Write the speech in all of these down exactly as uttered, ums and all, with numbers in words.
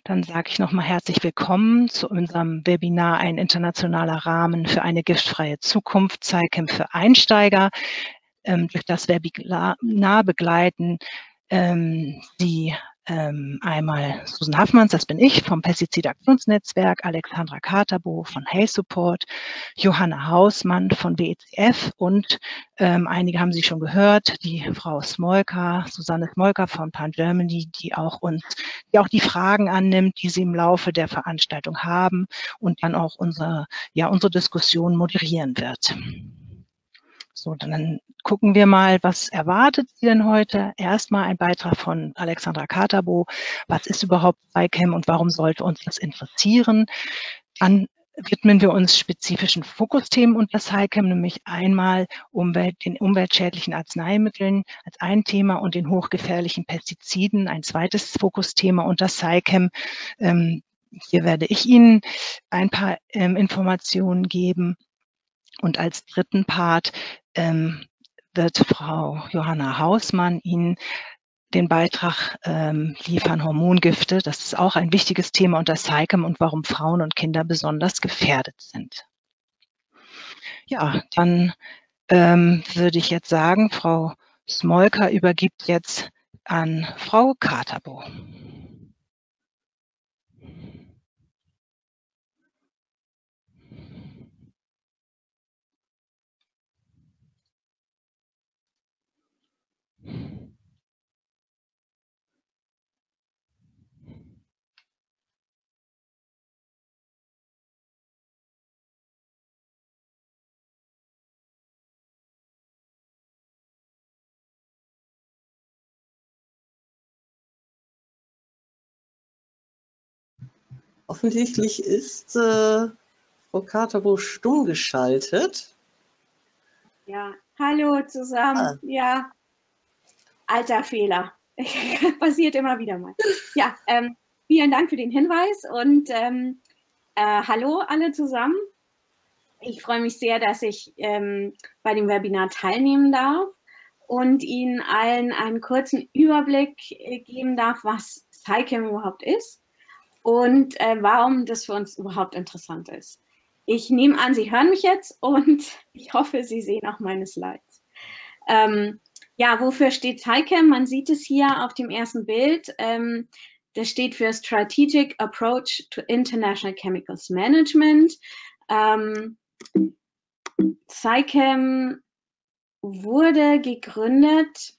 Dann sage ich nochmal herzlich willkommen zu unserem Webinar Ein internationaler Rahmen für eine giftfreie Zukunft, SciChem für Einsteiger. Ähm, durch das Webinar begleiten ähm, Sie ähm, einmal Susan Haffmanns, das bin ich, vom Pestizidaktionsnetzwerk, Alexandra Katerbo von Hey Support, Johanna Hausmann von W E C F und ähm, einige haben Sie schon gehört, die Frau Smolka, Susanne Smolka von Pan Germany, die auch uns, die auch die Fragen annimmt, die Sie im Laufe der Veranstaltung haben und dann auch unsere, ja, unsere Diskussion moderieren wird. So, dann gucken wir mal, was erwartet Sie denn heute? Erstmal ein Beitrag von Alexandra Katerbo. Was ist überhaupt SciChem und warum sollte uns das interessieren? Dann widmen wir uns spezifischen Fokusthemen unter SciChem, nämlich einmal Umwelt, den umweltschädlichen Arzneimitteln als ein Thema und den hochgefährlichen Pestiziden, ein zweites Fokusthema unter SciChem. Ähm, hier werde ich Ihnen ein paar ähm, Informationen geben. Und als dritten Part ähm, wird Frau Johanna Hausmann Ihnen den Beitrag ähm, liefern, Hormongifte. Das ist auch ein wichtiges Thema unter SciChem und warum Frauen und Kinder besonders gefährdet sind. Ja, dann ähm, würde ich jetzt sagen, Frau Smolka übergibt jetzt an Frau Katerbo. Offensichtlich ist äh, Frau Katerbo stumm geschaltet. Ja, hallo zusammen. Ah. Ja, alter Fehler. Passiert immer wieder mal. Ja, ähm, vielen Dank für den Hinweis und ähm, äh, hallo alle zusammen. Ich freue mich sehr, dass ich ähm, bei dem Webinar teilnehmen darf und Ihnen allen einen kurzen Überblick äh, geben darf, was SciChem überhaupt ist und äh, warum das für uns überhaupt interessant ist. Ich nehme an, Sie hören mich jetzt und ich hoffe, Sie sehen auch meine Slides. Ähm, ja, wofür steht SciChem? Man sieht es hier auf dem ersten Bild. Ähm, das steht für Strategic Approach to International Chemicals Management. Ähm, SciChem wurde gegründet,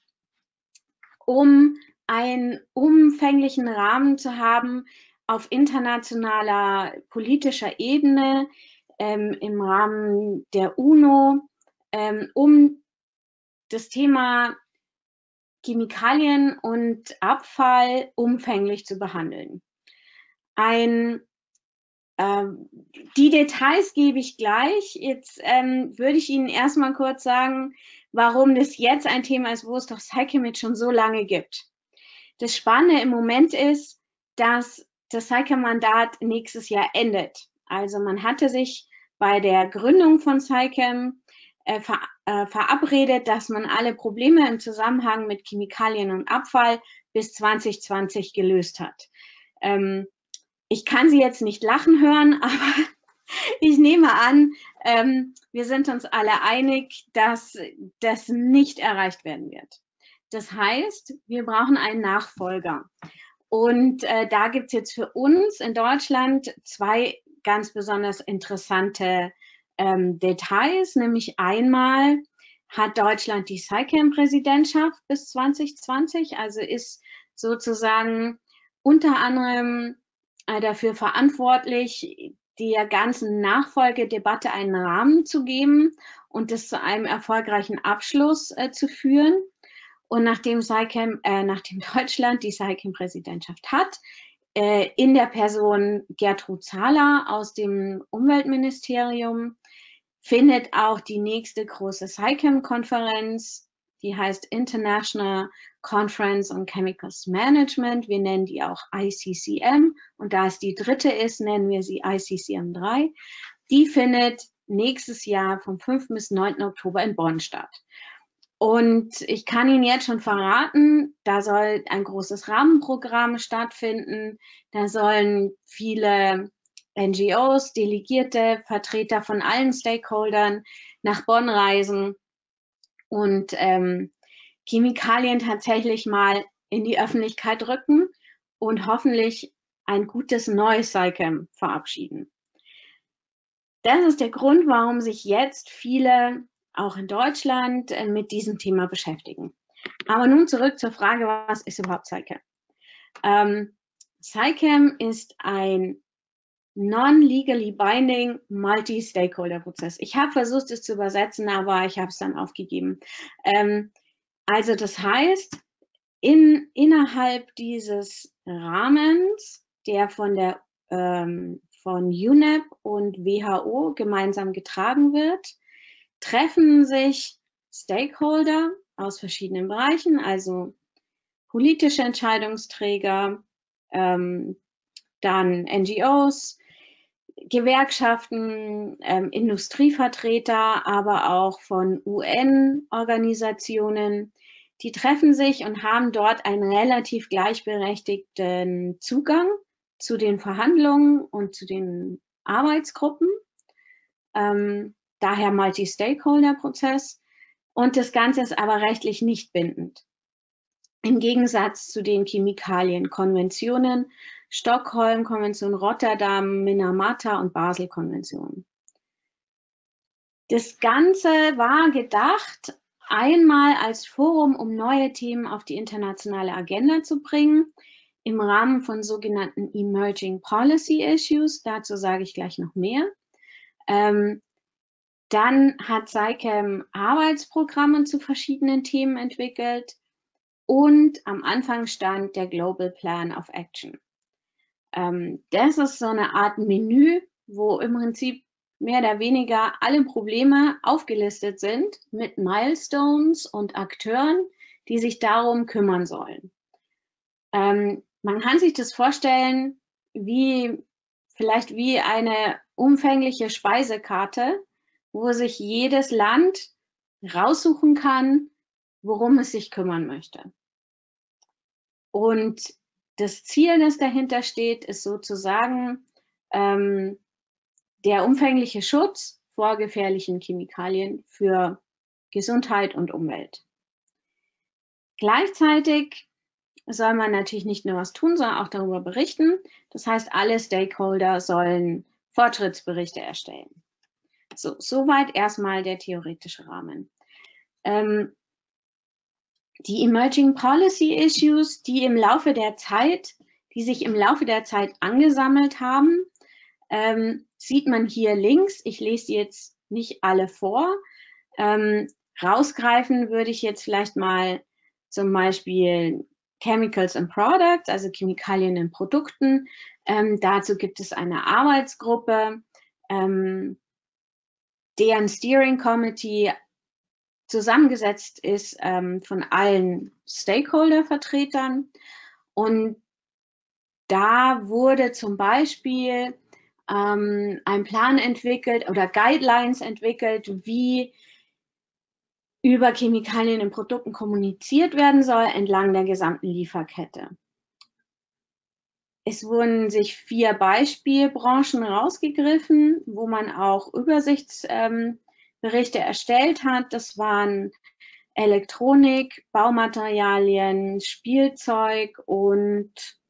um einen umfänglichen Rahmen zu haben auf internationaler politischer Ebene, ähm, im Rahmen der UNO, ähm, um das Thema Chemikalien und Abfall umfänglich zu behandeln. Ein, ähm, die Details gebe ich gleich. Jetzt ähm, würde ich Ihnen erstmal kurz sagen, warum das jetzt ein Thema ist, wo es doch SciChem jetzt schon so lange gibt. Das Spannende im Moment ist, dass das SciChem-Mandat nächstes Jahr endet. Also man hatte sich bei der Gründung von SciChem äh, ver, äh, verabredet, dass man alle Probleme im Zusammenhang mit Chemikalien und Abfall bis zwanzig zwanzig gelöst hat. Ähm, ich kann Sie jetzt nicht lachen hören, aber ich nehme an, ähm, wir sind uns alle einig, dass das nicht erreicht werden wird. Das heißt, wir brauchen einen Nachfolger. Und äh, da gibt es jetzt für uns in Deutschland zwei ganz besonders interessante ähm, Details. Nämlich einmal hat Deutschland die SciChem-Präsidentschaft bis zwanzig zwanzig, also ist sozusagen unter anderem äh, dafür verantwortlich, der ganzen Nachfolgedebatte einen Rahmen zu geben und das zu einem erfolgreichen Abschluss äh, zu führen. Und nachdem, SciChem, äh, nachdem Deutschland die SciChem-Präsidentschaft hat, äh, in der Person Gertrud Zahler aus dem Umweltministerium, findet auch die nächste große SciChem-Konferenz, die heißt International Conference on Chemicals Management. Wir nennen die auch I C C M. Und da es die dritte ist, nennen wir sie I C C M drei. Die findet nächstes Jahr vom fünften bis neunten Oktober in Bonn statt. Und ich kann Ihnen jetzt schon verraten, da soll ein großes Rahmenprogramm stattfinden. Da sollen viele N G Os, Delegierte, Vertreter von allen Stakeholdern nach Bonn reisen und ähm, Chemikalien tatsächlich mal in die Öffentlichkeit rücken und hoffentlich ein gutes neues SciChem verabschieden. Das ist der Grund, warum sich jetzt viele, auch in Deutschland, mit diesem Thema beschäftigen. Aber nun zurück zur Frage, was ist überhaupt SciChem? Ähm, SciChem ist ein non-legally binding Multi-Stakeholder-Prozess. Ich habe versucht, es zu übersetzen, aber ich habe es dann aufgegeben. Ähm, also das heißt, in, innerhalb dieses Rahmens, der von der ähm, von U N E P und W H O gemeinsam getragen wird, treffen sich Stakeholder aus verschiedenen Bereichen, also politische Entscheidungsträger, ähm, dann N G Os, Gewerkschaften, ähm, Industrievertreter, aber auch von U N-Organisationen. Die treffen sich und haben dort einen relativ gleichberechtigten Zugang zu den Verhandlungen und zu den Arbeitsgruppen. Ähm, daher Multi-Stakeholder-Prozess. Und das Ganze ist aber rechtlich nicht bindend. Im Gegensatz zu den Chemikalienkonventionen, Stockholm-Konvention, Rotterdam, Minamata und Basel-Konvention. Das Ganze war gedacht, einmal als Forum, um neue Themen auf die internationale Agenda zu bringen, im Rahmen von sogenannten Emerging Policy Issues. Dazu sage ich gleich noch mehr. Ähm, dann hat SciChem Arbeitsprogramme zu verschiedenen Themen entwickelt. Und am Anfang stand der Global Plan of Action. Ähm, das ist so eine Art Menü, wo im Prinzip mehr oder weniger alle Probleme aufgelistet sind mit Milestones und Akteuren, die sich darum kümmern sollen. Ähm, man kann sich das vorstellen, wie vielleicht wie eine umfängliche Speisekarte, wo sich jedes Land raussuchen kann, worum es sich kümmern möchte. Und das Ziel, das dahinter steht, ist sozusagen ähm, der umfängliche Schutz vor gefährlichen Chemikalien für Gesundheit und Umwelt. Gleichzeitig soll man natürlich nicht nur was tun, sondern auch darüber berichten. Das heißt, alle Stakeholder sollen Fortschrittsberichte erstellen. So, soweit erstmal der theoretische Rahmen. Ähm, Die Emerging Policy Issues, die im Laufe der Zeit, die sich im Laufe der Zeit angesammelt haben, ähm, sieht man hier links. Ich lese die jetzt nicht alle vor. Ähm, rausgreifen würde ich jetzt vielleicht mal zum Beispiel Chemicals and Products, also Chemikalien in Produkten. Ähm, dazu gibt es eine Arbeitsgruppe, ähm, deren Steering Committee zusammengesetzt ist ähm, von allen Stakeholder-Vertretern. Und da wurde zum Beispiel ähm, ein Plan entwickelt oder Guidelines entwickelt, wie über Chemikalien in Produkten kommuniziert werden soll entlang der gesamten Lieferkette. Es wurden sich vier Beispielbranchen rausgegriffen, wo man auch Übersichtsberichte ähm, erstellt hat. Das waren Elektronik, Baumaterialien, Spielzeug und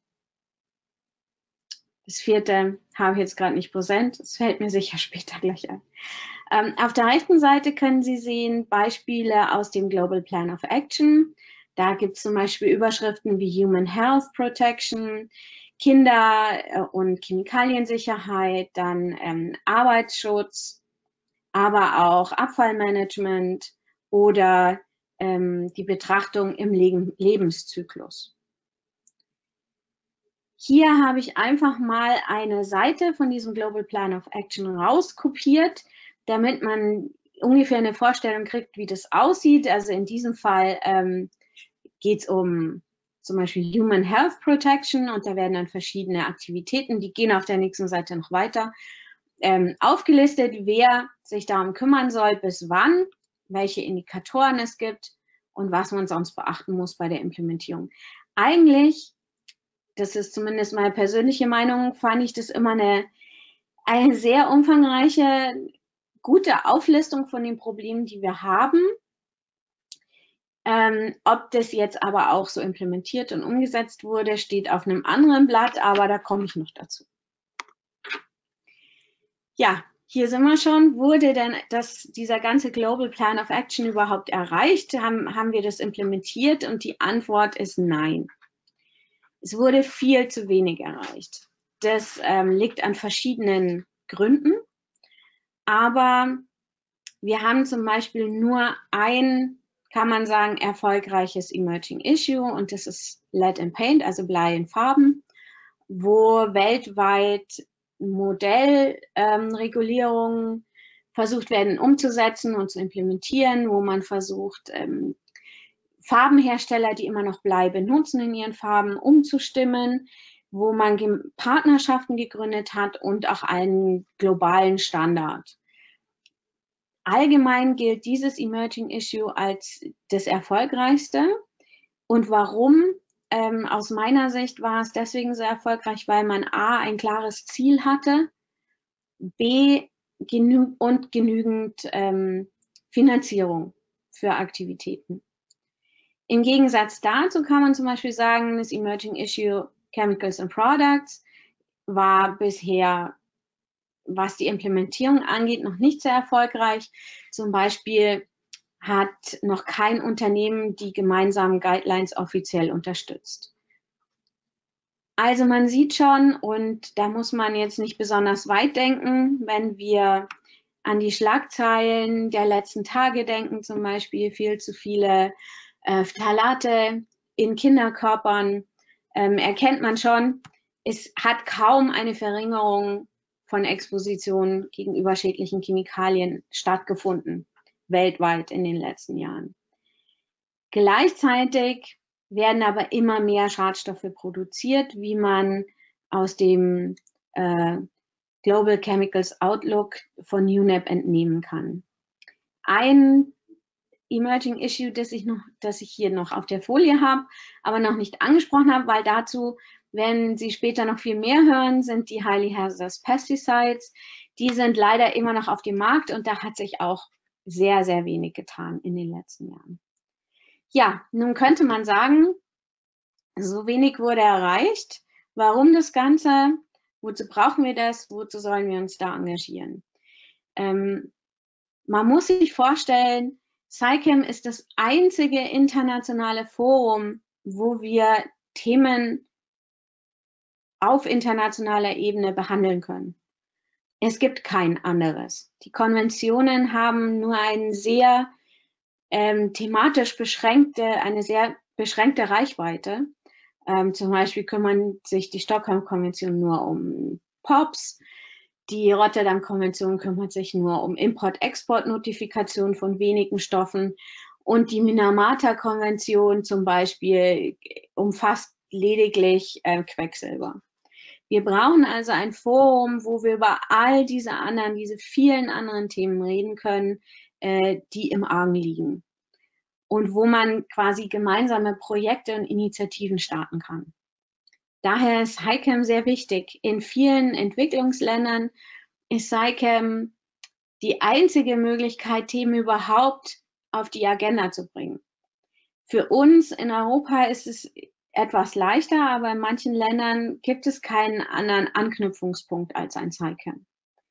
das vierte habe ich jetzt gerade nicht präsent. Das fällt mir sicher später gleich ein. Ähm, auf der rechten Seite können Sie sehen Beispiele aus dem Global Plan of Action. Da gibt es zum Beispiel Überschriften wie Human Health Protection, Kinder- und Chemikaliensicherheit, dann ähm, Arbeitsschutz, aber auch Abfallmanagement oder ähm, die Betrachtung im Le- Lebenszyklus. Hier habe ich einfach mal eine Seite von diesem Global Plan of Action rauskopiert, damit man ungefähr eine Vorstellung kriegt, wie das aussieht. Also in diesem Fall ähm, geht es um zum Beispiel Human Health Protection und da werden dann verschiedene Aktivitäten, die gehen auf der nächsten Seite noch weiter, ähm, aufgelistet, wer sich darum kümmern soll, bis wann welche Indikatoren es gibt und was man sonst beachten muss bei der Implementierung. Eigentlich, das ist zumindest meine persönliche Meinung, fand ich das immer eine, eine sehr umfangreiche, gute Auflistung von den Problemen, die wir haben. Ähm, ob das jetzt aber auch so implementiert und umgesetzt wurde, steht auf einem anderen Blatt, aber da komme ich noch dazu. Ja, hier sind wir schon. Wurde denn das, dieser ganze Global Plan of Action überhaupt erreicht? Haben, haben wir das implementiert? Und die Antwort ist nein. Es wurde viel zu wenig erreicht. Das ähm, liegt an verschiedenen Gründen, aber wir haben zum Beispiel nur ein, kann man sagen, erfolgreiches Emerging Issue und das ist Lead and Paint, also Blei in Farben, wo weltweit Modellregulierungen ähm, versucht werden umzusetzen und zu implementieren, wo man versucht, ähm, Farbenhersteller, die immer noch Blei benutzen in ihren Farben, umzustimmen, wo man ge- Partnerschaften gegründet hat und auch einen globalen Standard. Allgemein gilt dieses Emerging Issue als das erfolgreichste. Und warum? Ähm, aus meiner Sicht war es deswegen sehr erfolgreich, weil man A, ein klares Ziel hatte, B, genü und genügend ähm, Finanzierung für Aktivitäten. Im Gegensatz dazu kann man zum Beispiel sagen, das Emerging Issue Chemicals and Products war bisher, was die Implementierung angeht, noch nicht sehr erfolgreich. Zum Beispiel hat noch kein Unternehmen die gemeinsamen Guidelines offiziell unterstützt. Also man sieht schon, und da muss man jetzt nicht besonders weit denken, wenn wir an die Schlagzeilen der letzten Tage denken, zum Beispiel viel zu viele äh, Phthalate in Kinderkörpern, ähm, erkennt man schon, es hat kaum eine Verringerung von Expositionen gegenüber schädlichen Chemikalien stattgefunden, weltweit in den letzten Jahren. Gleichzeitig werden aber immer mehr Schadstoffe produziert, wie man aus dem äh, Global Chemicals Outlook von U N E P entnehmen kann. Ein Emerging Issue, das ich, noch, das ich hier noch auf der Folie habe, aber noch nicht angesprochen habe, weil dazu, wenn Sie später noch viel mehr hören, sind die Highly Hazardous Pesticides. Die sind leider immer noch auf dem Markt und da hat sich auch sehr, sehr wenig getan in den letzten Jahren. Ja, nun könnte man sagen, so wenig wurde erreicht. Warum das Ganze? Wozu brauchen wir das? Wozu sollen wir uns da engagieren? Ähm, man muss sich vorstellen, SciChem ist das einzige internationale Forum, wo wir Themen auf internationaler Ebene behandeln können. Es gibt kein anderes. Die Konventionen haben nur einen sehr ähm, thematisch beschränkte, eine sehr beschränkte Reichweite. Ähm, zum Beispiel kümmern sich die Stockholm-Konvention nur um P O Ps. Die Rotterdam-Konvention kümmert sich nur um Import-Export-Notifikation von wenigen Stoffen. Und die Minamata-Konvention zum Beispiel umfasst lediglich äh, Quecksilber. Wir brauchen also ein Forum, wo wir über all diese anderen, diese vielen anderen Themen reden können, äh, die im Argen liegen. Und wo man quasi gemeinsame Projekte und Initiativen starten kann. Daher ist SciChem sehr wichtig. In vielen Entwicklungsländern ist SciChem die einzige Möglichkeit, Themen überhaupt auf die Agenda zu bringen. Für uns in Europa ist es etwas leichter, aber in manchen Ländern gibt es keinen anderen Anknüpfungspunkt als ein SciChem.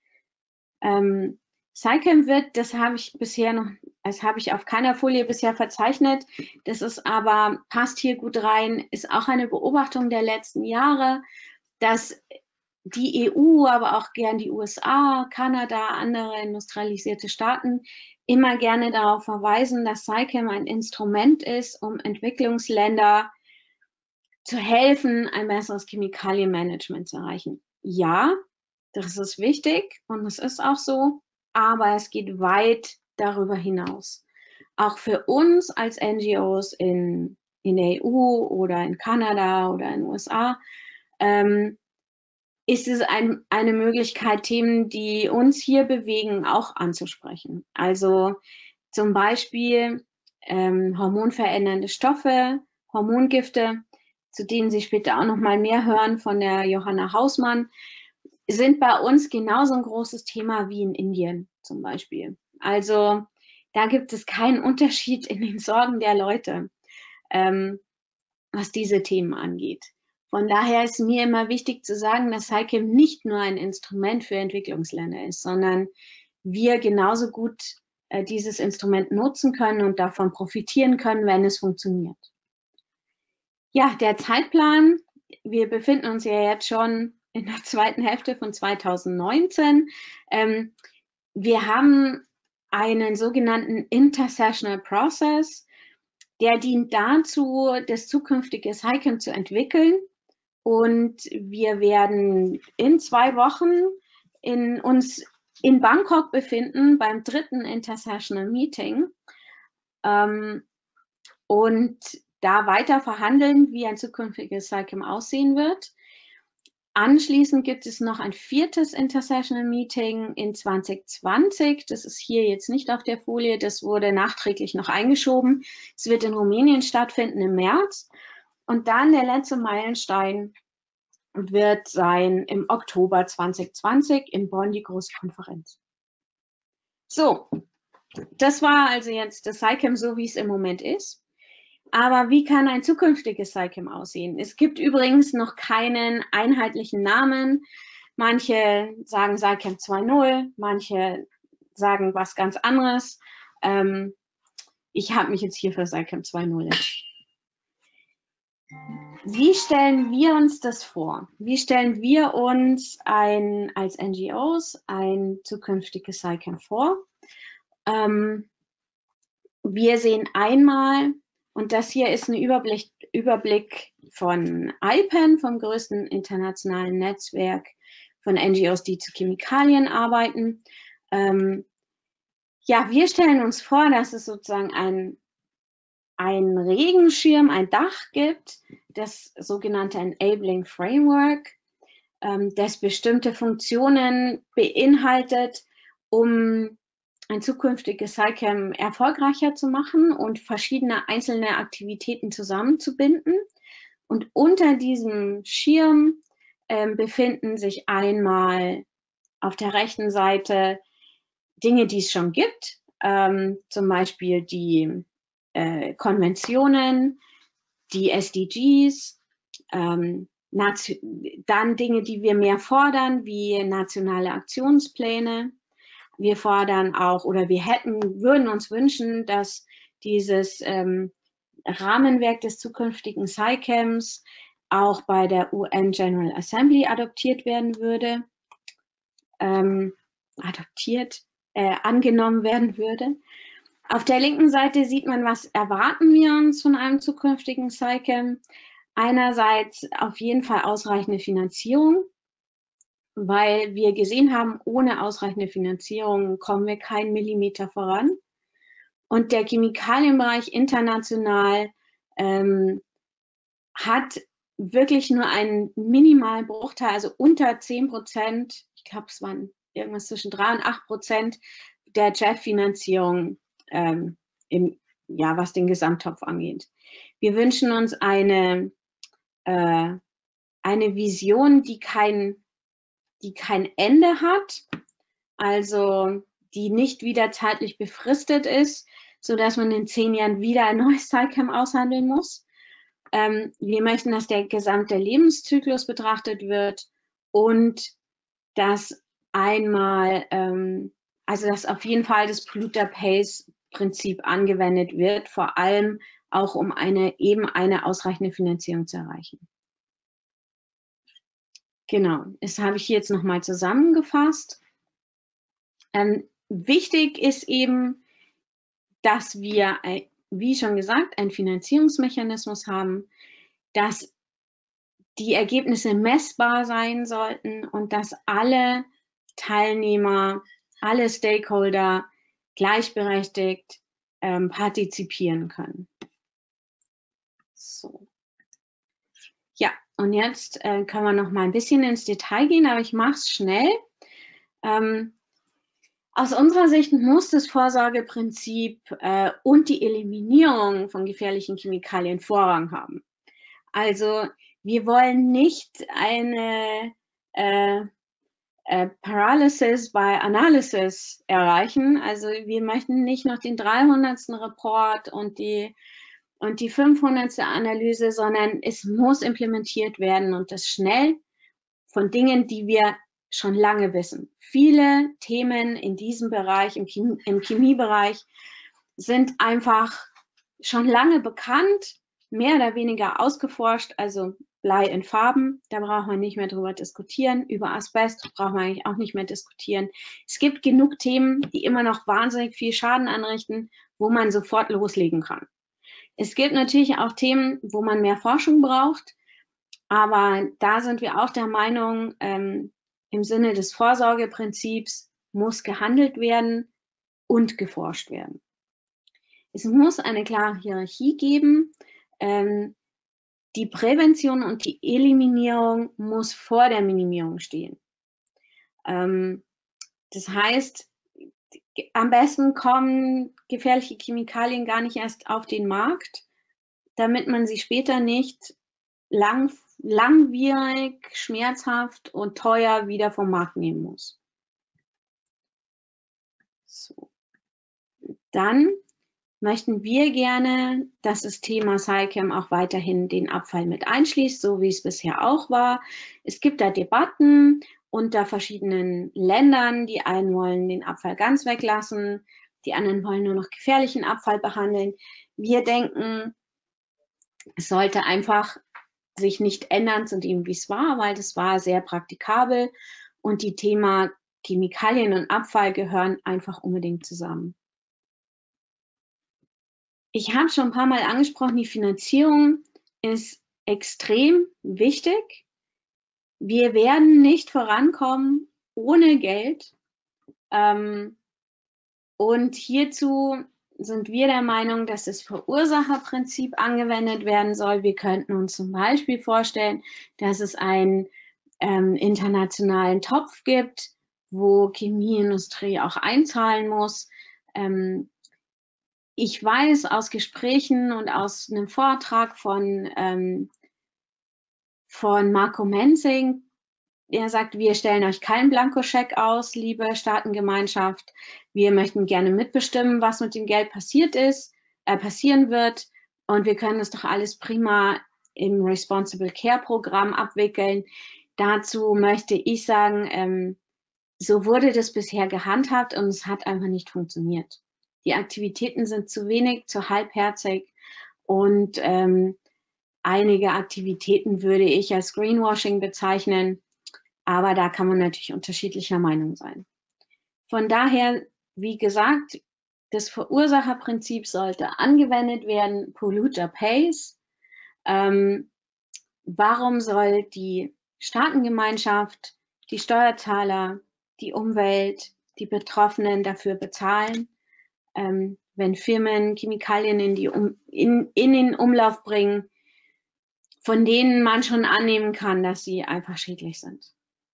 Ähm, SciChem wird, das habe ich bisher noch, das habe ich auf keiner Folie bisher verzeichnet, das ist aber, passt hier gut rein, ist auch eine Beobachtung der letzten Jahre, dass die E U, aber auch gern die U S A, Kanada, andere industrialisierte Staaten immer gerne darauf verweisen, dass SciChem ein Instrument ist, um Entwicklungsländer zu helfen, ein besseres Chemikalienmanagement zu erreichen. Ja, das ist wichtig und es ist auch so, aber es geht weit darüber hinaus. Auch für uns als N G Os in, in der E U oder in Kanada oder in den U S A ähm, ist es ein, eine Möglichkeit, Themen, die uns hier bewegen, auch anzusprechen. Also zum Beispiel ähm, hormonverändernde Stoffe, Hormongifte, zu denen Sie später auch noch mal mehr hören von der Johanna Hausmann, sind bei uns genauso ein großes Thema wie in Indien zum Beispiel. Also da gibt es keinen Unterschied in den Sorgen der Leute, ähm, was diese Themen angeht. Von daher ist mir immer wichtig zu sagen, dass SciChem nicht nur ein Instrument für Entwicklungsländer ist, sondern wir genauso gut äh, dieses Instrument nutzen können und davon profitieren können, wenn es funktioniert. Ja, der Zeitplan. Wir befinden uns ja jetzt schon in der zweiten Hälfte von zweitausendneunzehn. Ähm, wir haben einen sogenannten Intersessional Process, der dient dazu, das zukünftige SciChem zu entwickeln. Und wir werden in zwei Wochen in uns in Bangkok befinden beim dritten Intersessional Meeting ähm, und da weiter verhandeln, wie ein zukünftiges SciChem aussehen wird. Anschließend gibt es noch ein viertes Intersessional Meeting in zwanzig zwanzig. Das ist hier jetzt nicht auf der Folie, das wurde nachträglich noch eingeschoben. Es wird in Rumänien stattfinden im März. Und dann der letzte Meilenstein wird sein im Oktober zwanzig zwanzig in Bonn die Großkonferenz. So, das war also jetzt das SciChem, so wie es im Moment ist. Aber wie kann ein zukünftiges SciChem aussehen? Es gibt übrigens noch keinen einheitlichen Namen. Manche sagen SciChem zwei Punkt null, manche sagen was ganz anderes. Ähm, ich habe mich jetzt hier für SciChem zwei Punkt null entschieden. Wie stellen wir uns das vor? Wie stellen wir uns ein, als N G Os ein zukünftiges SciChem vor? Ähm, wir sehen einmal, und das hier ist ein Überblick, Überblick von I P E N, vom größten internationalen Netzwerk von N G Os, die zu Chemikalien arbeiten. Ähm, ja, wir stellen uns vor, dass es sozusagen ein, ein Regenschirm, ein Dach gibt, das sogenannte Enabling Framework, ähm, das bestimmte Funktionen beinhaltet, um ein zukünftiges SciChem erfolgreicher zu machen und verschiedene einzelne Aktivitäten zusammenzubinden. Und unter diesem Schirm ähm, befinden sich einmal auf der rechten Seite Dinge, die es schon gibt, ähm, zum Beispiel die äh, Konventionen, die S D Gs, ähm, dann Dinge, die wir mehr fordern, wie nationale Aktionspläne. Wir fordern auch oder wir hätten, würden uns wünschen, dass dieses ähm, Rahmenwerk des zukünftigen SciChems auch bei der U N General Assembly adoptiert werden würde, ähm, adoptiert, äh, angenommen werden würde. Auf der linken Seite sieht man, was erwarten wir uns von einem zukünftigen SciChem. Einerseits auf jeden Fall ausreichende Finanzierung, weil wir gesehen haben, ohne ausreichende Finanzierung kommen wir keinen Millimeter voran. Und der Chemikalienbereich international ähm, hat wirklich nur einen minimalen Bruchteil, also unter zehn Prozent, ich glaube, es waren irgendwas zwischen drei und acht Prozent der J E F-Finanzierung, ähm, im, ja, was den Gesamttopf angeht. Wir wünschen uns eine, äh, eine Vision, die kein die kein Ende hat, also die nicht wieder zeitlich befristet ist, sodass man in zehn Jahren wieder ein neues SciChem aushandeln muss. Ähm, wir möchten, dass der gesamte Lebenszyklus betrachtet wird und dass einmal, ähm, also dass auf jeden Fall das Polluter-Pays-Prinzip angewendet wird, vor allem auch um eine eben eine ausreichende Finanzierung zu erreichen. Genau, das habe ich hier jetzt nochmal zusammengefasst. Ähm, wichtig ist eben, dass wir, wie schon gesagt, einen Finanzierungsmechanismus haben, dass die Ergebnisse messbar sein sollten und dass alle Teilnehmer, alle Stakeholder gleichberechtigt ähm, partizipieren können. So. Ja, und jetzt äh, können wir noch mal ein bisschen ins Detail gehen, aber ich mache es schnell. Ähm, Aus unserer Sicht muss das Vorsorgeprinzip äh, und die Eliminierung von gefährlichen Chemikalien Vorrang haben. Also wir wollen nicht eine äh, äh, Paralysis by Analysis erreichen. Also wir möchten nicht noch den dreihundertsten Report und die, und die fünfhundertste Analyse, sondern es muss implementiert werden und das schnell von Dingen, die wir schon lange wissen. Viele Themen in diesem Bereich, im, Chemie, im Chemiebereich, sind einfach schon lange bekannt, mehr oder weniger ausgeforscht, also Blei in Farben, da braucht man nicht mehr drüber diskutieren. Über Asbest braucht man eigentlich auch nicht mehr diskutieren. Es gibt genug Themen, die immer noch wahnsinnig viel Schaden anrichten, wo man sofort loslegen kann. Es gibt natürlich auch Themen, wo man mehr Forschung braucht, aber da sind wir auch der Meinung, ähm, im Sinne des Vorsorgeprinzips muss gehandelt werden und geforscht werden. Es muss eine klare Hierarchie geben. Ähm, die Prävention und die Eliminierung muss vor der Minimierung stehen. Ähm, das heißt, am besten kommen gefährliche Chemikalien gar nicht erst auf den Markt, damit man sie später nicht lang, langwierig, schmerzhaft und teuer wieder vom Markt nehmen muss. So. Dann möchten wir gerne, dass das Thema SciChem auch weiterhin den Abfall mit einschließt, so wie es bisher auch war. Es gibt da Debatten unter verschiedenen Ländern. Die einen wollen den Abfall ganz weglassen, die anderen wollen nur noch gefährlichen Abfall behandeln. Wir denken, es sollte einfach sich nicht ändern zu dem, wie es war, weil das war sehr praktikabel und die Thema Chemikalien und Abfall gehören einfach unbedingt zusammen. Ich habe schon ein paar Mal angesprochen, die Finanzierung ist extrem wichtig. Wir werden nicht vorankommen ohne Geld. Ähm, und hierzu sind wir der Meinung, dass das Verursacherprinzip angewendet werden soll. Wir könnten uns zum Beispiel vorstellen, dass es einen ähm, internationalen Topf gibt, wo Chemieindustrie auch einzahlen muss. Ähm, Ich weiß aus Gesprächen und aus einem Vortrag von, ähm, von Marco Menzing, er sagt, wir stellen euch keinen Blankoscheck aus, liebe Staatengemeinschaft. Wir möchten gerne mitbestimmen, was mit dem Geld passiert ist, äh, passieren wird. Und wir können das doch alles prima im Responsible Care Programm abwickeln. Dazu möchte ich sagen, ähm, so wurde das bisher gehandhabt und es hat einfach nicht funktioniert. Die Aktivitäten sind zu wenig, zu halbherzig und ähm, einige Aktivitäten würde ich als Greenwashing bezeichnen, aber da kann man natürlich unterschiedlicher Meinung sein. Von daher, wie gesagt, das Verursacherprinzip sollte angewendet werden, Polluter pays. Ähm, warum soll die Staatengemeinschaft, die Steuerzahler, die Umwelt, die Betroffenen dafür bezahlen? Ähm, wenn Firmen Chemikalien in, die um, in, in den Umlauf bringen, von denen man schon annehmen kann, dass sie einfach schädlich sind.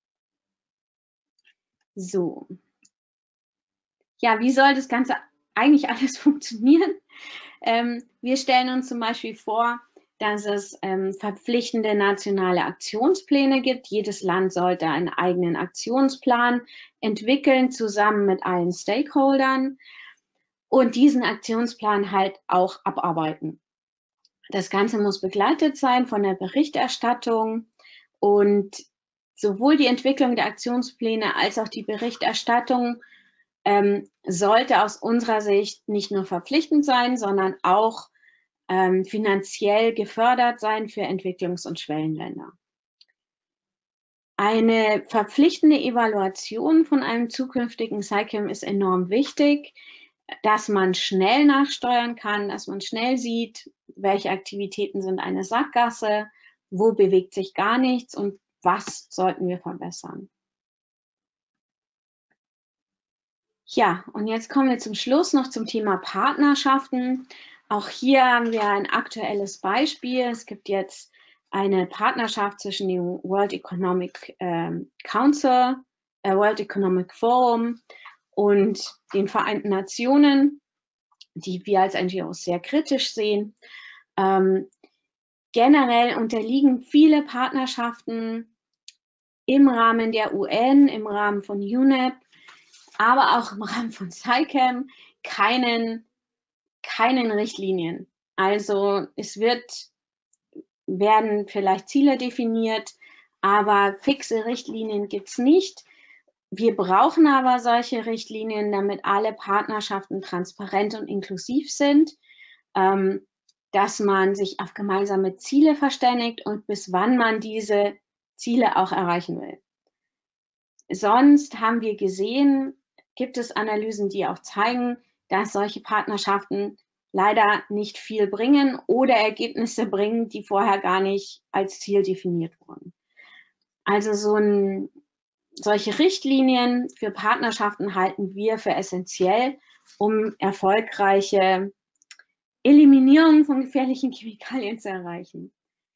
So. Ja, wie soll das Ganze eigentlich alles funktionieren? Ähm, wir stellen uns zum Beispiel vor, dass es ähm, verpflichtende nationale Aktionspläne gibt. Jedes Land sollte einen eigenen Aktionsplan entwickeln, zusammen mit allen Stakeholdern. Und diesen Aktionsplan halt auch abarbeiten. Das Ganze muss begleitet sein von der Berichterstattung und sowohl die Entwicklung der Aktionspläne als auch die Berichterstattung ähm, sollte aus unserer Sicht nicht nur verpflichtend sein, sondern auch ähm, finanziell gefördert sein für Entwicklungs- und Schwellenländer. Eine verpflichtende Evaluation von einem zukünftigen SciChem ist enorm wichtig, dass man schnell nachsteuern kann, dass man schnell sieht, welche Aktivitäten sind eine Sackgasse, wo bewegt sich gar nichts und was sollten wir verbessern. Ja, und jetzt kommen wir zum Schluss noch zum Thema Partnerschaften. Auch hier haben wir ein aktuelles Beispiel. Es gibt jetzt eine Partnerschaft zwischen dem World Economic ähm, Council, äh, World Economic Forum und den Vereinten Nationen, die wir als N G Os sehr kritisch sehen. Ähm, generell unterliegen viele Partnerschaften im Rahmen der U N, im Rahmen von U N E P, aber auch im Rahmen von SciCam keinen, keinen Richtlinien. Also es wird, werden vielleicht Ziele definiert, aber fixe Richtlinien gibt es nicht. Wir brauchen aber solche Richtlinien, damit alle Partnerschaften transparent und inklusiv sind, ähm, dass man sich auf gemeinsame Ziele verständigt und bis wann man diese Ziele auch erreichen will. Sonst haben wir gesehen, gibt es Analysen, die auch zeigen, dass solche Partnerschaften leider nicht viel bringen oder Ergebnisse bringen, die vorher gar nicht als Ziel definiert wurden. Also so ein, solche Richtlinien für Partnerschaften halten wir für essentiell, um erfolgreiche Eliminierung von gefährlichen Chemikalien zu erreichen.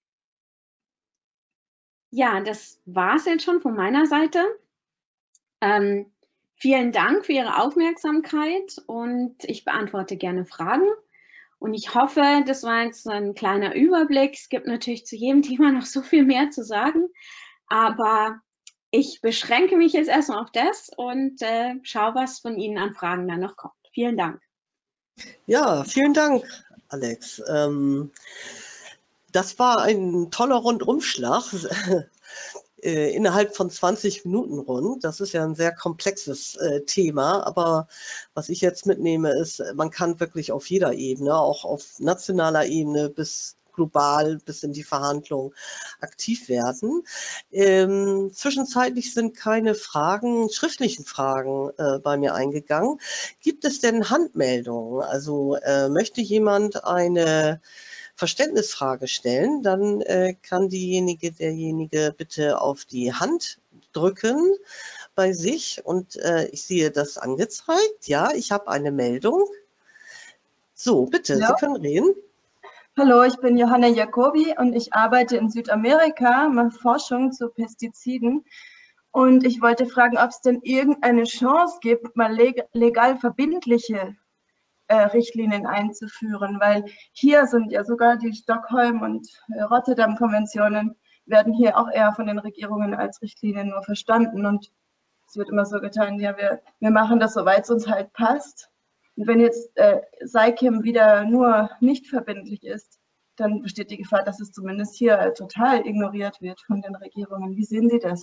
Ja, das war es jetzt schon von meiner Seite. Ähm, vielen Dank für Ihre Aufmerksamkeit und ich beantworte gerne Fragen. Und ich hoffe, das war jetzt ein kleiner Überblick. Es gibt natürlich zu jedem Thema noch so viel mehr zu sagen, aber ich beschränke mich jetzt erstmal auf das und äh, schaue, was von Ihnen an Fragen dann noch kommt. Vielen Dank. Ja, vielen Dank, Alex. Ähm, das war ein toller Rundumschlag. Innerhalb von zwanzig Minuten rund. Das ist ja ein sehr komplexes äh, Thema, aber was ich jetzt mitnehme ist, man kann wirklich auf jeder Ebene, auch auf nationaler Ebene bis global, bis in die Verhandlung aktiv werden. Ähm, zwischenzeitlich sind keine Fragen, schriftlichen Fragen äh, bei mir eingegangen. Gibt es denn Handmeldungen? Also äh, möchte jemand eine Verständnisfrage stellen, dann äh, kann diejenige, derjenige bitte auf die Hand drücken bei sich und äh, ich sehe das angezeigt. Ja, ich habe eine Meldung. So, bitte, Hallo. Sie können reden. Hallo, ich bin Johanna Jacobi und ich arbeite in Südamerika, mache Forschung zu Pestiziden. Und ich wollte fragen, ob es denn irgendeine Chance gibt, mal legal verbindliche Äh, Richtlinien einzuführen, weil hier sind ja sogar die Stockholm- und äh, Rotterdam-Konventionen werden hier auch eher von den Regierungen als Richtlinien nur verstanden und es wird immer so getan, ja, wir, wir machen das, soweit es uns halt passt. Und wenn jetzt äh, SciCam wieder nur nicht verbindlich ist, dann besteht die Gefahr, dass es zumindest hier äh, total ignoriert wird von den Regierungen. Wie sehen Sie das?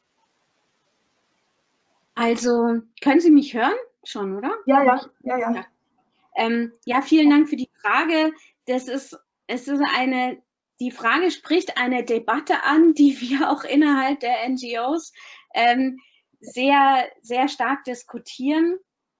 Also, können Sie mich hören? Schon, oder? Ja, ja, ja, ja. Ja. Ähm, ja, vielen Dank für die Frage. Das ist, es ist eine, die Frage spricht eine Debatte an, die wir auch innerhalb der N G Os ähm, sehr, sehr stark diskutieren.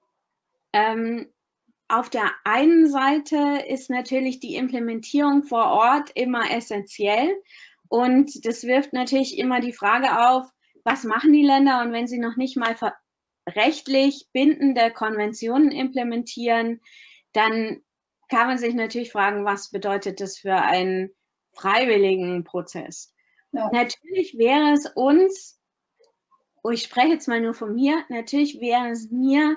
Ähm, auf der einen Seite ist natürlich die Implementierung vor Ort immer essentiell und das wirft natürlich immer die Frage auf, was machen die Länder und wenn sie noch nicht mal rechtlich bindende Konventionen implementieren, dann kann man sich natürlich fragen, was bedeutet das für einen freiwilligen Prozess? Ja. Natürlich wäre es uns, oh, ich spreche jetzt mal nur von mir, natürlich wäre es mir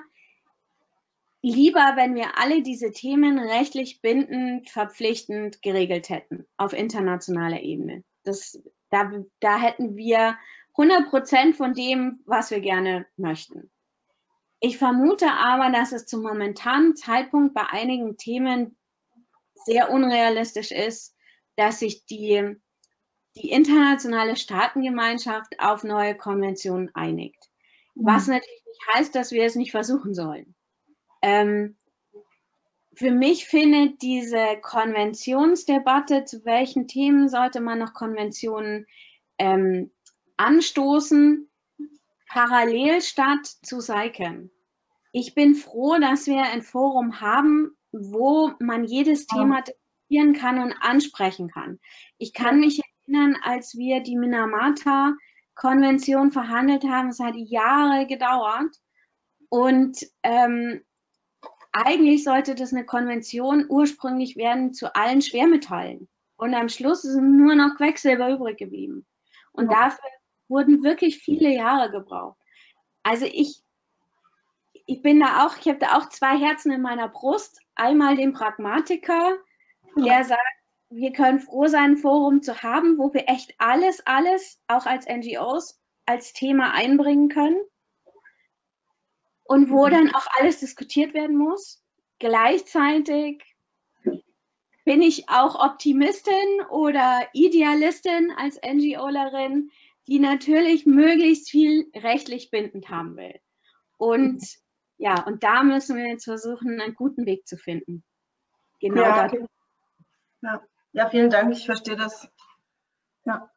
lieber, wenn wir alle diese Themen rechtlich bindend, verpflichtend geregelt hätten auf internationaler Ebene. Das, da, da hätten wir hundert Prozent von dem, was wir gerne möchten. Ich vermute aber, dass es zum momentanen Zeitpunkt bei einigen Themen sehr unrealistisch ist, dass sich die, die internationale Staatengemeinschaft auf neue Konventionen einigt. Mhm. Was natürlich nicht heißt, dass wir es nicht versuchen sollen. Ähm, für mich findet diese Konventionsdebatte, zu welchen Themen sollte man noch Konventionen ähm, anstoßen, parallel statt zu SciCam. Ich bin froh, dass wir ein Forum haben, wo man jedes Thema diskutieren kann und ansprechen kann. Ich kann mich erinnern, als wir die Minamata-Konvention verhandelt haben, es hat Jahre gedauert und ähm, eigentlich sollte das eine Konvention ursprünglich werden zu allen Schwermetallen und am Schluss ist nur noch Quecksilber übrig geblieben und ja. Dafür wurden wirklich viele Jahre gebraucht. Also ich ich bin da auch, ich habe da auch zwei Herzen in meiner Brust. Einmal den Pragmatiker, der sagt, wir können froh sein, ein Forum zu haben, wo wir echt alles, alles, auch als N G Os, als Thema einbringen können und wo dann auch alles diskutiert werden muss. Gleichzeitig bin ich auch Optimistin oder Idealistin als NGOlerin, die natürlich möglichst viel rechtlich bindend haben will. Und ja, und da müssen wir jetzt versuchen, einen guten Weg zu finden. Genau ja, das. Ja. ja, vielen Dank, ich verstehe das. Ja.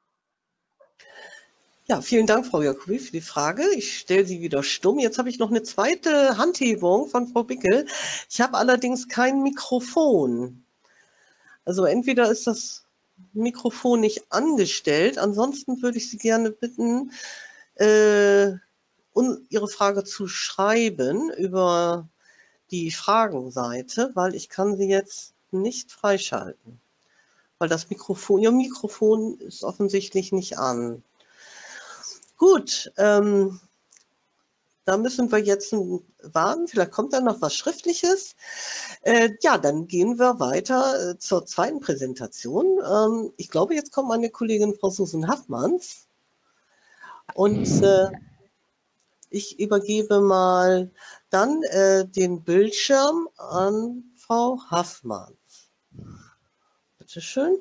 Ja, vielen Dank, Frau Jacobi, für die Frage. Ich stelle sie wieder stumm. Jetzt habe ich noch eine zweite Handhebung von Frau Bickel. Ich habe allerdings kein Mikrofon. Also entweder ist das Mikrofon nicht angestellt, ansonsten würde ich Sie gerne bitten, äh, um Ihre Frage zu schreiben über die Fragenseite, weil ich kann sie jetzt nicht freischalten. Weil das Mikrofon, Ihr Mikrofon ist offensichtlich nicht an. Gut, ähm, da müssen wir jetzt warten, vielleicht kommt da noch was Schriftliches. Äh, ja, dann gehen wir weiter äh, zur zweiten Präsentation. Ähm, ich glaube, jetzt kommt meine Kollegin Frau Susan Haffmanns. Und äh, ich übergebe mal dann äh, den Bildschirm an Frau Haffmanns. Bitte schön.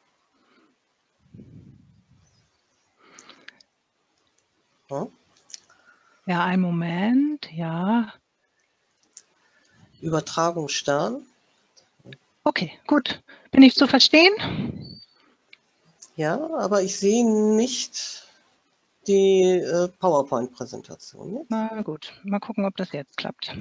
Ja. Ja, einen Moment, ja. Übertragung starten. Okay, gut. Bin ich zu verstehen? Ja, aber ich sehe nicht die äh, PowerPoint-Präsentation. Ne? Na gut, mal gucken, ob das jetzt klappt.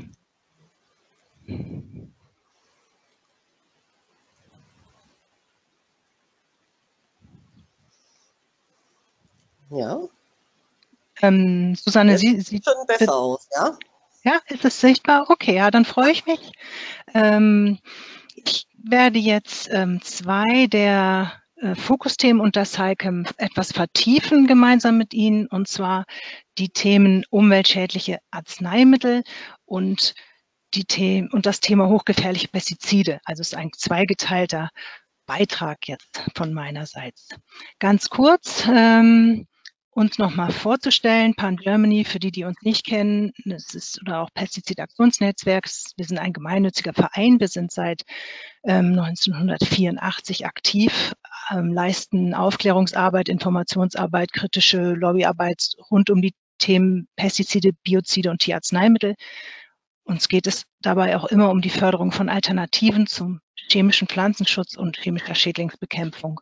Ja. Ähm, Susanne, Jetzt Sie, sieht schon besser aus, ja? Ja, ist es sichtbar? Okay, ja, dann freue ich mich. Ähm, ich werde jetzt ähm, zwei der äh, Fokusthemen unter SciChem etwas vertiefen gemeinsam mit Ihnen, und zwar die Themen umweltschädliche Arzneimittel und, die Themen, und das Thema hochgefährliche Pestizide. Also es ist ein zweigeteilter Beitrag jetzt von meinerseits. Ganz kurz, ähm, uns nochmal vorzustellen, Pan Germany, für die, die uns nicht kennen, es ist, oder auch Pestizidaktionsnetzwerk, wir sind ein gemeinnütziger Verein, wir sind seit ähm, neunzehnhundertvierundachtzig aktiv, ähm, leisten Aufklärungsarbeit, Informationsarbeit, kritische Lobbyarbeit rund um die Themen Pestizide, Biozide und Tierarzneimittel. Uns geht es dabei auch immer um die Förderung von Alternativen zum chemischen Pflanzenschutz und chemischer Schädlingsbekämpfung.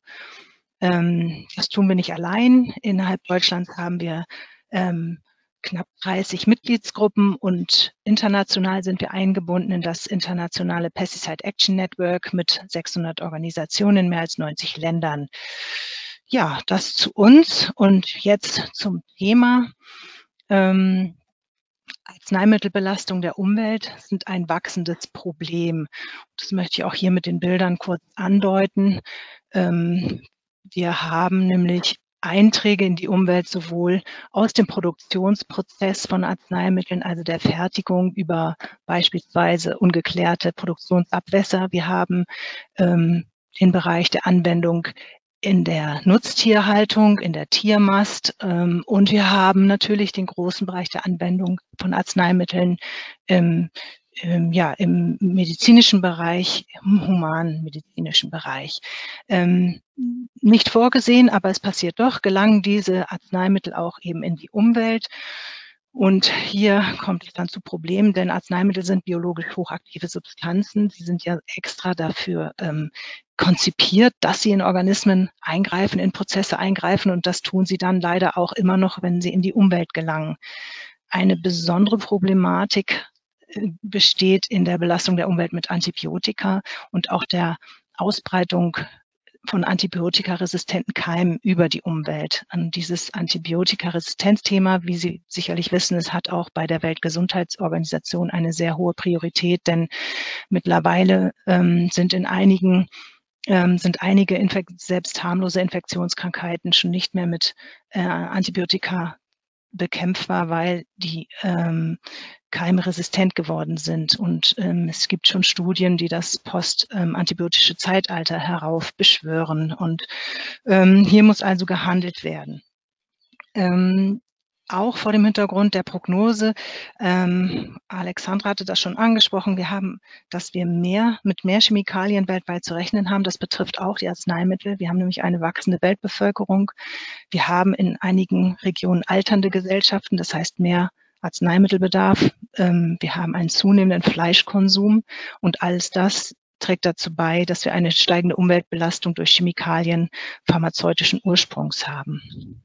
Ähm, das tun wir nicht allein. Innerhalb Deutschlands haben wir ähm, knapp dreißig Mitgliedsgruppen und international sind wir eingebunden in das internationale Pesticide Action Network mit sechshundert Organisationen in mehr als neunzig Ländern. Ja, das zu uns und jetzt zum Thema. Ähm, Arzneimittelbelastung der Umwelt sind ein wachsendes Problem. Das möchte ich auch hier mit den Bildern kurz andeuten. Ähm, wir haben nämlich Einträge in die Umwelt sowohl aus dem Produktionsprozess von Arzneimitteln, also der Fertigung, über beispielsweise ungeklärte Produktionsabwässer. Wir haben ähm, den Bereich der Anwendung in der Nutztierhaltung, in der Tiermast, ähm, und wir haben natürlich den großen Bereich der Anwendung von Arzneimitteln im, im, ja, im medizinischen Bereich, im humanen medizinischen Bereich. Ähm, nicht vorgesehen, aber es passiert doch, gelangen diese Arzneimittel auch eben in die Umwelt. Und hier kommt es dann zu Problemen, denn Arzneimittel sind biologisch hochaktive Substanzen. Sie sind ja extra dafür ähm, konzipiert, dass sie in Organismen eingreifen, in Prozesse eingreifen, und das tun sie dann leider auch immer noch, wenn sie in die Umwelt gelangen. Eine besondere Problematik besteht in der Belastung der Umwelt mit Antibiotika und auch der Ausbreitung von antibiotikaresistenten Keimen über die Umwelt. Und dieses Antibiotikaresistenzthema, wie Sie sicherlich wissen, es hat auch bei der Weltgesundheitsorganisation eine sehr hohe Priorität, denn mittlerweile ähm, sind in einigen ähm, sind einige Infekt selbst harmlose Infektionskrankheiten schon nicht mehr mit äh, Antibiotika bekämpfbar, weil die ähm, Keime resistent geworden sind. Und ähm, es gibt schon Studien, die das postantibiotische ähm, Zeitalter herauf beschwören. Und ähm, hier muss also gehandelt werden. Ähm, auch vor dem Hintergrund der Prognose, ähm, Alexandra hatte das schon angesprochen, wir haben, dass wir mehr mit mehr Chemikalien weltweit zu rechnen haben. Das betrifft auch die Arzneimittel. Wir haben nämlich eine wachsende Weltbevölkerung. Wir haben in einigen Regionen alternde Gesellschaften, das heißt mehr Arzneimittelbedarf. Ähm, wir haben einen zunehmenden Fleischkonsum und alles das trägt dazu bei, dass wir eine steigende Umweltbelastung durch Chemikalien pharmazeutischen Ursprungs haben.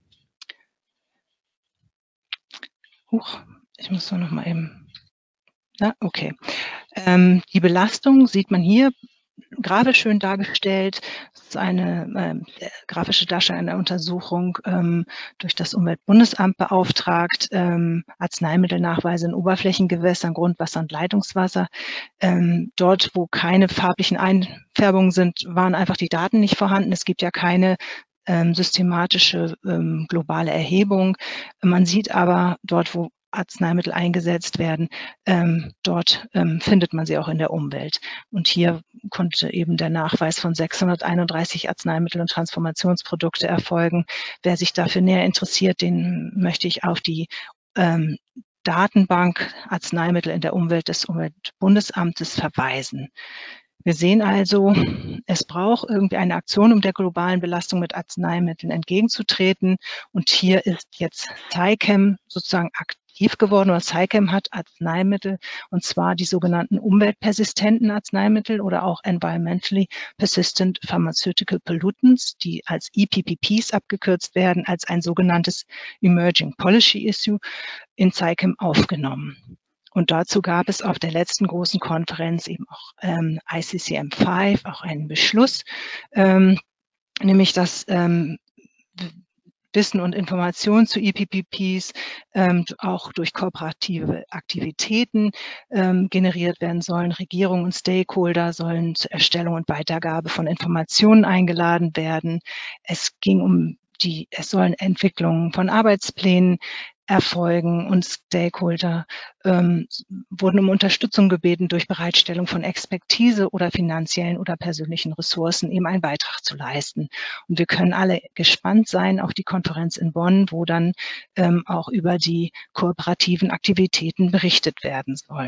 Huch, ich muss nur noch mal eben. Ja, okay. Ähm, die Belastung sieht man hier grafisch schön dargestellt. Das ist eine äh, grafische Darstellung einer Untersuchung ähm, durch das Umweltbundesamt beauftragt, ähm, Arzneimittelnachweise in Oberflächengewässern, Grundwasser und Leitungswasser. Ähm, dort, wo keine farblichen Einfärbungen sind, waren einfach die Daten nicht vorhanden. Es gibt ja keine ähm, systematische ähm, globale Erhebung. Man sieht aber dort, wo Arzneimittel eingesetzt werden, ähm, dort ähm, findet man sie auch in der Umwelt. Und hier konnte eben der Nachweis von sechshunderteinunddreißig Arzneimittel und Transformationsprodukte erfolgen. Wer sich dafür näher interessiert, den möchte ich auf die ähm, Datenbank Arzneimittel in der Umwelt des Umweltbundesamtes verweisen. Wir sehen also, es braucht irgendwie eine Aktion, um der globalen Belastung mit Arzneimitteln entgegenzutreten. Und hier ist jetzt SciChem sozusagen aktiv geworden, oder SciChem hat Arzneimittel, und zwar die sogenannten umweltpersistenten Arzneimittel oder auch Environmentally Persistent Pharmaceutical Pollutants, die als E P P Ps abgekürzt werden, als ein sogenanntes Emerging Policy Issue in SciChem aufgenommen. Und dazu gab es auf der letzten großen Konferenz eben auch ähm, I C C M fünf, auch einen Beschluss, ähm, nämlich dass ähm, Wissen und Informationen zu E P P Ps ähm, auch durch kooperative Aktivitäten ähm, generiert werden sollen. Regierungen und Stakeholder sollen zur Erstellung und Weitergabe von Informationen eingeladen werden. Es ging um die, es sollen Entwicklungen von Arbeitsplänen erfolgen und Stakeholder ähm, wurden um Unterstützung gebeten, durch Bereitstellung von Expertise oder finanziellen oder persönlichen Ressourcen eben einen Beitrag zu leisten. Und wir können alle gespannt sein auf die Konferenz in Bonn, wo dann ähm, auch über die kooperativen Aktivitäten berichtet werden soll.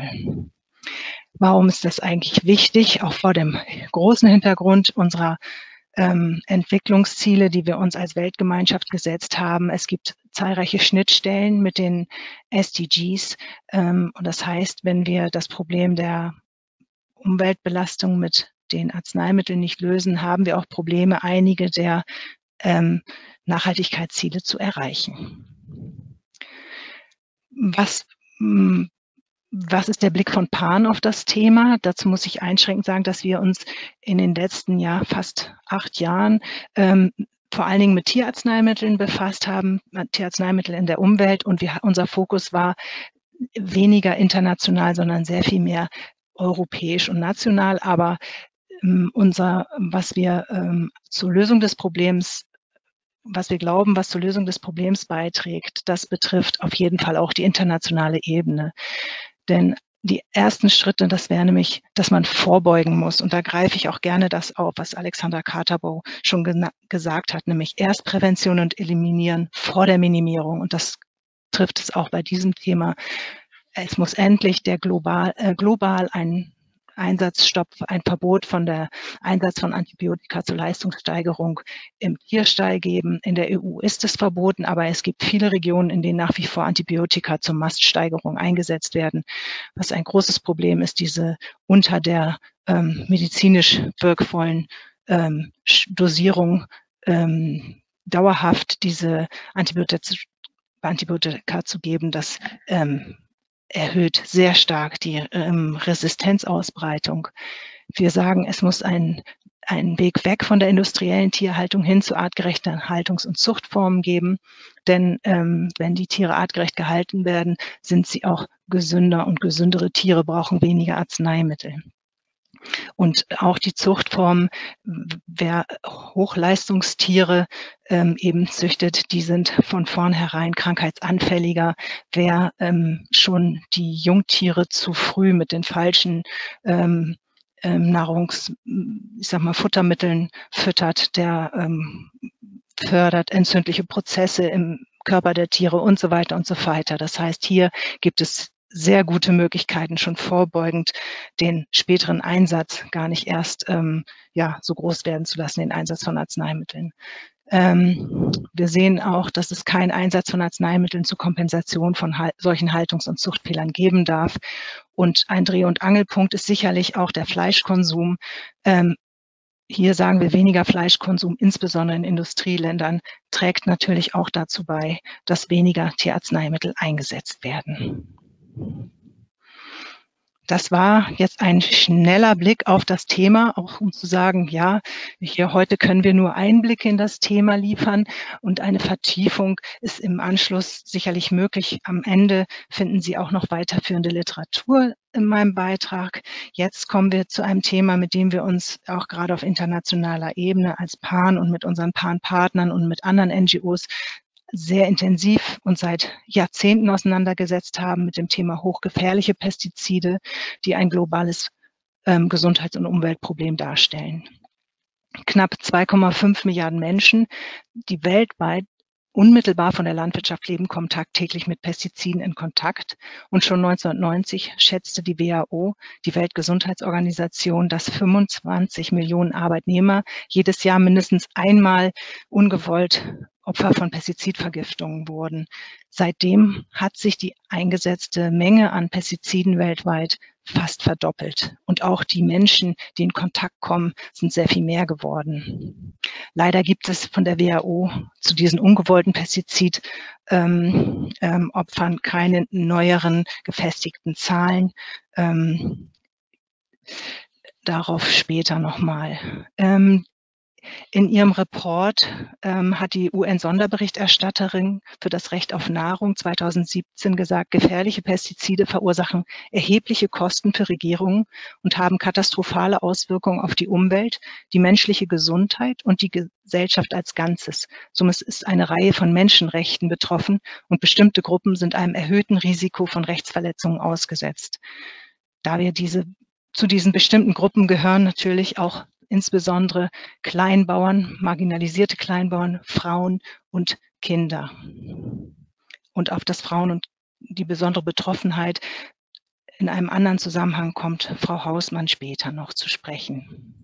Warum ist das eigentlich wichtig? Auch vor dem großen Hintergrund unserer Ähm, Entwicklungsziele, die wir uns als Weltgemeinschaft gesetzt haben. Es gibt zahlreiche Schnittstellen mit den S D Gs. Ähm, und das heißt, wenn wir das Problem der Umweltbelastung mit den Arzneimitteln nicht lösen, haben wir auch Probleme, einige der ähm, Nachhaltigkeitsziele zu erreichen. Was mh, Was ist der Blick von Pan auf das Thema? Dazu muss ich einschränkend sagen, dass wir uns in den letzten Jahr, fast acht Jahren ähm, vor allen Dingen mit Tierarzneimitteln befasst haben, Tierarzneimittel in der Umwelt, und wir, unser Fokus war weniger international, sondern sehr viel mehr europäisch und national. Aber ähm, unser, was wir ähm, zur Lösung des Problems was wir glauben, was zur Lösung des Problems beiträgt, das betrifft auf jeden Fall auch die internationale Ebene. Denn die ersten Schritte, das wäre nämlich, dass man vorbeugen muss. Und da greife ich auch gerne das auf, was Alexandra Katterbow schon gesagt hat, nämlich erst Prävention und Eliminieren vor der Minimierung. Und das trifft es auch bei diesem Thema. Es muss endlich der global, äh, global ein Einsatzstopp, ein Verbot von der Einsatz von Antibiotika zur Leistungssteigerung im Tierstall geben. In der E U ist es verboten, aber es gibt viele Regionen, in denen nach wie vor Antibiotika zur Maststeigerung eingesetzt werden. Was ein großes Problem ist, diese unter der ähm, medizinisch wirkvollen ähm, Dosierung ähm, dauerhaft diese Antibiotika, Antibiotika zu geben, das ähm, erhöht sehr stark die ähm, Resistenzausbreitung. Wir sagen, es muss ein, einen Weg weg von der industriellen Tierhaltung hin zu artgerechten Haltungs- und Zuchtformen geben. Denn ähm, wenn die Tiere artgerecht gehalten werden, sind sie auch gesünder, und gesündere Tiere brauchen weniger Arzneimittel. Und auch die Zuchtformen, wer Hochleistungstiere ähm, eben züchtet, die sind von vornherein krankheitsanfälliger. Wer ähm, schon die Jungtiere zu früh mit den falschen ähm, ähm, Nahrungs, ich sag mal, Futtermitteln füttert, der ähm, fördert entzündliche Prozesse im Körper der Tiere und so weiter und so weiter. Das heißt, hier gibt es sehr gute Möglichkeiten, schon vorbeugend den späteren Einsatz gar nicht erst ähm, ja, so groß werden zu lassen, den Einsatz von Arzneimitteln. Ähm, wir sehen auch, dass es keinen Einsatz von Arzneimitteln zur Kompensation von Hal- solchen Haltungs- und Zuchtfehlern geben darf. Und ein Dreh- und Angelpunkt ist sicherlich auch der Fleischkonsum. Ähm, Hier sagen wir, weniger Fleischkonsum, insbesondere in Industrieländern, trägt natürlich auch dazu bei, dass weniger Tierarzneimittel eingesetzt werden. Das war jetzt ein schneller Blick auf das Thema, auch um zu sagen, ja, hier heute können wir nur Einblicke in das Thema liefern und eine Vertiefung ist im Anschluss sicherlich möglich. Am Ende finden Sie auch noch weiterführende Literatur in meinem Beitrag. Jetzt kommen wir zu einem Thema, mit dem wir uns auch gerade auf internationaler Ebene als PAN und mit unseren PAN-Partnern und mit anderen N G Os sehr intensiv und seit Jahrzehnten auseinandergesetzt haben mit dem Thema hochgefährliche Pestizide, die ein globales ähm, Gesundheits- und Umweltproblem darstellen. Knapp zwei Komma fünf Milliarden Menschen, die weltweit unmittelbar von der Landwirtschaft leben, kommen tagtäglich mit Pestiziden in Kontakt. Und schon neunzehnhundertneunzig schätzte die W H O, die Weltgesundheitsorganisation, dass fünfundzwanzig Millionen Arbeitnehmer jedes Jahr mindestens einmal ungewollt Opfer von Pestizidvergiftungen wurden. Seitdem hat sich die eingesetzte Menge an Pestiziden weltweit fast verdoppelt. Und auch die Menschen, die in Kontakt kommen, sind sehr viel mehr geworden. Leider gibt es von der W H O zu diesen ungewollten Pestizidopfern ähm, ähm, keine neueren gefestigten Zahlen. Ähm, darauf später nochmal. Ähm, In ihrem Report ähm, hat die U N-Sonderberichterstatterin für das Recht auf Nahrung zweitausendsiebzehn gesagt, gefährliche Pestizide verursachen erhebliche Kosten für Regierungen und haben katastrophale Auswirkungen auf die Umwelt, die menschliche Gesundheit und die Gesellschaft als Ganzes. Somit ist eine Reihe von Menschenrechten betroffen und bestimmte Gruppen sind einem erhöhten Risiko von Rechtsverletzungen ausgesetzt. Da wir diese, zu diesen bestimmten Gruppen gehören natürlich auch insbesondere Kleinbauern, marginalisierte Kleinbauern, Frauen und Kinder. Und auf das Frauen und die besondere Betroffenheit in einem anderen Zusammenhang kommt Frau Hausmann später noch zu sprechen.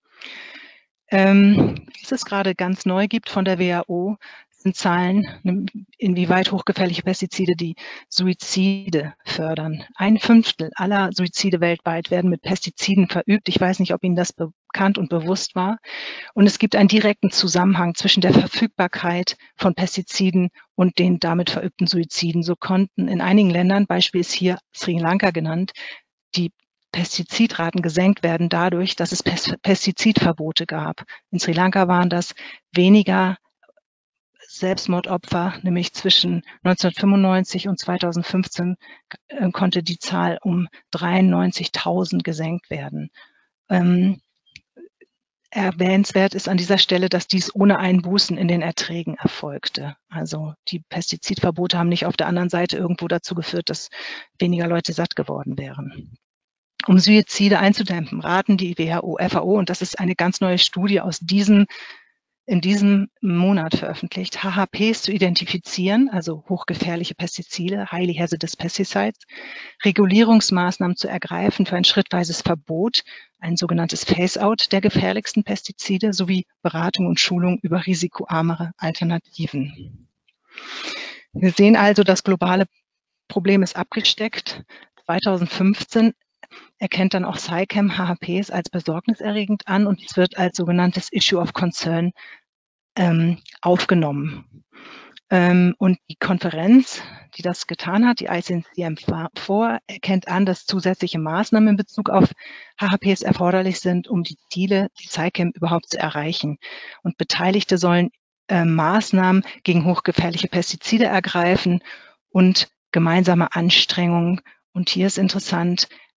Ähm, was es gerade ganz neu gibt von der W H O, sind Zahlen, inwieweit hochgefährliche Pestizide die Suizide fördern. Ein Fünftel aller Suizide weltweit werden mit Pestiziden verübt. Ich weiß nicht, ob Ihnen das bekannt und bewusst war. Und es gibt einen direkten Zusammenhang zwischen der Verfügbarkeit von Pestiziden und den damit verübten Suiziden. So konnten in einigen Ländern, Beispiel ist hier Sri Lanka genannt, die Pestizidraten gesenkt werden dadurch, dass es Pestizidverbote gab. In Sri Lanka waren das weniger Selbstmordopfer, nämlich zwischen neunzehnhundertfünfundneunzig und zweitausendfünfzehn äh, konnte die Zahl um dreiundneunzigtausend gesenkt werden. Ähm, erwähnenswert ist an dieser Stelle, dass dies ohne Einbußen in den Erträgen erfolgte. Also die Pestizidverbote haben nicht auf der anderen Seite irgendwo dazu geführt, dass weniger Leute satt geworden wären. Um Suizide einzudämmen, raten die W H O, F A O, und das ist eine ganz neue Studie aus diesem in diesem Monat veröffentlicht, H H Ps zu identifizieren, also hochgefährliche Pestizide, Highly Hazardous Pesticides, Regulierungsmaßnahmen zu ergreifen für ein schrittweises Verbot, ein sogenanntes Phase-out der gefährlichsten Pestizide sowie Beratung und Schulung über risikoarmere Alternativen. Wir sehen also, das globale Problem ist abgesteckt. zweitausendfünfzehn erkennt dann auch SciChem H H Ps als besorgniserregend an und es wird als sogenanntes Issue of Concern ähm, aufgenommen. Ähm, und die Konferenz, die das getan hat, die I C C M vier, erkennt an, dass zusätzliche Maßnahmen in Bezug auf H H Ps erforderlich sind, um die Ziele, die SciChem überhaupt zu erreichen. Und Beteiligte sollen äh, Maßnahmen gegen hochgefährliche Pestizide ergreifen und gemeinsame Anstrengungen. Und hier ist interessant,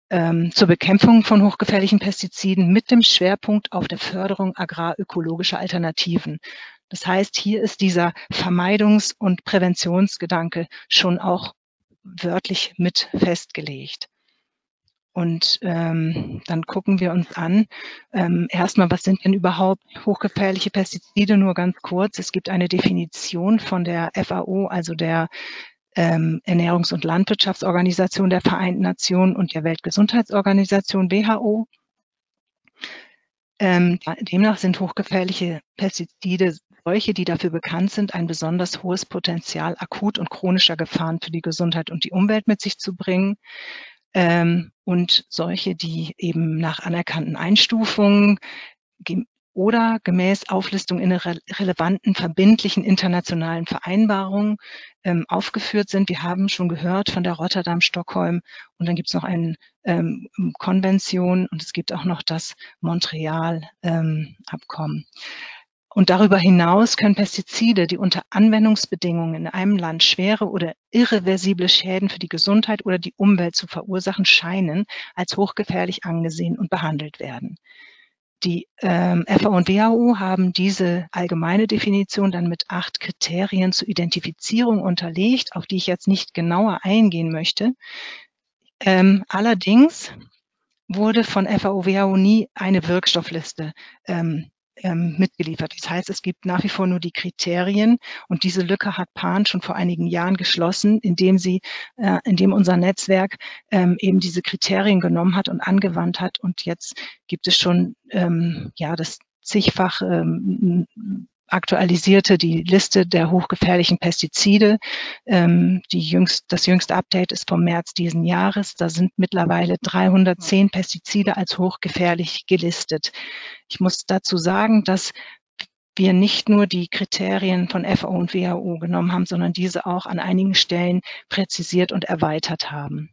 ähm, zur Bekämpfung von hochgefährlichen Pestiziden mit dem Schwerpunkt auf der Förderung agrarökologischer Alternativen. Das heißt, hier ist dieser Vermeidungs- und Präventionsgedanke schon auch wörtlich mit festgelegt. Und ähm, dann gucken wir uns an, ähm, erstmal, was sind denn überhaupt hochgefährliche Pestizide? Nur ganz kurz, es gibt eine Definition von der F A O, also der ähm, Ernährungs- und Landwirtschaftsorganisation der Vereinten Nationen und der Weltgesundheitsorganisation W H O. Ähm, demnach sind hochgefährliche Pestizide solche, die dafür bekannt sind, ein besonders hohes Potenzial akut und chronischer Gefahren für die Gesundheit und die Umwelt mit sich zu bringen. Ähm, und solche, die eben nach anerkannten Einstufungen oder gemäß Auflistung in re relevanten verbindlichen internationalen Vereinbarungen ähm, aufgeführt sind. Wir haben schon gehört von der Rotterdam, Stockholm und dann gibt es noch eine ähm, Konvention und es gibt auch noch das Montreal-Abkommen. Ähm, Und darüber hinaus können Pestizide, die unter Anwendungsbedingungen in einem Land schwere oder irreversible Schäden für die Gesundheit oder die Umwelt zu verursachen scheinen, als hochgefährlich angesehen und behandelt werden. Die ähm, F A O und W H O haben diese allgemeine Definition dann mit acht Kriterien zur Identifizierung unterlegt, auf die ich jetzt nicht genauer eingehen möchte. Ähm, allerdings wurde von F A O, W H O nie eine Wirkstoffliste ähm, ähm, mitgeliefert. Das heißt, es gibt nach wie vor nur die Kriterien und diese Lücke hat Pan schon vor einigen Jahren geschlossen, indem sie, äh, indem unser Netzwerk ähm, eben diese Kriterien genommen hat und angewandt hat und jetzt gibt es schon ähm, ja das zigfach ähm, aktualisierte die Liste der hochgefährlichen Pestizide. Ähm, die jüngst, das jüngste Update ist vom März diesen Jahres. Da sind mittlerweile dreihundertzehn Pestizide als hochgefährlich gelistet. Ich muss dazu sagen, dass wir nicht nur die Kriterien von F A O und W H O genommen haben, sondern diese auch an einigen Stellen präzisiert und erweitert haben.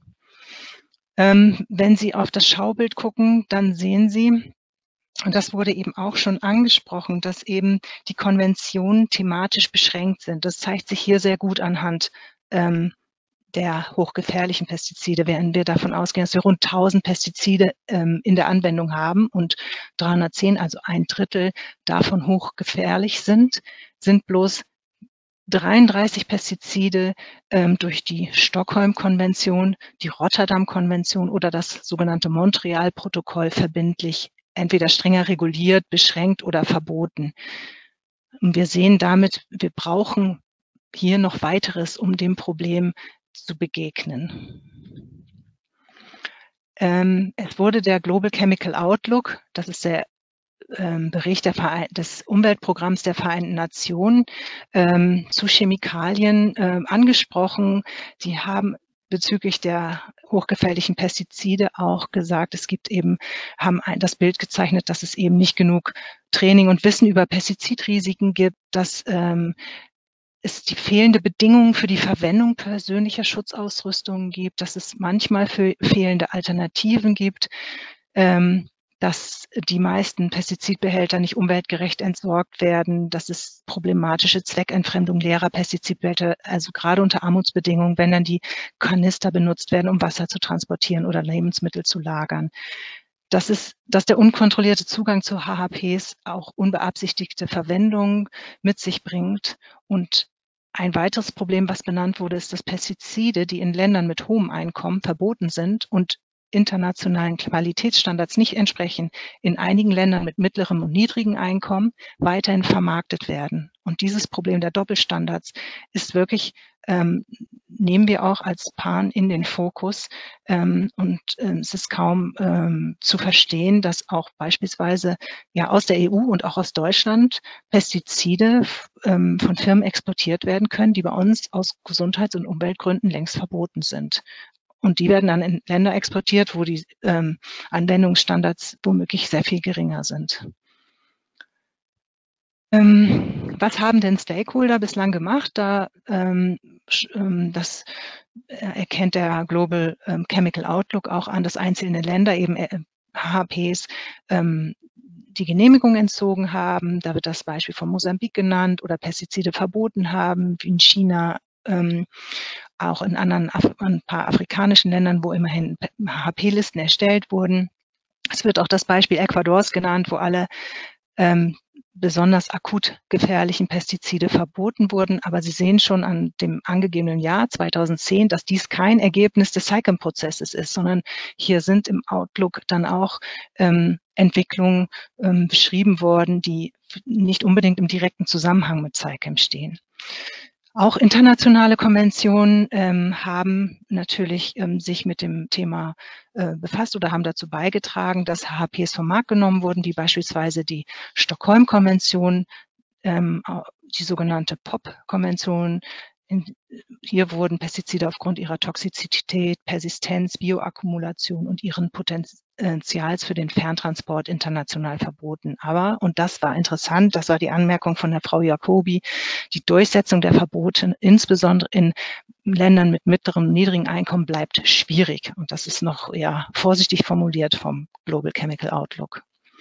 Ähm, wenn Sie auf das Schaubild gucken, dann sehen Sie, und das wurde eben auch schon angesprochen, dass eben die Konventionen thematisch beschränkt sind. Das zeigt sich hier sehr gut anhand ähm, der hochgefährlichen Pestizide, während wir davon ausgehen, dass wir rund tausend Pestizide ähm, in der Anwendung haben und dreihundertzehn, also ein Drittel davon hochgefährlich sind, sind bloß dreiunddreißig Pestizide ähm, durch die Stockholm-Konvention, die Rotterdam-Konvention oder das sogenannte Montreal-Protokoll verbindlich entweder strenger reguliert, beschränkt oder verboten. Und wir sehen damit, wir brauchen hier noch weiteres, um dem Problem zu begegnen. Ähm, es wurde der Global Chemical Outlook, das ist der ähm, Bericht der Verein des Umweltprogramms der Vereinten Nationen ähm, zu Chemikalien ähm, angesprochen. Sie haben bezüglich der hochgefährlichen Pestizide auch gesagt, es gibt eben, haben ein, das Bild gezeichnet, dass es eben nicht genug Training und Wissen über Pestizidrisiken gibt, dass ähm, es die fehlende Bedingungen für die Verwendung persönlicher Schutzausrüstungen gibt, dass es manchmal für fehlende Alternativen gibt, ähm, dass die meisten Pestizidbehälter nicht umweltgerecht entsorgt werden, dass es problematische Zweckentfremdung leerer Pestizidbehälter, also gerade unter Armutsbedingungen, wenn dann die Kanister benutzt werden, um Wasser zu transportieren oder Lebensmittel zu lagern. Das ist, dass der unkontrollierte Zugang zu H H Ps auch unbeabsichtigte Verwendung mit sich bringt. Und ein weiteres Problem, was benannt wurde, ist, dass Pestizide, die in Ländern mit hohem Einkommen verboten sind und internationalen Qualitätsstandards nicht entsprechen, in einigen Ländern mit mittlerem und niedrigem Einkommen weiterhin vermarktet werden. Und dieses Problem der Doppelstandards ist wirklich, ähm, nehmen wir auch als Pan in den Fokus. Ähm, und ähm, es ist kaum ähm, zu verstehen, dass auch beispielsweise ja aus der E U und auch aus Deutschland Pestizide ähm, von Firmen exportiert werden können, die bei uns aus Gesundheits- und Umweltgründen längst verboten sind. Und die werden dann in Länder exportiert, wo die ähm, Anwendungsstandards womöglich sehr viel geringer sind. Ähm, was haben denn Stakeholder bislang gemacht? Da, ähm, das erkennt der Global Chemical Outlook auch an, dass einzelne Länder eben H H Ps ähm, die Genehmigung entzogen haben. Da wird das Beispiel von Mosambik genannt oder Pestizide verboten haben, wie in China. Ähm, auch in anderen, ein paar afrikanischen Ländern, wo immerhin H H P-Listen erstellt wurden. Es wird auch das Beispiel Ecuadors genannt, wo alle ähm, besonders akut gefährlichen Pestizide verboten wurden. Aber Sie sehen schon an dem angegebenen Jahr zweitausendzehn, dass dies kein Ergebnis des SAICM-Prozesses ist, sondern hier sind im Outlook dann auch ähm, Entwicklungen ähm, beschrieben worden, die nicht unbedingt im direkten Zusammenhang mit SAICM stehen. Auch internationale Konventionen ähm, haben natürlich ähm, sich mit dem Thema äh, befasst oder haben dazu beigetragen, dass H H Ps vom Markt genommen wurden, wie beispielsweise die Stockholm-Konvention, ähm, die sogenannte P O P-Konvention. Hier wurden Pestizide aufgrund ihrer Toxizität, Persistenz, Bioakkumulation und ihren Potenzials für den Ferntransport international verboten. Aber, und das war interessant, das war die Anmerkung von der Frau Jacobi, die Durchsetzung der Verbote, insbesondere in Ländern mit mittlerem, niedrigen Einkommen, bleibt schwierig. Und das ist noch eher vorsichtig formuliert vom Global Chemical Outlook.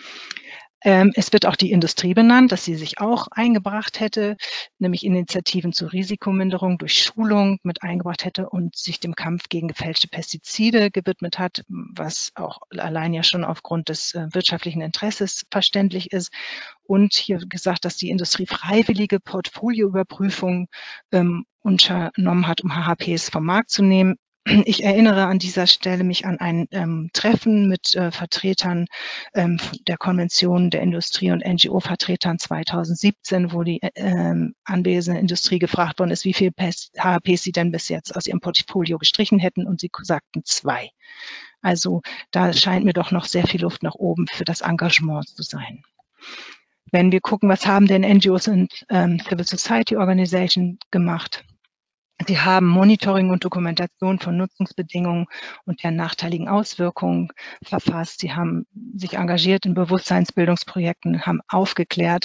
Ähm, es wird auch die Industrie benannt, dass sie sich auch eingebracht hätte, nämlich Initiativen zur Risikominderung durch Schulung mit eingebracht hätte und sich dem Kampf gegen gefälschte Pestizide gewidmet hat, was auch allein ja schon aufgrund des äh, wirtschaftlichen Interesses verständlich ist. Und hier gesagt, dass die Industrie freiwillige Portfolioüberprüfungen ähm, unternommen hat, um H H Ps vom Markt zu nehmen. Ich erinnere an dieser Stelle mich an ein ähm, Treffen mit äh, Vertretern ähm, der Konvention der Industrie und N G O-Vertretern zweitausendsiebzehn, wo die ähm, anwesende Industrie gefragt worden ist, wie viele H H Ps sie denn bis jetzt aus ihrem Portfolio gestrichen hätten, und sie sagten zwei. Also da scheint mir doch noch sehr viel Luft nach oben für das Engagement zu sein. Wenn wir gucken, was haben denn N G Os und ähm, Civil Society Organizations gemacht? Sie haben Monitoring und Dokumentation von Nutzungsbedingungen und deren nachteiligen Auswirkungen verfasst. Sie haben sich engagiert in Bewusstseinsbildungsprojekten, haben aufgeklärt.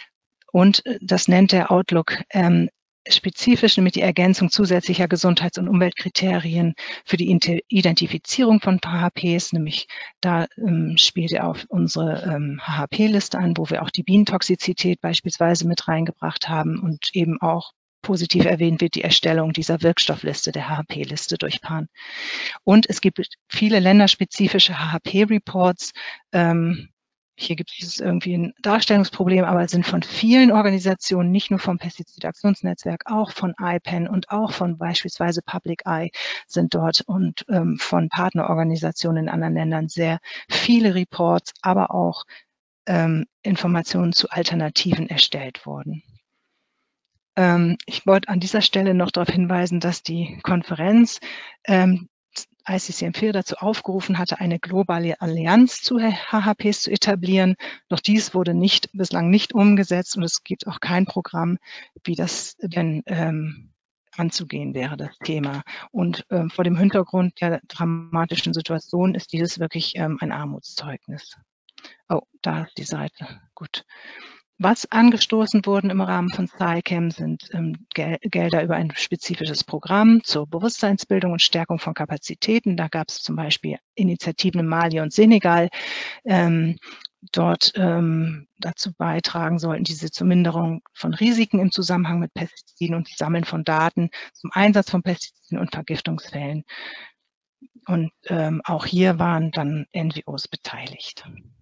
Und das nennt der Outlook ähm, spezifisch, nämlich die Ergänzung zusätzlicher Gesundheits- und Umweltkriterien für die Identifizierung von H H Ps, nämlich da ähm, spielt er auf unsere ähm, H H P-Liste an, wo wir auch die Bienentoxizität beispielsweise mit reingebracht haben und eben auch positiv erwähnt wird die Erstellung dieser Wirkstoffliste, der H H P-Liste durch P A N. Und es gibt viele länderspezifische H H P-Reports. Ähm, hier gibt es irgendwie ein Darstellungsproblem, aber es sind von vielen Organisationen, nicht nur vom Pestizidaktionsnetzwerk, auch von I P E N und auch von beispielsweise Public Eye sind dort und ähm, von Partnerorganisationen in anderen Ländern sehr viele Reports, aber auch ähm, Informationen zu Alternativen erstellt worden. Ich wollte an dieser Stelle noch darauf hinweisen, dass die Konferenz ähm, I C C M vier dazu aufgerufen hatte, eine globale Allianz zu H H Ps zu etablieren. Doch dies wurde nicht, bislang nicht umgesetzt, und es gibt auch kein Programm, wie das denn ähm, anzugehen wäre, das Thema. Und ähm, vor dem Hintergrund der dramatischen Situation ist dieses wirklich ähm, ein Armutszeugnis. Oh, da ist die Seite. Gut. Was angestoßen wurden im Rahmen von SAICM sind ähm, Gel Gelder über ein spezifisches Programm zur Bewusstseinsbildung und Stärkung von Kapazitäten. Da gab es zum Beispiel Initiativen in Mali und Senegal, ähm, dort ähm, dazu beitragen sollten, diese zur Minderung von Risiken im Zusammenhang mit Pestiziden und Sammeln von Daten zum Einsatz von Pestiziden und Vergiftungsfällen. Und ähm, auch hier waren dann N G Os beteiligt.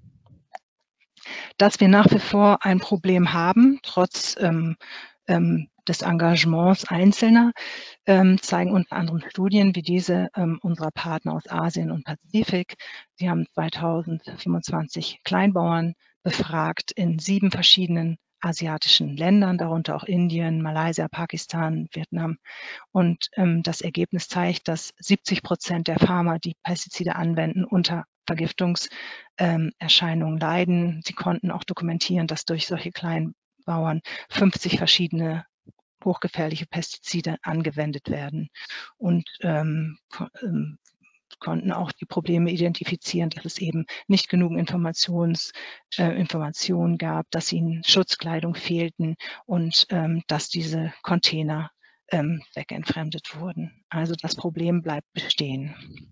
Dass wir nach wie vor ein Problem haben, trotz ähm, ähm, des Engagements Einzelner, ähm, zeigen unter anderem Studien wie diese ähm, unserer Partner aus Asien und Pazifik. Sie haben zweitausendfünfundzwanzig Kleinbauern befragt in sieben verschiedenen asiatischen Ländern, darunter auch Indien, Malaysia, Pakistan, Vietnam. Und ähm, das Ergebnis zeigt, dass siebzig Prozent der Farmer, die Pestizide anwenden, unter Vergiftungserscheinungen leiden. Sie konnten auch dokumentieren, dass durch solche Kleinbauern fünfzig verschiedene hochgefährliche Pestizide angewendet werden, und ähm, ähm, konnten auch die Probleme identifizieren, dass es eben nicht genug Informations, äh, Informationen gab, dass ihnen Schutzkleidung fehlten und ähm, dass diese Container ähm, zweckentfremdet wurden. Also das Problem bleibt bestehen.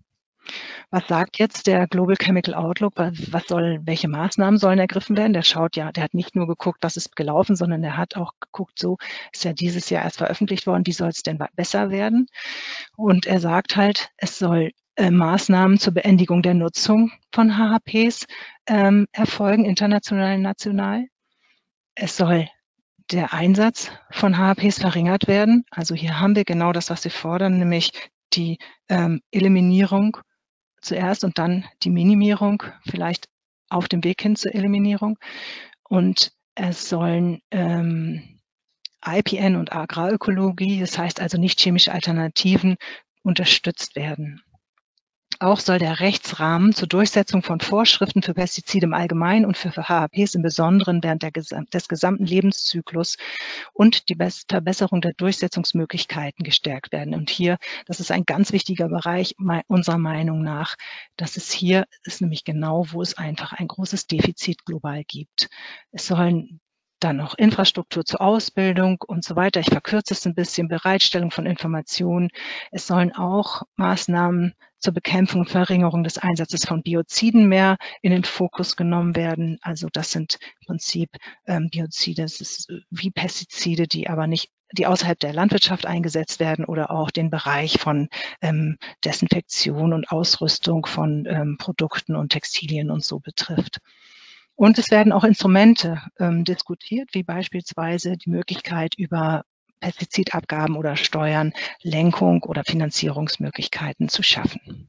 Was sagt jetzt der Global Chemical Outlook? Was soll, welche Maßnahmen sollen ergriffen werden? Der schaut ja, der hat nicht nur geguckt, was ist gelaufen, sondern der hat auch geguckt, so ist ja dieses Jahr erst veröffentlicht worden, wie soll es denn besser werden? Und er sagt halt, es soll äh, Maßnahmen zur Beendigung der Nutzung von H H Ps ähm, erfolgen, international und national. Es soll der Einsatz von H H Ps verringert werden. Also hier haben wir genau das, was wir fordern, nämlich die ähm, Eliminierung zuerst und dann die Minimierung, vielleicht auf dem Weg hin zur Eliminierung. Und es sollen ähm, I P N und Agrarökologie, das heißt also nicht chemische Alternativen, unterstützt werden. Auch soll der Rechtsrahmen zur Durchsetzung von Vorschriften für Pestizide im Allgemeinen und für H H Ps im Besonderen während der, des gesamten Lebenszyklus und die Verbesserung der Durchsetzungsmöglichkeiten gestärkt werden. Und hier, das ist ein ganz wichtiger Bereich unserer Meinung nach, dass es hier ist nämlich genau, wo es einfach ein großes Defizit global gibt. Es sollen dann noch Infrastruktur zur Ausbildung und so weiter. Ich verkürze es ein bisschen, Bereitstellung von Informationen. Es sollen auch Maßnahmen zur Bekämpfung und Verringerung des Einsatzes von Bioziden mehr in den Fokus genommen werden. Also das sind im Prinzip ähm, Biozide, das ist wie Pestizide, die aber nicht, die außerhalb der Landwirtschaft eingesetzt werden oder auch den Bereich von ähm, Desinfektion und Ausrüstung von ähm, Produkten und Textilien und so betrifft. Und es werden auch Instrumente ähm, diskutiert, wie beispielsweise die Möglichkeit über Pestizidabgaben oder Steuern, Lenkung oder Finanzierungsmöglichkeiten zu schaffen.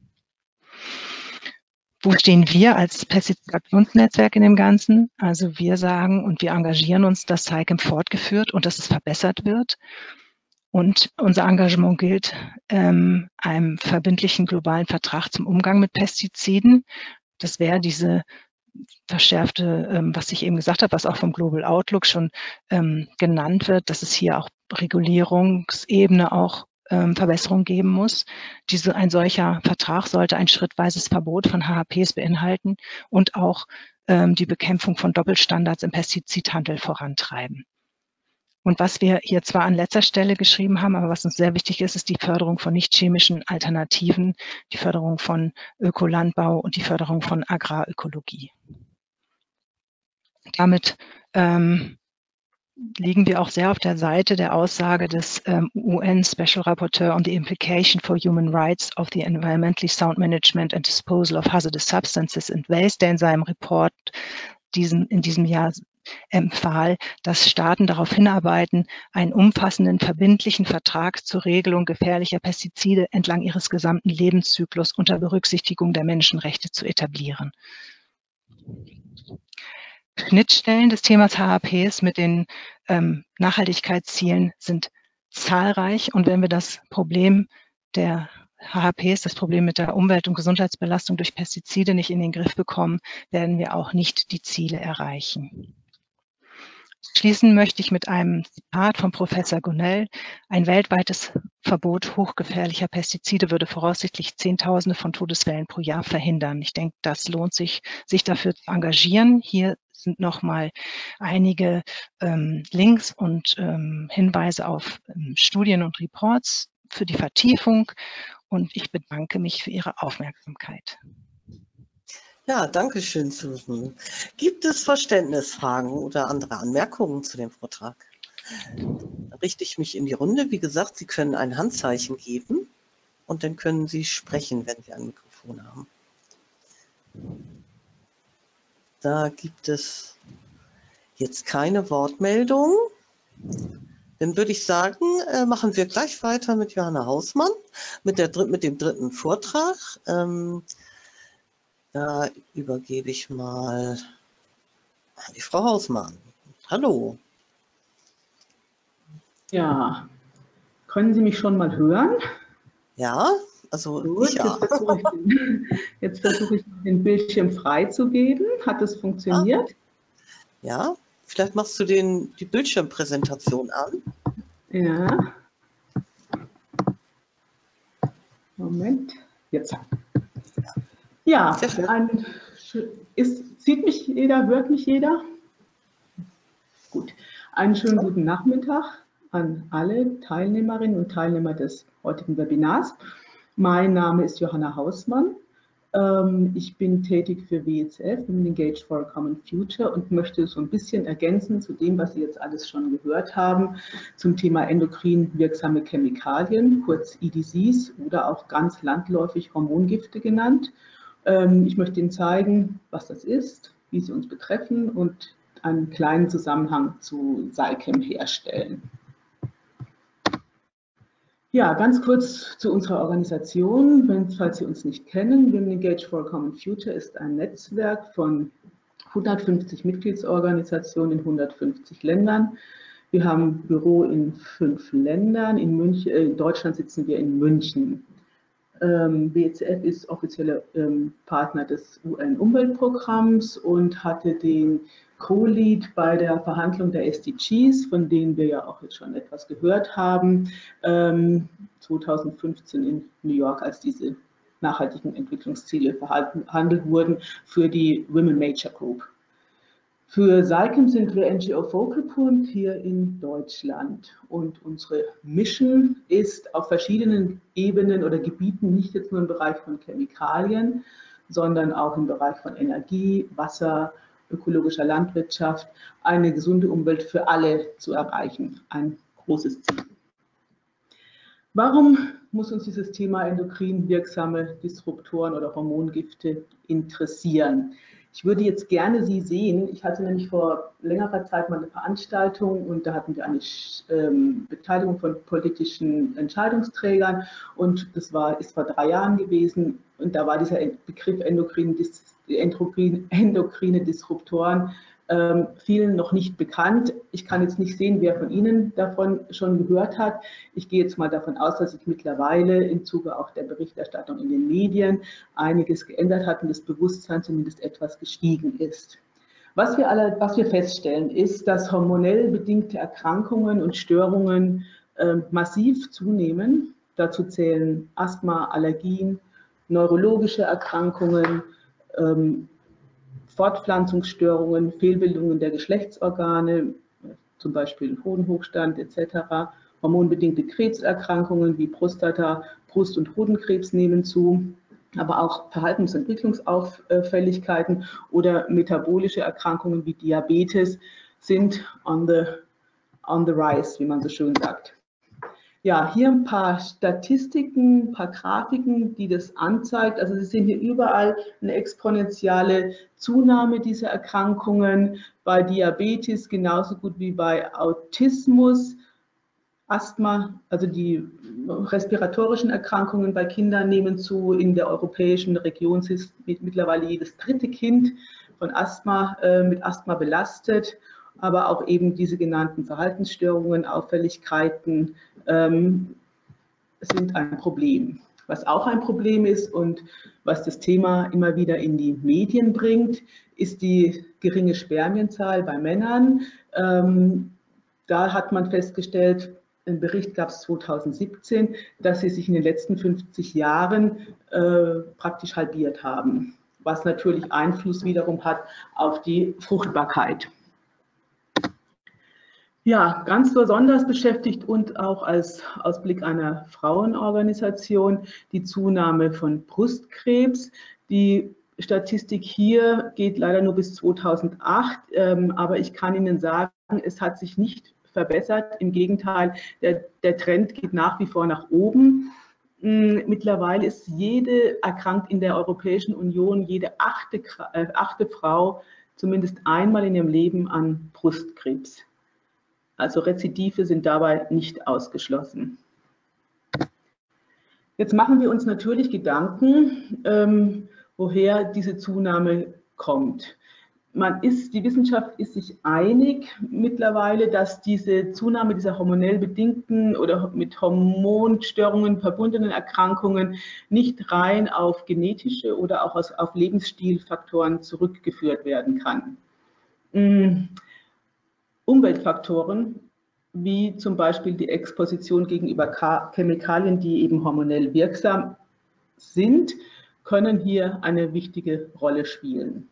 Wo stehen wir als Pestizidaktionsnetzwerk in dem Ganzen? Also wir sagen und wir engagieren uns, dass C I C E M fortgeführt und dass es verbessert wird. Und unser Engagement gilt ähm, einem verbindlichen globalen Vertrag zum Umgang mit Pestiziden. Das wäre diese verschärfte, ähm, was ich eben gesagt habe, was auch vom Global Outlook schon ähm, genannt wird, dass es hier auch Regulierungsebene auch ähm, Verbesserungen geben muss. Diese, ein solcher Vertrag sollte ein schrittweises Verbot von H H Ps beinhalten und auch ähm, die Bekämpfung von Doppelstandards im Pestizidhandel vorantreiben. Und was wir hier zwar an letzter Stelle geschrieben haben, aber was uns sehr wichtig ist, ist die Förderung von nicht-chemischen Alternativen, die Förderung von Ökolandbau und die Förderung von Agrarökologie. Damit ähm, liegen wir auch sehr auf der Seite der Aussage des ähm, U N Special Rapporteur on the Implication for Human Rights of the Environmentally Sound Management and Disposal of Hazardous Substances and Waste, der in seinem Report diesen, in diesem Jahr empfahl, dass Staaten darauf hinarbeiten, einen umfassenden, verbindlichen Vertrag zur Regelung gefährlicher Pestizide entlang ihres gesamten Lebenszyklus unter Berücksichtigung der Menschenrechte zu etablieren. Schnittstellen des Themas H H Ps mit den ähm, Nachhaltigkeitszielen sind zahlreich. Und wenn wir das Problem der H H Ps, das Problem mit der Umwelt- und Gesundheitsbelastung durch Pestizide nicht in den Griff bekommen, werden wir auch nicht die Ziele erreichen. Schließen möchte ich mit einem Zitat von Professor Gonell. Ein weltweites Verbot hochgefährlicher Pestizide würde voraussichtlich Zehntausende von Todesfällen pro Jahr verhindern. Ich denke, das lohnt sich, sich dafür zu engagieren. Hier sind nochmal einige ähm, Links und ähm, Hinweise auf ähm, Studien und Reports für die Vertiefung. Und ich bedanke mich für Ihre Aufmerksamkeit. Ja, danke schön, Susan. Gibt es Verständnisfragen oder andere Anmerkungen zu dem Vortrag? Dann richte ich mich in die Runde. Wie gesagt, Sie können ein Handzeichen geben und dann können Sie sprechen, wenn Sie ein Mikrofon haben. Da gibt es jetzt keine Wortmeldung. Dann würde ich sagen, machen wir gleich weiter mit Johanna Hausmann, mit, der, mit dem dritten Vortrag. Ähm, Da übergebe ich mal an die Frau Hausmann. Hallo. Ja, können Sie mich schon mal hören? Ja, also Gut, ich ja. Jetzt versuche ich, den, jetzt versuche ich den Bildschirm freizugeben. Hat es funktioniert? Ja, vielleicht machst du den, die Bildschirmpräsentation an. Ja. Moment, jetzt. Ja, ein, ist, sieht mich jeder, hört mich jeder? Gut. Einen schönen guten Nachmittag an alle Teilnehmerinnen und Teilnehmer des heutigen Webinars. Mein Name ist Johanna Hausmann Ähm, ich bin tätig für W E C F, bin Engaged for a Common Future und möchte so ein bisschen ergänzen zu dem, was Sie jetzt alles schon gehört haben, zum Thema endokrin wirksame Chemikalien, kurz E D Cs oder auch ganz landläufig Hormongifte genannt. Ähm, ich möchte Ihnen zeigen, was das ist, wie sie uns betreffen und einen kleinen Zusammenhang zu SciChem herstellen. Ja, ganz kurz zu unserer Organisation, wenn, falls Sie uns nicht kennen. Women Engaged for a Common Future ist ein Netzwerk von hundertfünfzig Mitgliedsorganisationen in hundertfünfzig Ländern. Wir haben ein Büro in fünf Ländern. In, München, äh, in Deutschland sitzen wir in München. Ähm, W E C F ist offizieller ähm, Partner des U N-Umweltprogramms und hatte den Co-Lead bei der Verhandlung der S D Gs, von denen wir ja auch jetzt schon etwas gehört haben, ähm, zweitausendfünfzehn in New York, als diese nachhaltigen Entwicklungsziele verhandelt wurden für die Women Major Group. Für SciChem sind wir N G O Focal Point hier in Deutschland und unsere Mission ist auf verschiedenen Ebenen oder Gebieten, nicht jetzt nur im Bereich von Chemikalien, sondern auch im Bereich von Energie, Wasser, ökologischer Landwirtschaft, eine gesunde Umwelt für alle zu erreichen. Ein großes Ziel. Warum muss uns dieses Thema endokrin wirksame Disruptoren oder Hormongifte interessieren? Ich würde jetzt gerne Sie sehen. Ich hatte nämlich vor längerer Zeit mal eine Veranstaltung und da hatten wir eine ähm, Beteiligung von politischen Entscheidungsträgern und das war, ist vor drei Jahren gewesen und da war dieser Begriff endokrine, endokrine Disruptoren ähm, vielen noch nicht bekannt. Ich kann jetzt nicht sehen, wer von Ihnen davon schon gehört hat. Ich gehe jetzt mal davon aus, dass sich mittlerweile im Zuge auch der Berichterstattung in den Medien einiges geändert hat und das Bewusstsein zumindest etwas gestiegen ist. Was wir, alle, was wir feststellen, ist, dass hormonell bedingte Erkrankungen und Störungen äh, massiv zunehmen. Dazu zählen Asthma, Allergien, neurologische Erkrankungen, ähm, Fortpflanzungsstörungen, Fehlbildungen der Geschlechtsorgane, zum Beispiel Hodenhochstand et cetera, hormonbedingte Krebserkrankungen wie Prostata, Brust- und Hodenkrebs nehmen zu, aber auch Verhaltens- und Entwicklungsauffälligkeiten oder metabolische Erkrankungen wie Diabetes sind on the, on the rise, wie man so schön sagt. Ja, hier ein paar Statistiken, ein paar Grafiken, die das anzeigt. Also Sie sehen hier überall eine exponentielle Zunahme dieser Erkrankungen, bei Diabetes genauso gut wie bei Autismus, Asthma, also die respiratorischen Erkrankungen bei Kindern nehmen zu. In der europäischen Region ist mittlerweile jedes dritte Kind von Asthma, äh, mit Asthma belastet. Aber auch eben diese genannten Verhaltensstörungen, Auffälligkeiten ähm, sind ein Problem. Was auch ein Problem ist und was das Thema immer wieder in die Medien bringt, ist die geringe Spermienzahl bei Männern. Ähm, da hat man festgestellt, einen Bericht gab es zweitausendsiebzehn, dass sie sich in den letzten fünfzig Jahren äh, praktisch halbiert haben, was natürlich Einfluss wiederum hat auf die Fruchtbarkeit. Ja, ganz besonders beschäftigt uns auch als Ausblick einer Frauenorganisation die Zunahme von Brustkrebs. Die Statistik hier geht leider nur bis zweitausendacht, ähm, aber ich kann Ihnen sagen, es hat sich nicht verbessert. Im Gegenteil, der, der Trend geht nach wie vor nach oben. Mittlerweile ist jede erkrankt in der Europäischen Union, jede achte, äh, achte Frau zumindest einmal in ihrem Leben an Brustkrebs. Also Rezidive sind dabei nicht ausgeschlossen. Jetzt machen wir uns natürlich Gedanken, ähm, woher diese Zunahme kommt. Man ist, die Wissenschaft ist sich einig mittlerweile, dass diese Zunahme dieser hormonell bedingten oder mit Hormonstörungen verbundenen Erkrankungen nicht rein auf genetische oder auch auf Lebensstilfaktoren zurückgeführt werden kann. Umweltfaktoren, wie zum Beispiel die Exposition gegenüber Chemikalien, die eben hormonell wirksam sind, können hier eine wichtige Rolle spielen.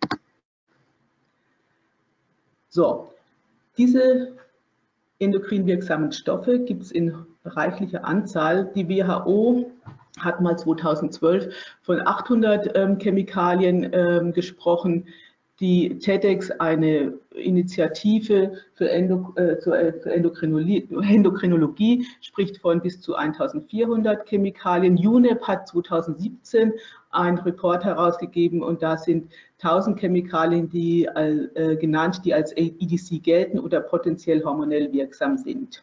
So, diese endokrin wirksamen Stoffe gibt es in reichlicher Anzahl. Die W H O hat mal zweitausendzwölf von achthundert ähm, Chemikalien ähm, gesprochen. Die TEDx, eine Initiative für, Endo, äh, zur, äh, für Endokrinologie, Endokrinologie, spricht von bis zu eintausendvierhundert Chemikalien. UNEP hat zweitausendsiebzehn einen Report herausgegeben und da sind tausend Chemikalien die, äh, genannt, die als E D C gelten oder potenziell hormonell wirksam sind.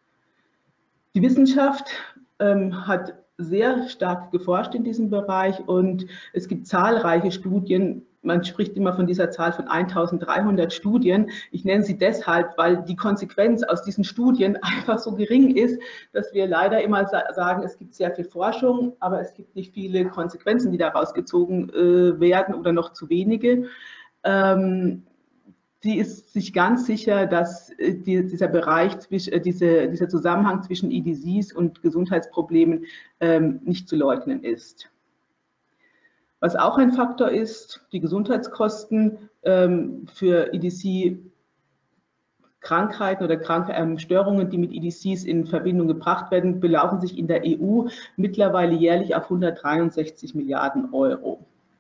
Die Wissenschaft ähm, hat sehr stark geforscht in diesem Bereich und es gibt zahlreiche Studien. Man spricht immer von dieser Zahl von eintausenddreihundert Studien. Ich nenne sie deshalb, weil die Konsequenz aus diesen Studien einfach so gering ist, dass wir leider immer sagen, es gibt sehr viel Forschung, aber es gibt nicht viele Konsequenzen, die daraus gezogen äh, werden oder noch zu wenige. Ähm, Sie ist sich ganz sicher, dass die, dieser Bereich, diese, dieser Zusammenhang zwischen E D Cs und Gesundheitsproblemen ähm, nicht zu leugnen ist. Was auch ein Faktor ist, die Gesundheitskosten ähm, für E D C-Krankheiten oder Krank ähm, Störungen, die mit E D Cs in Verbindung gebracht werden, belaufen sich in der E U mittlerweile jährlich auf hundertdreiundsechzig Milliarden Euro.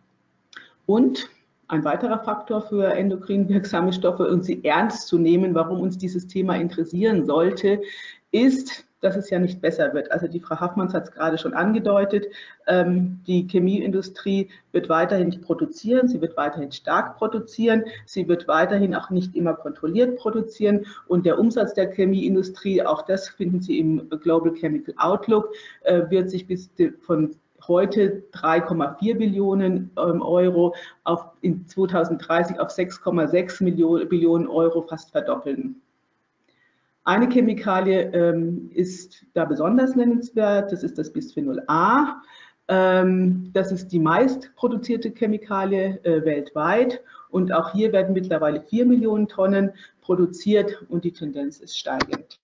Und ein weiterer Faktor für endokrin wirksame Stoffe und sie ernst zu nehmen, warum uns dieses Thema interessieren sollte, ist, dass es ja nicht besser wird. Also die Frau Haffmanns hat es gerade schon angedeutet, ähm, die Chemieindustrie wird weiterhin produzieren, sie wird weiterhin stark produzieren, sie wird weiterhin auch nicht immer kontrolliert produzieren und der Umsatz der Chemieindustrie, auch das finden Sie im Global Chemical Outlook, äh, wird sich bis von heute drei Komma vier Billionen Euro auf in zweitausenddreißig auf sechs Komma sechs Billionen Euro fast verdoppeln. Eine Chemikalie ähm, ist da besonders nennenswert, das ist das Bisphenol A. Ähm, das ist die meist produzierte Chemikalie äh, weltweit und auch hier werden mittlerweile vier Millionen Tonnen produziert und die Tendenz ist steigend.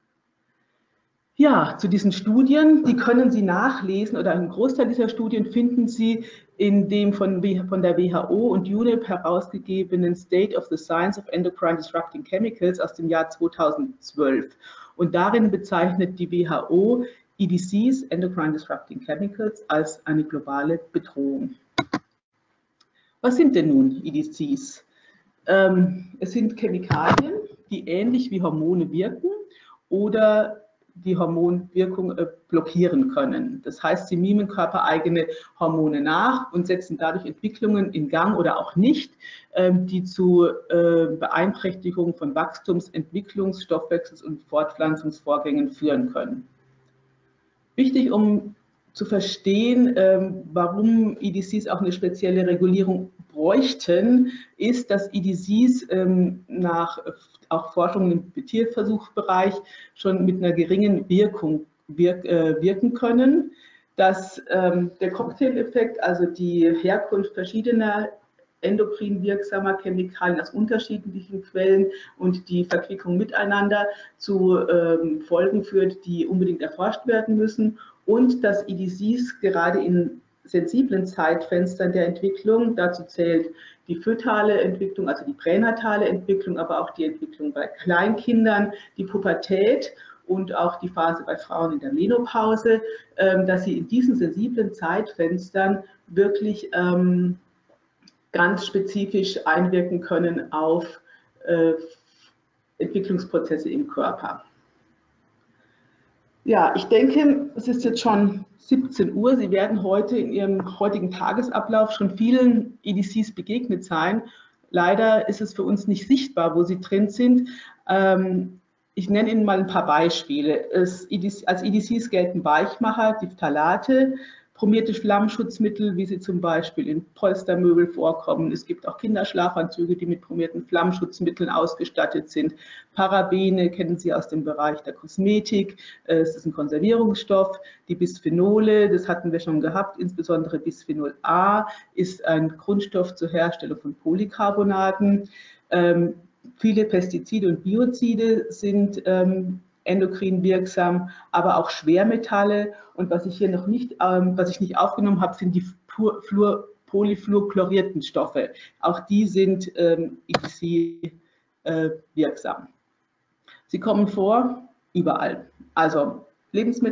Ja, zu diesen Studien, die können Sie nachlesen oder einen Großteil dieser Studien finden Sie in dem von, von der W H O und UNEP herausgegebenen State of the Science of Endocrine Disrupting Chemicals aus dem Jahr zweitausendzwölf. Und darin bezeichnet die W H O E D Cs, Endocrine Disrupting Chemicals, als eine globale Bedrohung. Was sind denn nun E D Cs? Ähm, es sind Chemikalien, die ähnlich wie Hormone wirken oder die Hormonwirkung äh, blockieren können. Das heißt, sie mimen körpereigene Hormone nach und setzen dadurch Entwicklungen in Gang oder auch nicht, ähm, die zu äh, Beeinträchtigungen von Wachstums-, Entwicklungs-, Stoffwechsels- und Fortpflanzungsvorgängen führen können. Wichtig, um zu verstehen, ähm, warum E D Cs auch eine spezielle Regulierung bräuchten, ist, dass E D Cs ähm, nach auch Forschungen im Tierversuchsbereich schon mit einer geringen Wirkung wirk, äh, wirken können. Dass ähm, der Cocktaileffekt, also die Herkunft verschiedener endokrin wirksamer Chemikalien aus unterschiedlichen Quellen und die Verquickung miteinander zu ähm, Folgen führt, die unbedingt erforscht werden müssen. Und dass E D Cs gerade in sensiblen Zeitfenstern der Entwicklung, dazu zählt die fötale Entwicklung, also die pränatale Entwicklung, aber auch die Entwicklung bei Kleinkindern, die Pubertät und auch die Phase bei Frauen in der Menopause, dass sie in diesen sensiblen Zeitfenstern wirklich ganz spezifisch einwirken können auf Entwicklungsprozesse im Körper. Ja, ich denke, es ist jetzt schon siebzehn Uhr. Sie werden heute in Ihrem heutigen Tagesablauf schon vielen E D Cs begegnet sein. Leider ist es für uns nicht sichtbar, wo sie drin sind. Ich nenne Ihnen mal ein paar Beispiele. Als E D Cs gelten Weichmacher, Diphthalate, bromierte Flammschutzmittel, wie sie zum Beispiel in Polstermöbel vorkommen. Es gibt auch Kinderschlafanzüge, die mit bromierten Flammschutzmitteln ausgestattet sind. Parabene kennen Sie aus dem Bereich der Kosmetik. Es ist ein Konservierungsstoff. Die Bisphenole, das hatten wir schon gehabt, insbesondere Bisphenol A, ist ein Grundstoff zur Herstellung von Polycarbonaten. Ähm, viele Pestizide und Biozide sind ähm, endokrin wirksam, aber auch Schwermetalle. Und was ich hier noch nicht, ähm, was ich nicht aufgenommen habe, sind die Fluor, polyfluorchlorierten Stoffe. Auch die sind ähm, E D C äh, wirksam. Sie kommen vor überall. Also Lebensmittel,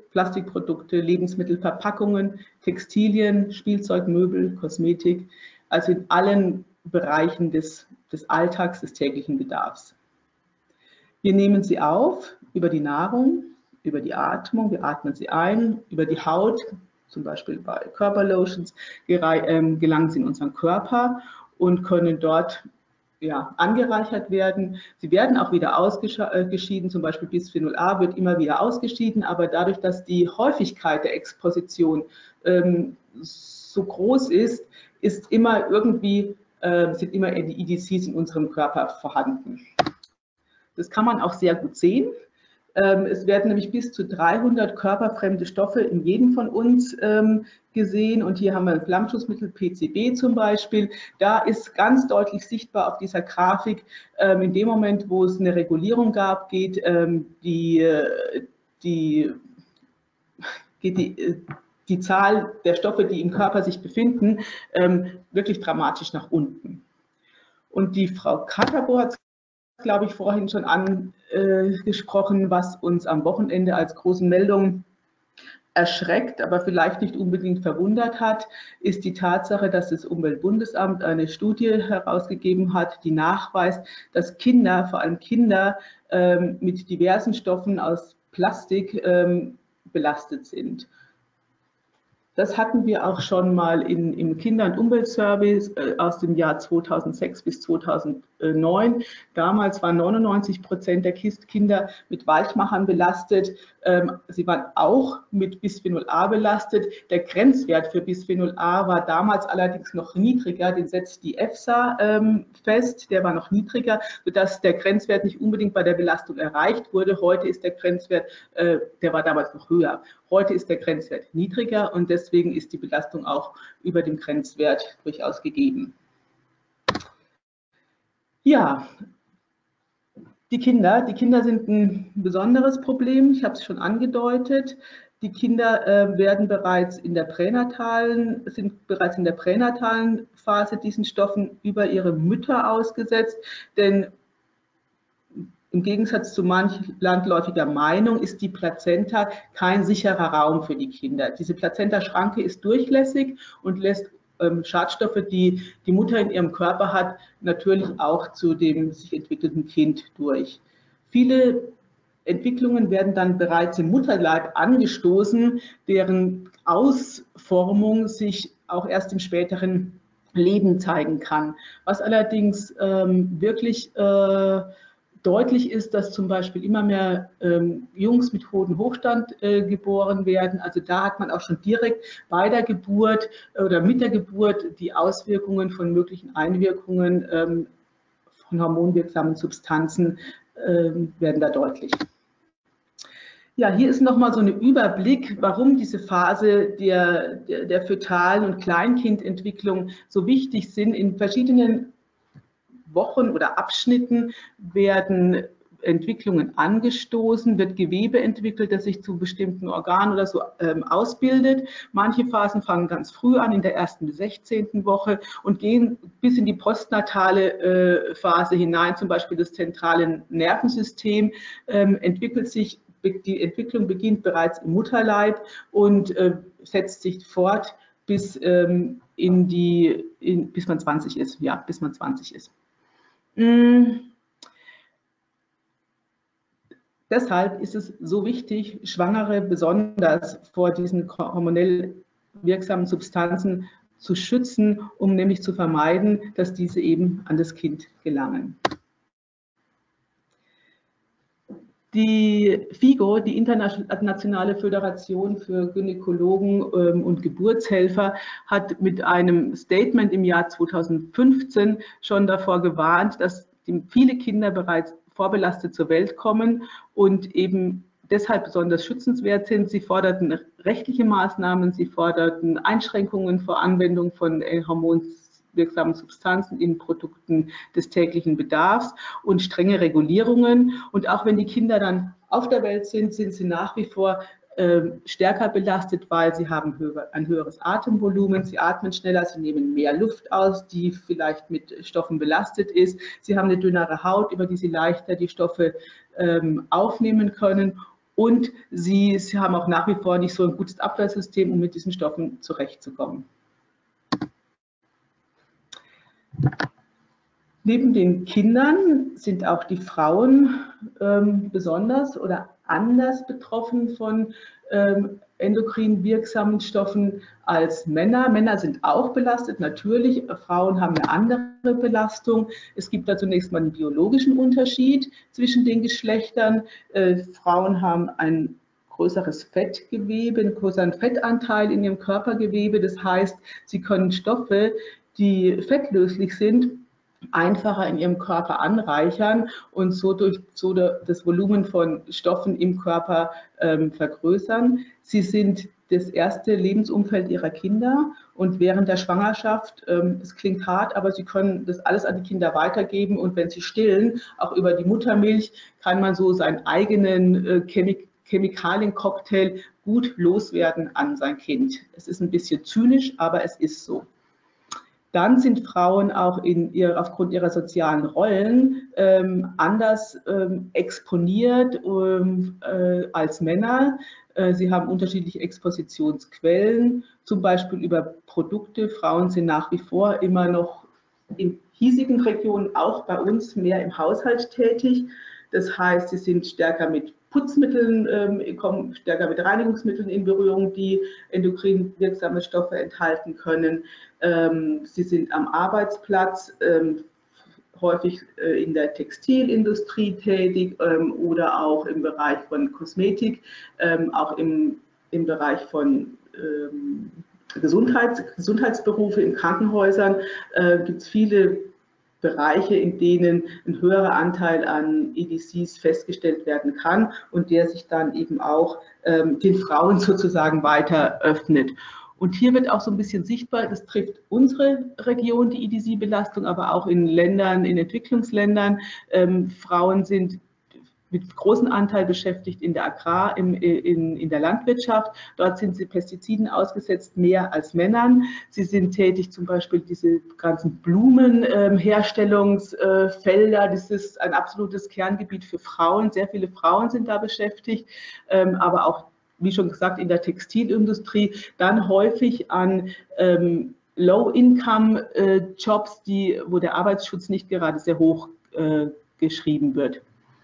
Plastikprodukte, Lebensmittelverpackungen, Textilien, Spielzeug, Möbel, Kosmetik, also in allen Bereichen des, des Alltags, des täglichen Bedarfs. Wir nehmen sie auf über die Nahrung, über die Atmung, wir atmen sie ein, über die Haut, zum Beispiel bei Körperlotions, gelangen sie in unseren Körper und können dort ja, angereichert werden. Sie werden auch wieder ausgeschieden, zum Beispiel Bisphenol A wird immer wieder ausgeschieden, aber dadurch, dass die Häufigkeit der Exposition ähm, so groß ist, ist immer irgendwie, äh, sind immer die E D Cs in unserem Körper vorhanden. Das kann man auch sehr gut sehen. Ähm, es werden nämlich bis zu dreihundert körperfremde Stoffe in jedem von uns ähm, gesehen. Und hier haben wir ein Flammschutzmittel, P C B zum Beispiel. Da ist ganz deutlich sichtbar auf dieser Grafik, ähm, in dem Moment, wo es eine Regulierung gab, geht ähm, die, die, geht die, die Zahl der Stoffe, die im Körper sich befinden, ähm, wirklich dramatisch nach unten. Und die Frau Katterbo hat, glaube ich, vorhin schon angesprochen, was uns am Wochenende als große Meldung erschreckt, aber vielleicht nicht unbedingt verwundert hat, ist die Tatsache, dass das Umweltbundesamt eine Studie herausgegeben hat, die nachweist, dass Kinder, vor allem Kinder, ähm, mit diversen Stoffen aus Plastik ähm, belastet sind. Das hatten wir auch schon mal in, im Kinder- und Umweltservice äh, aus dem Jahr zweitausendsechs bis zweitausendneun. Damals waren neunundneunzig Prozent der Kinder mit Waldmachern belastet. Ähm, sie waren auch mit Bisphenol A belastet. Der Grenzwert für Bisphenol A war damals allerdings noch niedriger. Den setzt die EFSA ähm, fest. Der war noch niedriger, sodass der Grenzwert nicht unbedingt bei der Belastung erreicht wurde. Heute ist der Grenzwert, äh, der war damals noch höher. Heute ist der Grenzwert niedriger und deswegen ist die Belastung auch über dem Grenzwert durchaus gegeben. Ja, die Kinder. Die Kinder sind ein besonderes Problem. Ich habe es schon angedeutet. Die Kinder äh, werden bereits in der pränatalen, sind bereits in der pränatalen Phase diesen Stoffen über ihre Mütter ausgesetzt, denn im Gegensatz zu manch landläufiger Meinung ist die Plazenta kein sicherer Raum für die Kinder. Diese Plazentaschranke ist durchlässig und lässt ähm, Schadstoffe, die die Mutter in ihrem Körper hat, natürlich auch zu dem sich entwickelnden Kind durch. Viele Entwicklungen werden dann bereits im Mutterleib angestoßen, deren Ausformung sich auch erst im späteren Leben zeigen kann. Was allerdings ähm, wirklich äh, deutlich ist, dass zum Beispiel immer mehr ähm, Jungs mit Hodenhochstand äh, geboren werden. Also da hat man auch schon direkt bei der Geburt äh, oder mit der Geburt die Auswirkungen von möglichen Einwirkungen ähm, von hormonwirksamen Substanzen äh, werden da deutlich. Ja, hier ist nochmal so ein Überblick, warum diese Phase der, der, der fötalen und Kleinkindentwicklung so wichtig sind. In verschiedenen Wochen oder Abschnitten werden Entwicklungen angestoßen, wird Gewebe entwickelt, das sich zu bestimmten Organen oder so ähm, ausbildet. Manche Phasen fangen ganz früh an, in der ersten bis sechzehnten Woche und gehen bis in die postnatale äh, Phase hinein, zum Beispiel das zentrale Nervensystem ähm, entwickelt sich, die Entwicklung beginnt bereits im Mutterleib und äh, setzt sich fort bis, ähm, in die, in, bis man zwanzig ist, ja, bis man zwanzig ist. Mm. Deshalb ist es so wichtig, Schwangere besonders vor diesen hormonell wirksamen Substanzen zu schützen, um nämlich zu vermeiden, dass diese eben an das Kind gelangen. Die FIGO, die Internationale Föderation für Gynäkologen und Geburtshelfer, hat mit einem Statement im Jahr zweitausendfünfzehn schon davor gewarnt, dass viele Kinder bereits vorbelastet zur Welt kommen und eben deshalb besonders schützenswert sind. Sie forderten rechtliche Maßnahmen, sie forderten Einschränkungen vor Anwendung von hormonwirksamen Substanzen in Produkten des täglichen Bedarfs und strenge Regulierungen. Und auch wenn die Kinder dann auf der Welt sind, sind sie nach wie vor äh, stärker belastet, weil sie haben höher, ein höheres Atemvolumen, sie atmen schneller, sie nehmen mehr Luft aus, die vielleicht mit Stoffen belastet ist. Sie haben eine dünnere Haut, über die sie leichter die Stoffe ähm, aufnehmen können. und sie, sie haben auch nach wie vor nicht so ein gutes Abwehrsystem, um mit diesen Stoffen zurechtzukommen. Neben den Kindern sind auch die Frauen ähm, besonders oder anders betroffen von ähm, endokrin wirksamen Stoffen als Männer. Männer sind auch belastet, natürlich. Frauen haben eine andere Belastung. Es gibt da zunächst mal einen biologischen Unterschied zwischen den Geschlechtern. Äh, Frauen haben ein größeres Fettgewebe, einen größeren Fettanteil in ihrem Körpergewebe. Das heißt, sie können Stoffe, die fettlöslich sind, einfacher in ihrem Körper anreichern und so durch so das Volumen von Stoffen im Körper ähm, vergrößern. Sie sind das erste Lebensumfeld ihrer Kinder und während der Schwangerschaft, ähm, es klingt hart, aber sie können das alles an die Kinder weitergeben und wenn sie stillen, auch über die Muttermilch, kann man so seinen eigenen äh, Chemik Chemikaliencocktail gut loswerden an sein Kind. Es ist ein bisschen zynisch, aber es ist so. Dann sind Frauen auch in ihr, aufgrund ihrer sozialen Rollen ähm, anders ähm, exponiert ähm, äh, als Männer. Äh, sie haben unterschiedliche Expositionsquellen, zum Beispiel über Produkte. Frauen sind nach wie vor immer noch in hiesigen Regionen, auch bei uns, mehr im Haushalt tätig. Das heißt, sie sind stärker mit Putzmitteln, ähm, kommen stärker mit Reinigungsmitteln in Berührung, die endokrin wirksame Stoffe enthalten können. Ähm, sie sind am Arbeitsplatz ähm, häufig äh, in der Textilindustrie tätig ähm, oder auch im Bereich von Kosmetik, ähm, auch im, im Bereich von ähm, Gesundheits, Gesundheitsberufe in Krankenhäusern äh, gibt es viele Bereiche, in denen ein höherer Anteil an E D Cs festgestellt werden kann und der sich dann eben auch ähm, den Frauen sozusagen weiter öffnet. Und hier wird auch so ein bisschen sichtbar, das trifft unsere Region, die E D C-Belastung, aber auch in Ländern, in Entwicklungsländern. Ähm, Frauen sind mit großem Anteil beschäftigt in der Agrar, im, in, in der Landwirtschaft. Dort sind sie Pestiziden ausgesetzt, mehr als Männern. Sie sind tätig, zum Beispiel diese ganzen Blumenherstellungsfelder. Äh, das ist ein absolutes Kerngebiet für Frauen. Sehr viele Frauen sind da beschäftigt, ähm, aber auch, wie schon gesagt, in der Textilindustrie, dann häufig an ähm, Low-Income-Jobs, die, wo der Arbeitsschutz nicht gerade sehr hoch äh, geschrieben wird.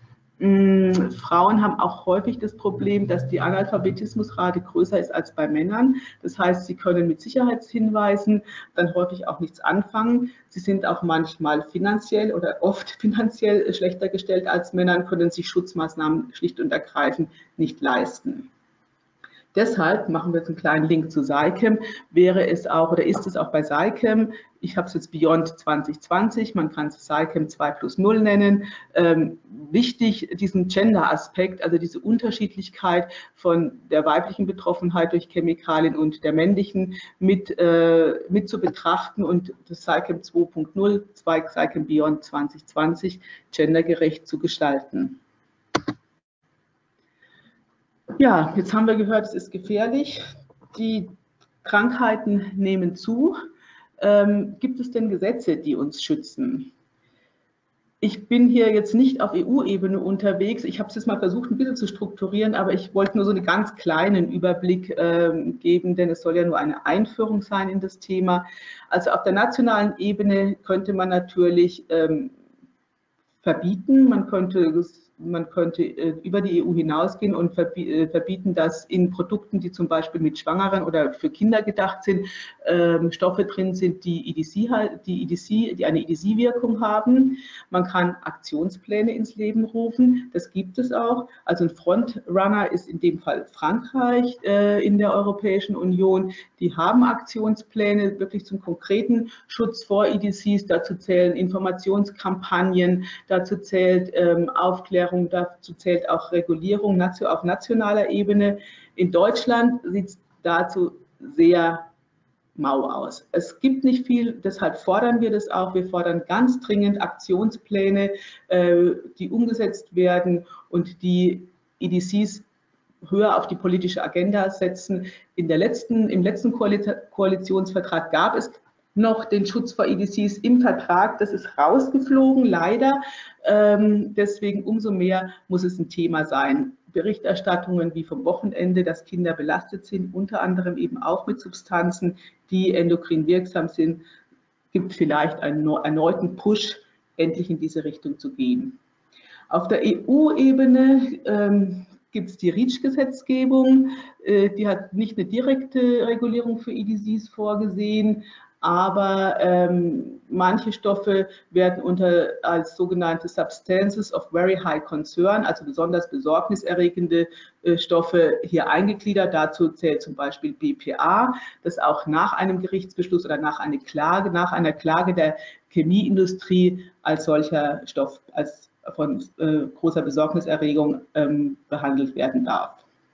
Frauen haben auch häufig das Problem, dass die Analphabetismusrate größer ist als bei Männern. Das heißt, sie können mit Sicherheitshinweisen dann häufig auch nichts anfangen. Sie sind auch manchmal finanziell oder oft finanziell schlechter gestellt als Männer, können sich Schutzmaßnahmen schlicht und ergreifend nicht leisten. Deshalb machen wir jetzt einen kleinen Link zu SciChem. Wäre es auch oder ist es auch bei SciChem, ich habe es jetzt Beyond zwanzig zwanzig, man kann es SciChem zwei plus null nennen, ähm, wichtig, diesen Gender-Aspekt, also diese Unterschiedlichkeit von der weiblichen Betroffenheit durch Chemikalien und der männlichen mit, äh, mit zu betrachten und das SciChem zwei punkt null, SciChem Beyond zwanzig zwanzig gendergerecht zu gestalten. Ja, jetzt haben wir gehört, es ist gefährlich. Die Krankheiten nehmen zu. Ähm, gibt es denn Gesetze, die uns schützen? Ich bin hier jetzt nicht auf E U-Ebene unterwegs. Ich habe es jetzt mal versucht, ein bisschen zu strukturieren, aber ich wollte nur so einen ganz kleinen Überblick ähm, geben, denn es soll ja nur eine Einführung sein in das Thema. Also auf der nationalen Ebene könnte man natürlich ähm, verbieten, man könnte Man könnte über die E U hinausgehen und verbieten, dass in Produkten, die zum Beispiel mit Schwangeren oder für Kinder gedacht sind, Stoffe drin sind, die E D C, die E D C, die eine E D C-Wirkung haben. Man kann Aktionspläne ins Leben rufen, das gibt es auch. Also ein Frontrunner ist in dem Fall Frankreich in der Europäischen Union. Die haben Aktionspläne wirklich zum konkreten Schutz vor E D Cs. Dazu zählen Informationskampagnen, dazu zählt Aufklärung, dazu zählt auch Regulierung auf nationaler Ebene. In Deutschland sieht es dazu sehr mau aus. Es gibt nicht viel, deshalb fordern wir das auch. Wir fordern ganz dringend Aktionspläne, die umgesetzt werden und die E D Cs höher auf die politische Agenda setzen. In der letzten, im letzten Koalitionsvertrag gab es noch den Schutz vor E D Cs im Vertrag. Das ist rausgeflogen, leider. Ähm, deswegen umso mehr muss es ein Thema sein. Berichterstattungen wie vom Wochenende, dass Kinder belastet sind, unter anderem eben auch mit Substanzen, die endokrin wirksam sind, gibt vielleicht einen erneuten Push, endlich in diese Richtung zu gehen. Auf der E U-Ebene ähm, gibt es die REACH-Gesetzgebung, äh, die hat nicht eine direkte Regulierung für E D Cs vorgesehen, aber ähm, manche Stoffe werden unter als sogenannte Substances of Very High Concern, also besonders besorgniserregende äh, Stoffe, hier eingegliedert. Dazu zählt zum Beispiel B P A, das auch nach einem Gerichtsbeschluss oder nach einer Klage, nach einer Klage der Chemieindustrie als solcher Stoff, als von äh, großer Besorgniserregung ähm, behandelt werden darf.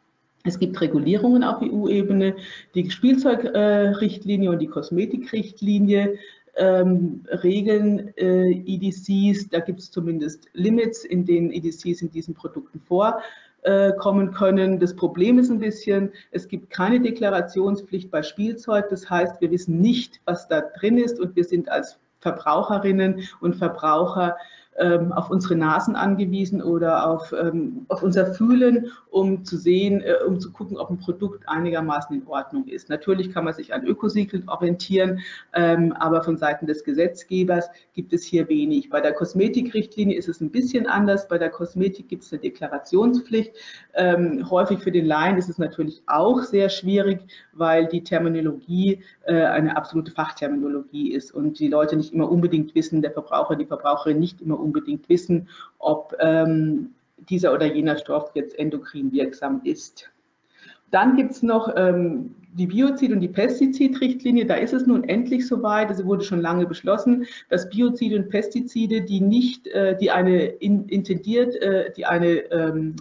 Es gibt Regulierungen auf E U-Ebene, die Spielzeugrichtlinie äh, und die Kosmetikrichtlinie ähm, regeln äh, E D Cs. Da gibt es zumindest Limits, in denen E D Cs in diesen Produkten vorkommen können. Das Problem ist ein bisschen, es gibt keine Deklarationspflicht bei Spielzeug. Das heißt, wir wissen nicht, was da drin ist, und wir sind als Verbraucherinnen und Verbraucher ähm, auf unsere Nasen angewiesen oder auf, ähm, auf unser Fühlen, um zu sehen, äh, um zu gucken, ob ein Produkt einigermaßen in Ordnung ist. Natürlich kann man sich an Ökosiegeln orientieren, ähm, aber von Seiten des Gesetzgebers gibt es hier wenig. Bei der Kosmetikrichtlinie ist es ein bisschen anders. Bei der Kosmetik gibt es eine Deklarationspflicht. Ähm, häufig für den Laien ist es natürlich auch sehr schwierig, weil die Terminologie äh, eine absolute Fachterminologie ist und die Leute nicht immer unbedingt wissen, der Verbraucher, die Verbraucherin nicht immer unbedingt wissen, ob ähm, dieser oder jener Stoff jetzt endokrin wirksam ist. Dann gibt es noch ähm, die Biozid- und die Pestizidrichtlinie. Da ist es nun endlich soweit, also wurde schon lange beschlossen, dass Biozide und Pestizide, die nicht, äh, die eine in, intendiert, äh, die eine ähm,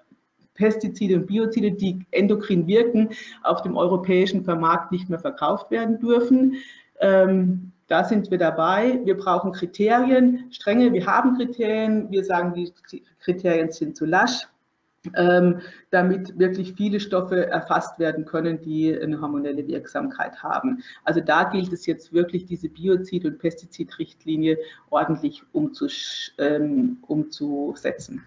Pestizide und Biozide, die endokrin wirken, auf dem europäischen Markt nicht mehr verkauft werden dürfen. Ähm, Da sind wir dabei. Wir brauchen Kriterien, strenge, wir haben Kriterien. Wir sagen, die Kriterien sind zu lasch, ähm, damit wirklich viele Stoffe erfasst werden können, die eine hormonelle Wirksamkeit haben. Also da gilt es jetzt wirklich, diese Biozid- und Pestizidrichtlinie ordentlich umzus ähm, umzusetzen.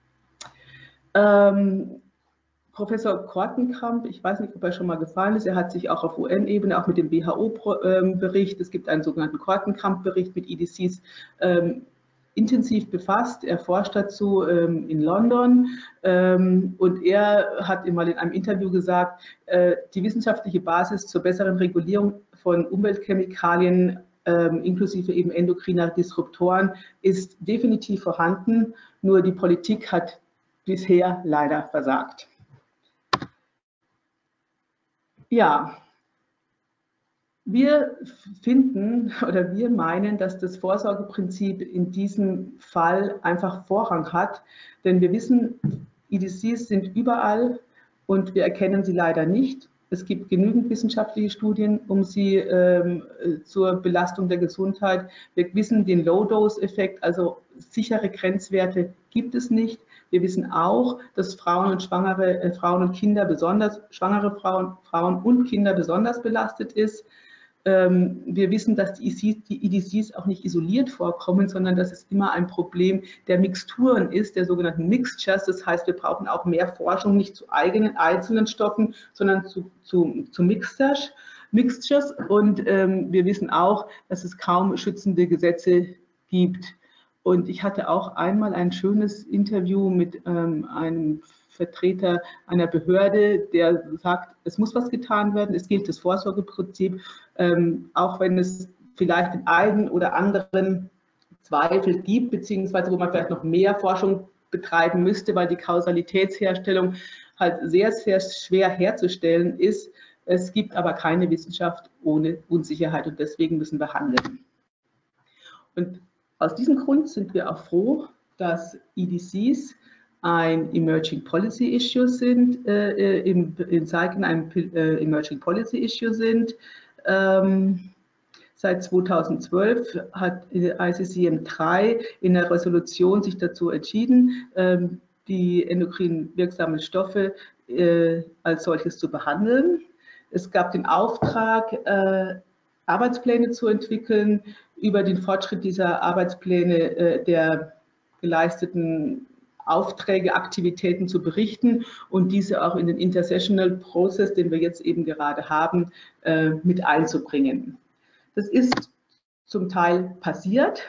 Ähm, Professor Kortenkamp, ich weiß nicht, ob er schon mal gefallen ist, er hat sich auch auf U N-Ebene, auch mit dem W H O-Bericht, es gibt einen sogenannten Kortenkamp-Bericht mit E D Cs, ähm, intensiv befasst. Er forscht dazu ähm, in London ähm, und er hat mal in einem Interview gesagt, äh, die wissenschaftliche Basis zur besseren Regulierung von Umweltchemikalien ähm, inklusive eben endokriner Disruptoren ist definitiv vorhanden, nur die Politik hat bisher leider versagt. Ja, wir finden oder wir meinen, dass das Vorsorgeprinzip in diesem Fall einfach Vorrang hat, denn wir wissen, E D Cs sind überall und wir erkennen sie leider nicht. Es gibt genügend wissenschaftliche Studien, um sie ähm, zur Belastung der Gesundheit. Wir wissen den Low-Dose-Effekt, also sichere Grenzwerte gibt es nicht. Wir wissen auch, dass Frauen und schwangere äh, Frauen und Kinder besonders, schwangere Frauen, Frauen und Kinder besonders belastet ist. Ähm, wir wissen, dass die E D Cs auch nicht isoliert vorkommen, sondern dass es immer ein Problem der Mixturen ist, der sogenannten Mixtures. Das heißt, wir brauchen auch mehr Forschung, nicht zu eigenen einzelnen Stoffen, sondern zu, zu, zu Mixtures. Mixtures. Und ähm, wir wissen auch, dass es kaum schützende Gesetze gibt. Und ich hatte auch einmal ein schönes Interview mit ähm, einem Vertreter einer Behörde, der sagt, es muss was getan werden, es gilt das Vorsorgeprinzip, ähm, auch wenn es vielleicht den einen oder anderen Zweifel gibt, beziehungsweise wo man vielleicht noch mehr Forschung betreiben müsste, weil die Kausalitätsherstellung halt sehr, sehr schwer herzustellen ist. Es gibt aber keine Wissenschaft ohne Unsicherheit und deswegen müssen wir handeln. Und aus diesem Grund sind wir auch froh, dass E D Cs ein Emerging Policy Issue sind, äh, im, in Zeichen ein äh, Emerging Policy Issue sind. Ähm, seit zweitausendzwölf hat I C C M drei in der Resolution sich dazu entschieden, ähm, die endokrin wirksamen Stoffe äh, als solches zu behandeln. Es gab den Auftrag, äh, Arbeitspläne zu entwickeln. Über den Fortschritt dieser Arbeitspläne, äh, der geleisteten Aufträge, Aktivitäten zu berichten und diese auch in den Intersessional Process, den wir jetzt eben gerade haben, mit einzubringen. Das ist zum Teil passiert,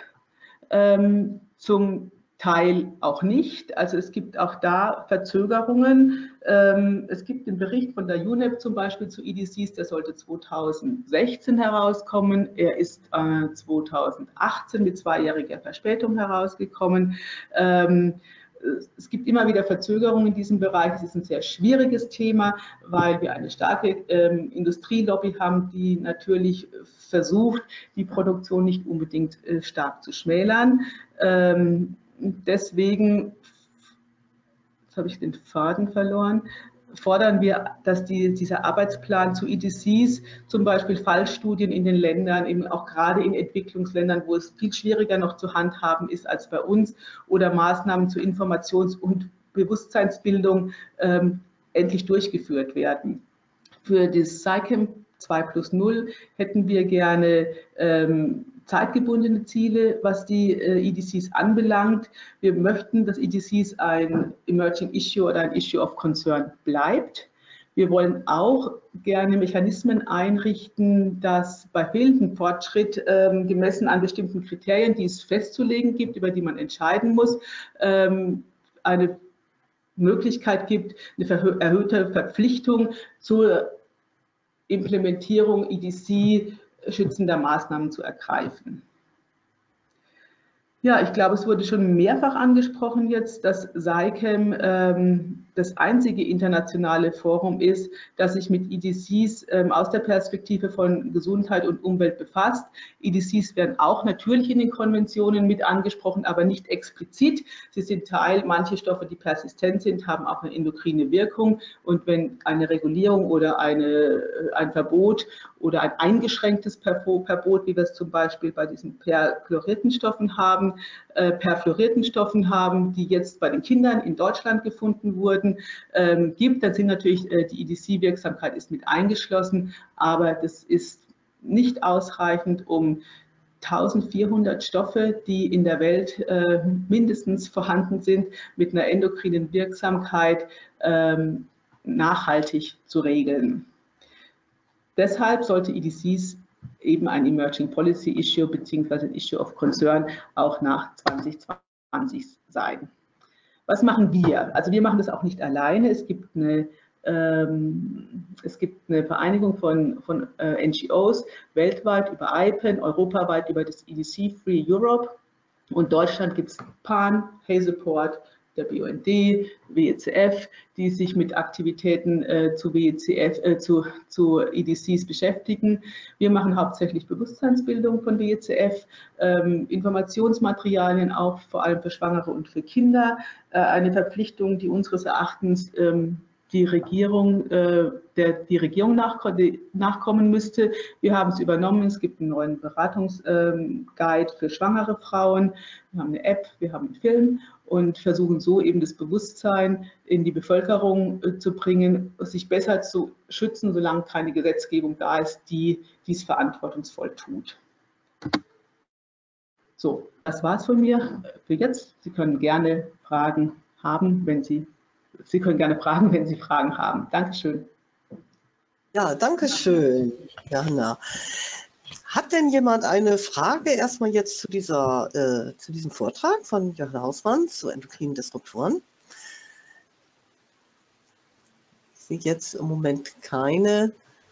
zum Teil auch nicht. Also es gibt auch da Verzögerungen. Es gibt den Bericht von der U N E P zum Beispiel zu E D Cs, der sollte zweitausendsechzehn herauskommen. Er ist zweitausendachtzehn mit zweijähriger Verspätung herausgekommen. Es gibt immer wieder Verzögerungen in diesem Bereich. Es ist ein sehr schwieriges Thema, weil wir eine starke ähm, Industrielobby haben, die natürlich versucht, die Produktion nicht unbedingt äh, stark zu schmälern. Ähm, deswegen, jetzt habe ich den Faden verloren, fordern wir, dass die, dieser Arbeitsplan zu E D Cs, zum Beispiel Fallstudien in den Ländern, eben auch gerade in Entwicklungsländern, wo es viel schwieriger noch zu handhaben ist als bei uns, oder Maßnahmen zur Informations- und Bewusstseinsbildung ähm, endlich durchgeführt werden. Für das SciCam zwei plus null hätten wir gerne ähm, zeitgebundene Ziele, was die äh, E D Cs anbelangt. Wir möchten, dass E D Cs ein Emerging Issue oder ein Issue of Concern bleibt. Wir wollen auch gerne Mechanismen einrichten, dass bei fehlendem Fortschritt ähm, gemessen an bestimmten Kriterien, die es festzulegen gibt, über die man entscheiden muss, ähm, eine Möglichkeit gibt, eine erhöhte Verpflichtung zur Implementierung E D C schützender Maßnahmen zu ergreifen. Ja, ich glaube, es wurde schon mehrfach angesprochen jetzt, dass SciCam ähm, das einzige internationale Forum ist, das sich mit E D Cs ähm, aus der Perspektive von Gesundheit und Umwelt befasst. E D Cs werden auch natürlich in den Konventionen mit angesprochen, aber nicht explizit. Sie sind Teil, manche Stoffe, die persistent sind, haben auch eine endokrine Wirkung. Und wenn eine Regulierung oder eine, ein Verbot oder ein eingeschränktes Verbot, wie wir es zum Beispiel bei diesen perchlorierten Stoffen haben, äh, perfluorierten Stoffen haben, die jetzt bei den Kindern in Deutschland gefunden wurden, ähm, gibt, dann sind natürlich äh, die E D C-Wirksamkeit ist mit eingeschlossen, aber das ist nicht ausreichend, um eintausendvierhundert Stoffe, die in der Welt äh, mindestens vorhanden sind, mit einer endokrinen Wirksamkeit ähm, nachhaltig zu regeln. Deshalb sollte E D Cs eben ein Emerging Policy Issue bzw. ein Issue of Concern auch nach zwanzig zwanzig sein. Was machen wir? Also wir machen das auch nicht alleine. Es gibt eine, ähm, es gibt eine Vereinigung von, von äh, N G Os weltweit über I P E N, europaweit über das E D C Free Europe. Und in Deutschland gibt es P A N, HAZEPORT, der B U N D, W E C F, die sich mit Aktivitäten äh, zu, W E C F, äh, zu, zu E D Cs beschäftigen. Wir machen hauptsächlich Bewusstseinsbildung von W E C F, ähm, Informationsmaterialien auch vor allem für Schwangere und für Kinder. Äh, eine Verpflichtung, die unseres Erachtens ähm, die Regierung, äh, der die Regierung nachkommen müsste. Wir haben es übernommen. Es gibt einen neuen Beratungsguide für schwangere Frauen. Wir haben eine App, wir haben einen Film und versuchen so eben das Bewusstsein in die Bevölkerung äh, zu bringen, sich besser zu schützen, solange keine Gesetzgebung da ist, die dies verantwortungsvoll tut. So, das war es von mir für jetzt. Sie können gerne Fragen haben, wenn Sie Sie können gerne fragen, wenn Sie Fragen haben. Dankeschön. Ja, danke schön, Jana. Hat denn jemand eine Frage erstmal jetzt zu, dieser, äh, zu diesem Vortrag von Johanna Hausmann zu endokrinen Disruptoren? Ich sehe jetzt im Moment keine.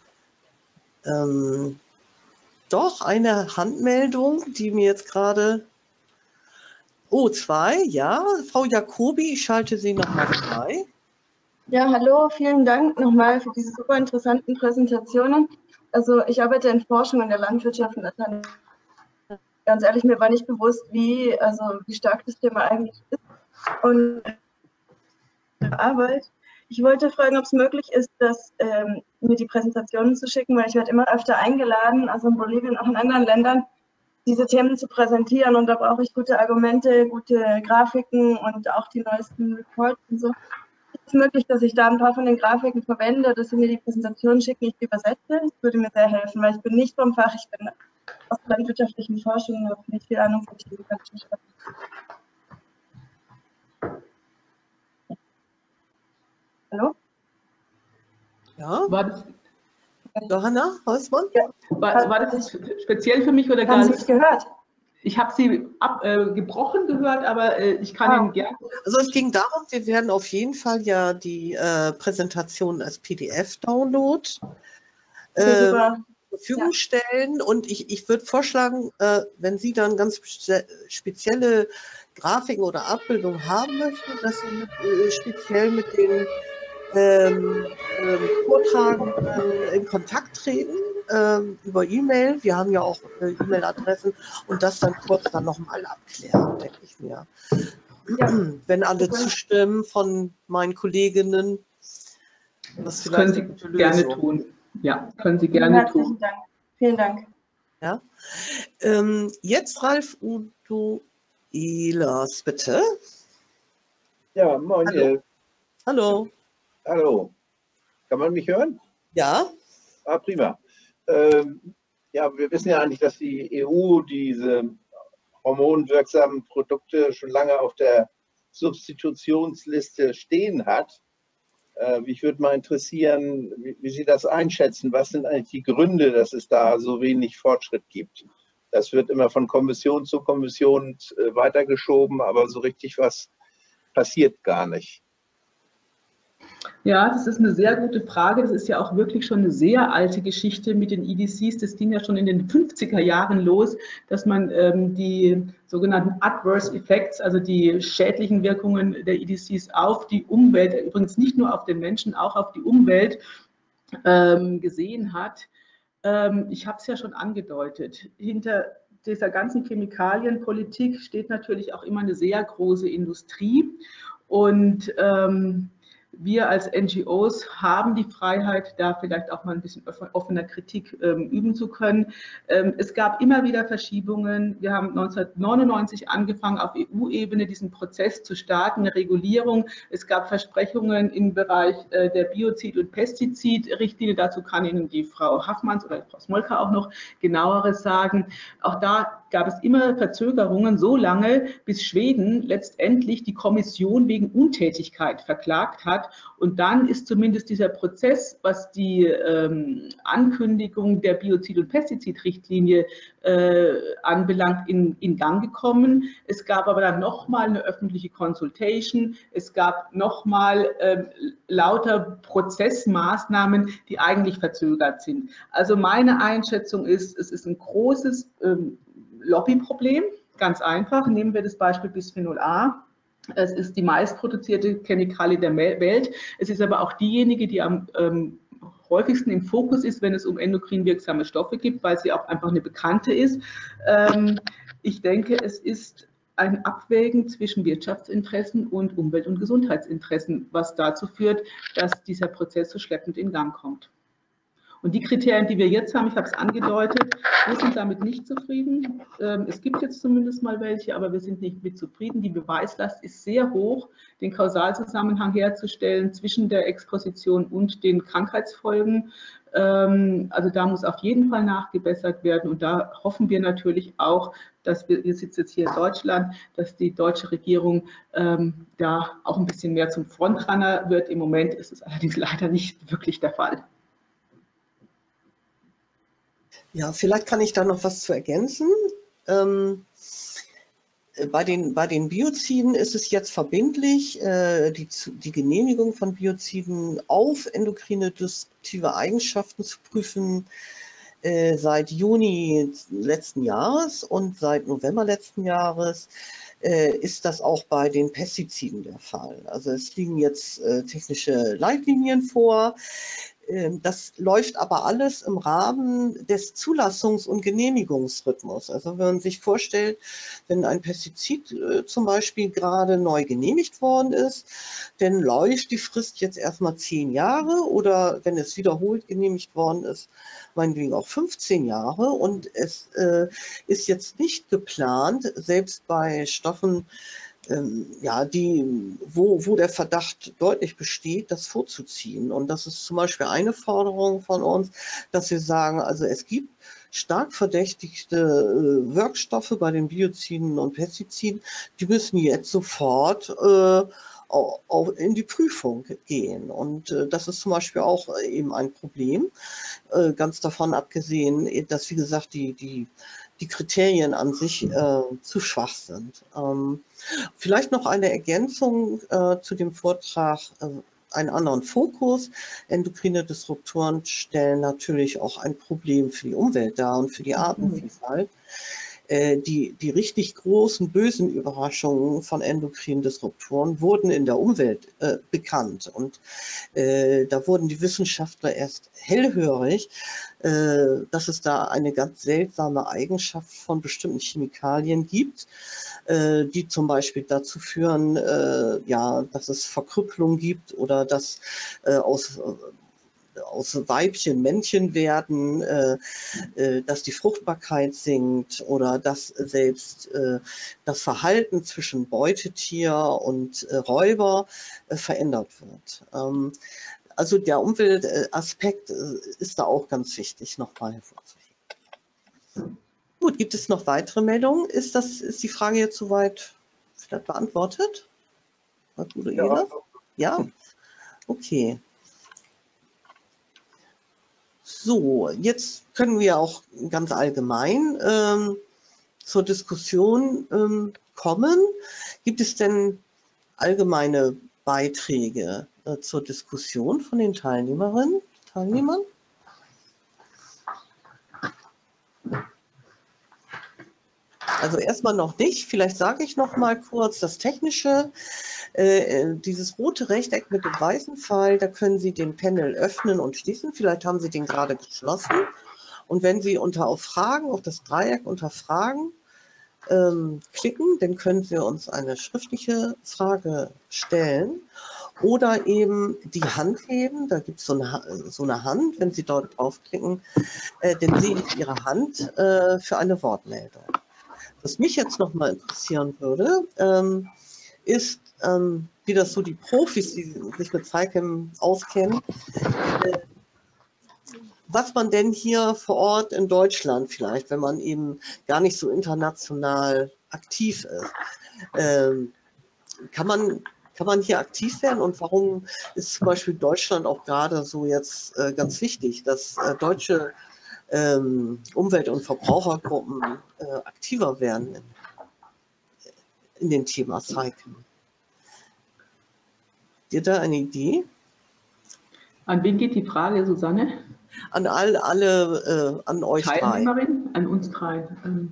Ähm, doch, eine Handmeldung, die mir jetzt gerade... Oh, zwei, ja. Frau Jacobi, ich schalte Sie nochmal frei. Ja, hallo, vielen Dank nochmal für diese super interessanten Präsentationen. Also ich arbeite in Forschung in der Landwirtschaft und ganz ehrlich, mir war nicht bewusst, wie, also wie stark das Thema eigentlich ist. Und Arbeit. Ich wollte fragen, ob es möglich ist, dass, ähm, mir die Präsentationen zu schicken, weil ich werde immer öfter eingeladen, also in Bolivien, auch in anderen Ländern, diese Themen zu präsentieren, und da brauche ich gute Argumente, gute Grafiken und auch die neuesten Reports und so. Ist es möglich, dass ich da ein paar von den Grafiken verwende, dass Sie mir die Präsentation schicken, ich die übersetze? Das würde mir sehr helfen, weil ich bin nicht vom Fach, ich bin aus der landwirtschaftlichen Forschung und habe nicht viel Ahnung von Chemikalisierung. Hallo? Ja, War das, Johanna Hausmann? Ja. war, war das speziell für mich oder Haben gar Sie nicht? mich gehört? Ich habe Sie ab, äh, gebrochen gehört, aber äh, ich kann Ah. Ihnen gerne. Also es ging darum, wir werden auf jeden Fall ja die äh, Präsentation als P D F-Download Okay, äh, super. zur Verfügung Ja. stellen. Und ich, ich würde vorschlagen, äh, wenn Sie dann ganz spe spezielle Grafiken oder Abbildungen haben möchten, dass Sie mit, äh, speziell mit den ähm, ähm, Vortragenden in Kontakt treten ähm, über E-Mail. Wir haben ja auch äh, E-Mail-Adressen und das dann kurz dann nochmal abklären, denke ich mir. Ja. Wenn alle Super. zustimmen von meinen Kolleginnen, das Das können vielleicht Sie eine gute gerne Lösung. tun. Ja, können Sie Vielen gerne herzlichen tun. Dank. Vielen Dank. Ja? Ähm, jetzt Ralf Udo Ehlers, bitte. Ja, moin. Hallo. Äh, Hallo. hallo. Kann man mich hören? Ja? Ah, prima. Ähm, ja, wir wissen ja eigentlich, dass die E U diese hormonwirksamen Produkte schon lange auf der Substitutionsliste stehen hat. Äh, mich würde mal interessieren, wie, wie Sie das einschätzen. Was sind eigentlich die Gründe, dass es da so wenig Fortschritt gibt? Das wird immer von Kommission zu Kommission äh, weitergeschoben, aber so richtig was passiert gar nicht. Ja, das ist eine sehr gute Frage. Das ist ja auch wirklich schon eine sehr alte Geschichte mit den E D Cs. Das ging ja schon in den fünfziger Jahren los, dass man ähm, die sogenannten Adverse Effects, also die schädlichen Wirkungen der E D Cs auf die Umwelt, übrigens nicht nur auf den Menschen, auch auf die Umwelt ähm, gesehen hat. Ähm, ich habe es ja schon angedeutet. Hinter dieser ganzen Chemikalienpolitik steht natürlich auch immer eine sehr große Industrie und ähm, wir als N G Os haben die Freiheit, da vielleicht auch mal ein bisschen offener Kritik ähm, üben zu können. Ähm, es gab immer wieder Verschiebungen. Wir haben neunzehnhundertneunundneunzig angefangen, auf E U-Ebene diesen Prozess zu starten, eine Regulierung. Es gab Versprechungen im Bereich äh, der Biozid- und Pestizidrichtlinie. Dazu kann Ihnen die Frau Haffmanns oder Frau Smolka auch noch genaueres sagen. Auch da gab es immer Verzögerungen, so lange, bis Schweden letztendlich die Kommission wegen Untätigkeit verklagt hat. Und dann ist zumindest dieser Prozess, was die ähm, Ankündigung der Biozid- und Pestizidrichtlinie äh, anbelangt, in, in Gang gekommen. Es gab aber dann nochmal eine öffentliche Consultation. Es gab nochmal ähm, lauter Prozessmaßnahmen, die eigentlich verzögert sind. Also meine Einschätzung ist, es ist ein großes ähm, Lobbyproblem, ganz einfach. Nehmen wir das Beispiel Bisphenol A. Es ist die meistproduzierte Chemikalie der Welt. Es ist aber auch diejenige, die am ähm, häufigsten im Fokus ist, wenn es um endokrin wirksame Stoffe geht, weil sie auch einfach eine bekannte ist. Ähm, ich denke, es ist ein Abwägen zwischen Wirtschaftsinteressen und Umwelt- und Gesundheitsinteressen, was dazu führt, dass dieser Prozess so schleppend in Gang kommt. Und die Kriterien, die wir jetzt haben, ich habe es angedeutet, wir sind damit nicht zufrieden. Es gibt jetzt zumindest mal welche, aber wir sind nicht mit zufrieden. Die Beweislast ist sehr hoch, den Kausalzusammenhang herzustellen zwischen der Exposition und den Krankheitsfolgen. Also da muss auf jeden Fall nachgebessert werden. Und da hoffen wir natürlich auch, dass wir, wir sitzen jetzt hier in Deutschland, dass die deutsche Regierung ähm, da auch ein bisschen mehr zum Frontrunner wird. Im Moment ist es allerdings leider nicht wirklich der Fall. Ja, vielleicht kann ich da noch was zu ergänzen. Ähm, bei, den, bei den Bioziden ist es jetzt verbindlich, äh, die, die Genehmigung von Bioziden auf endokrine disruptive Eigenschaften zu prüfen äh, seit Juni letzten Jahres und seit November letzten Jahres äh, ist das auch bei den Pestiziden der Fall. Also es liegen jetzt äh, technische Leitlinien vor. Das läuft aber alles im Rahmen des Zulassungs- und Genehmigungsrhythmus. Also wenn man sich vorstellt, wenn ein Pestizid äh, zum Beispiel gerade neu genehmigt worden ist, dann läuft die Frist jetzt erstmal zehn Jahre oder wenn es wiederholt genehmigt worden ist, meinetwegen auch fünfzehn Jahre. Und es äh, ist jetzt nicht geplant, selbst bei Stoffen, ja, die, wo, wo der Verdacht deutlich besteht, das vorzuziehen. Und das ist zum Beispiel eine Forderung von uns, dass wir sagen, also es gibt stark verdächtigte äh, Wirkstoffe bei den Bioziden und Pestiziden, die müssen jetzt sofort äh, auch in die Prüfung gehen. Und äh, das ist zum Beispiel auch eben ein Problem, äh, ganz davon abgesehen, dass, wie gesagt, die, die, die Kriterien an sich äh, zu schwach sind. Ähm, vielleicht noch eine Ergänzung äh, zu dem Vortrag, äh, einen anderen Fokus. Endokrine Disruptoren stellen natürlich auch ein Problem für die Umwelt dar und für die Artenvielfalt. Die, die richtig großen, bösen Überraschungen von endokrinen Disruptoren wurden in der Umwelt äh, bekannt. Und äh, da wurden die Wissenschaftler erst hellhörig, äh, dass es da eine ganz seltsame Eigenschaft von bestimmten Chemikalien gibt, äh, die zum Beispiel dazu führen, äh, ja, dass es Verkrüppelung gibt oder dass äh, aus aus Weibchen Männchen werden, äh, äh, dass die Fruchtbarkeit sinkt oder dass selbst äh, das Verhalten zwischen Beutetier und äh, Räuber äh, verändert wird. Ähm, also der Umweltaspekt äh, ist da auch ganz wichtig, nochmal hervorzuheben. Gut, gibt es noch weitere Meldungen? Ist, das, ist die Frage jetzt soweit vielleicht beantwortet? Ja. Ja? Okay. So, jetzt können wir auch ganz allgemein ähm, zur Diskussion ähm, kommen. Gibt es denn allgemeine Beiträge äh, zur Diskussion von den Teilnehmerinnen, Teilnehmern? Also erstmal noch nicht. Vielleicht sage ich noch mal kurz das Technische. Äh, dieses rote Rechteck mit dem weißen Pfeil, da können Sie den Panel öffnen und schließen. Vielleicht haben Sie den gerade geschlossen. Und wenn Sie unter auf Fragen, auf das Dreieck unter Fragen ähm, klicken, dann können Sie uns eine schriftliche Frage stellen oder eben die Hand heben. Da gibt es so eine, so eine Hand. Wenn Sie dort draufklicken, äh, dann sehe ich Ihre Hand äh, für eine Wortmeldung. Was mich jetzt noch mal interessieren würde, ähm, ist, ähm, wie das so die Profis, die sich mit SciChem auskennen, äh, was man denn hier vor Ort in Deutschland vielleicht, wenn man eben gar nicht so international aktiv ist, ähm, kann man, kann man hier aktiv werden und warum ist zum Beispiel Deutschland auch gerade so jetzt äh, ganz wichtig, dass äh, deutsche ähm, Umwelt- und Verbrauchergruppen äh, aktiver werden in, in dem Thema SciChem. Habt ihr da eine Idee? An wen geht die Frage, Susanne? An all, alle, äh, an euch drei. Teilnehmerin? An uns drei.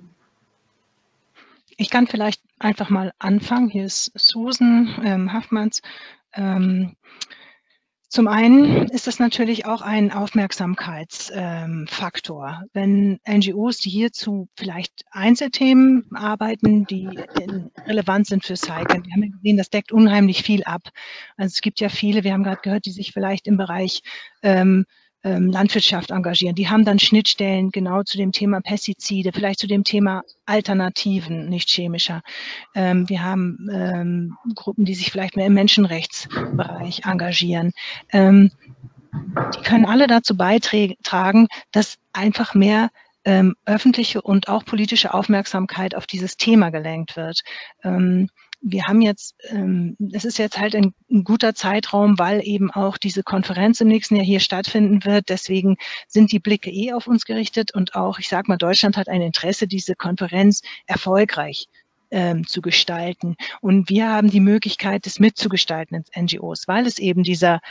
Ich kann vielleicht einfach mal anfangen. Hier ist Susan ähm, Haffmanns. Ähm, Zum einen ist es natürlich auch ein Aufmerksamkeitsfaktor. Ähm, Wenn N G Os, die hierzu vielleicht Einzelthemen arbeiten, die relevant sind für SciChem, wir haben ja gesehen, das deckt unheimlich viel ab. Also es gibt ja viele, wir haben gerade gehört, die sich vielleicht im Bereich ähm, ähm, Landwirtschaft engagieren. Die haben dann Schnittstellen genau zu dem Thema Pestizide, vielleicht zu dem Thema Alternativen, nicht chemischer. Ähm, wir haben ähm, Gruppen, die sich vielleicht mehr im Menschenrechtsbereich engagieren. Ähm, die können alle dazu beitragen, dass einfach mehr ähm, öffentliche und auch politische Aufmerksamkeit auf dieses Thema gelenkt wird. Ähm, Wir haben jetzt, ähm, es ist jetzt halt ein, ein guter Zeitraum, weil eben auch diese Konferenz im nächsten Jahr hier stattfinden wird. Deswegen sind die Blicke eh auf uns gerichtet und auch, ich sage mal, Deutschland hat ein Interesse, diese Konferenz erfolgreich ähm, zu gestalten. Und wir haben die Möglichkeit, das mitzugestalten ins N G Os, weil es eben dieser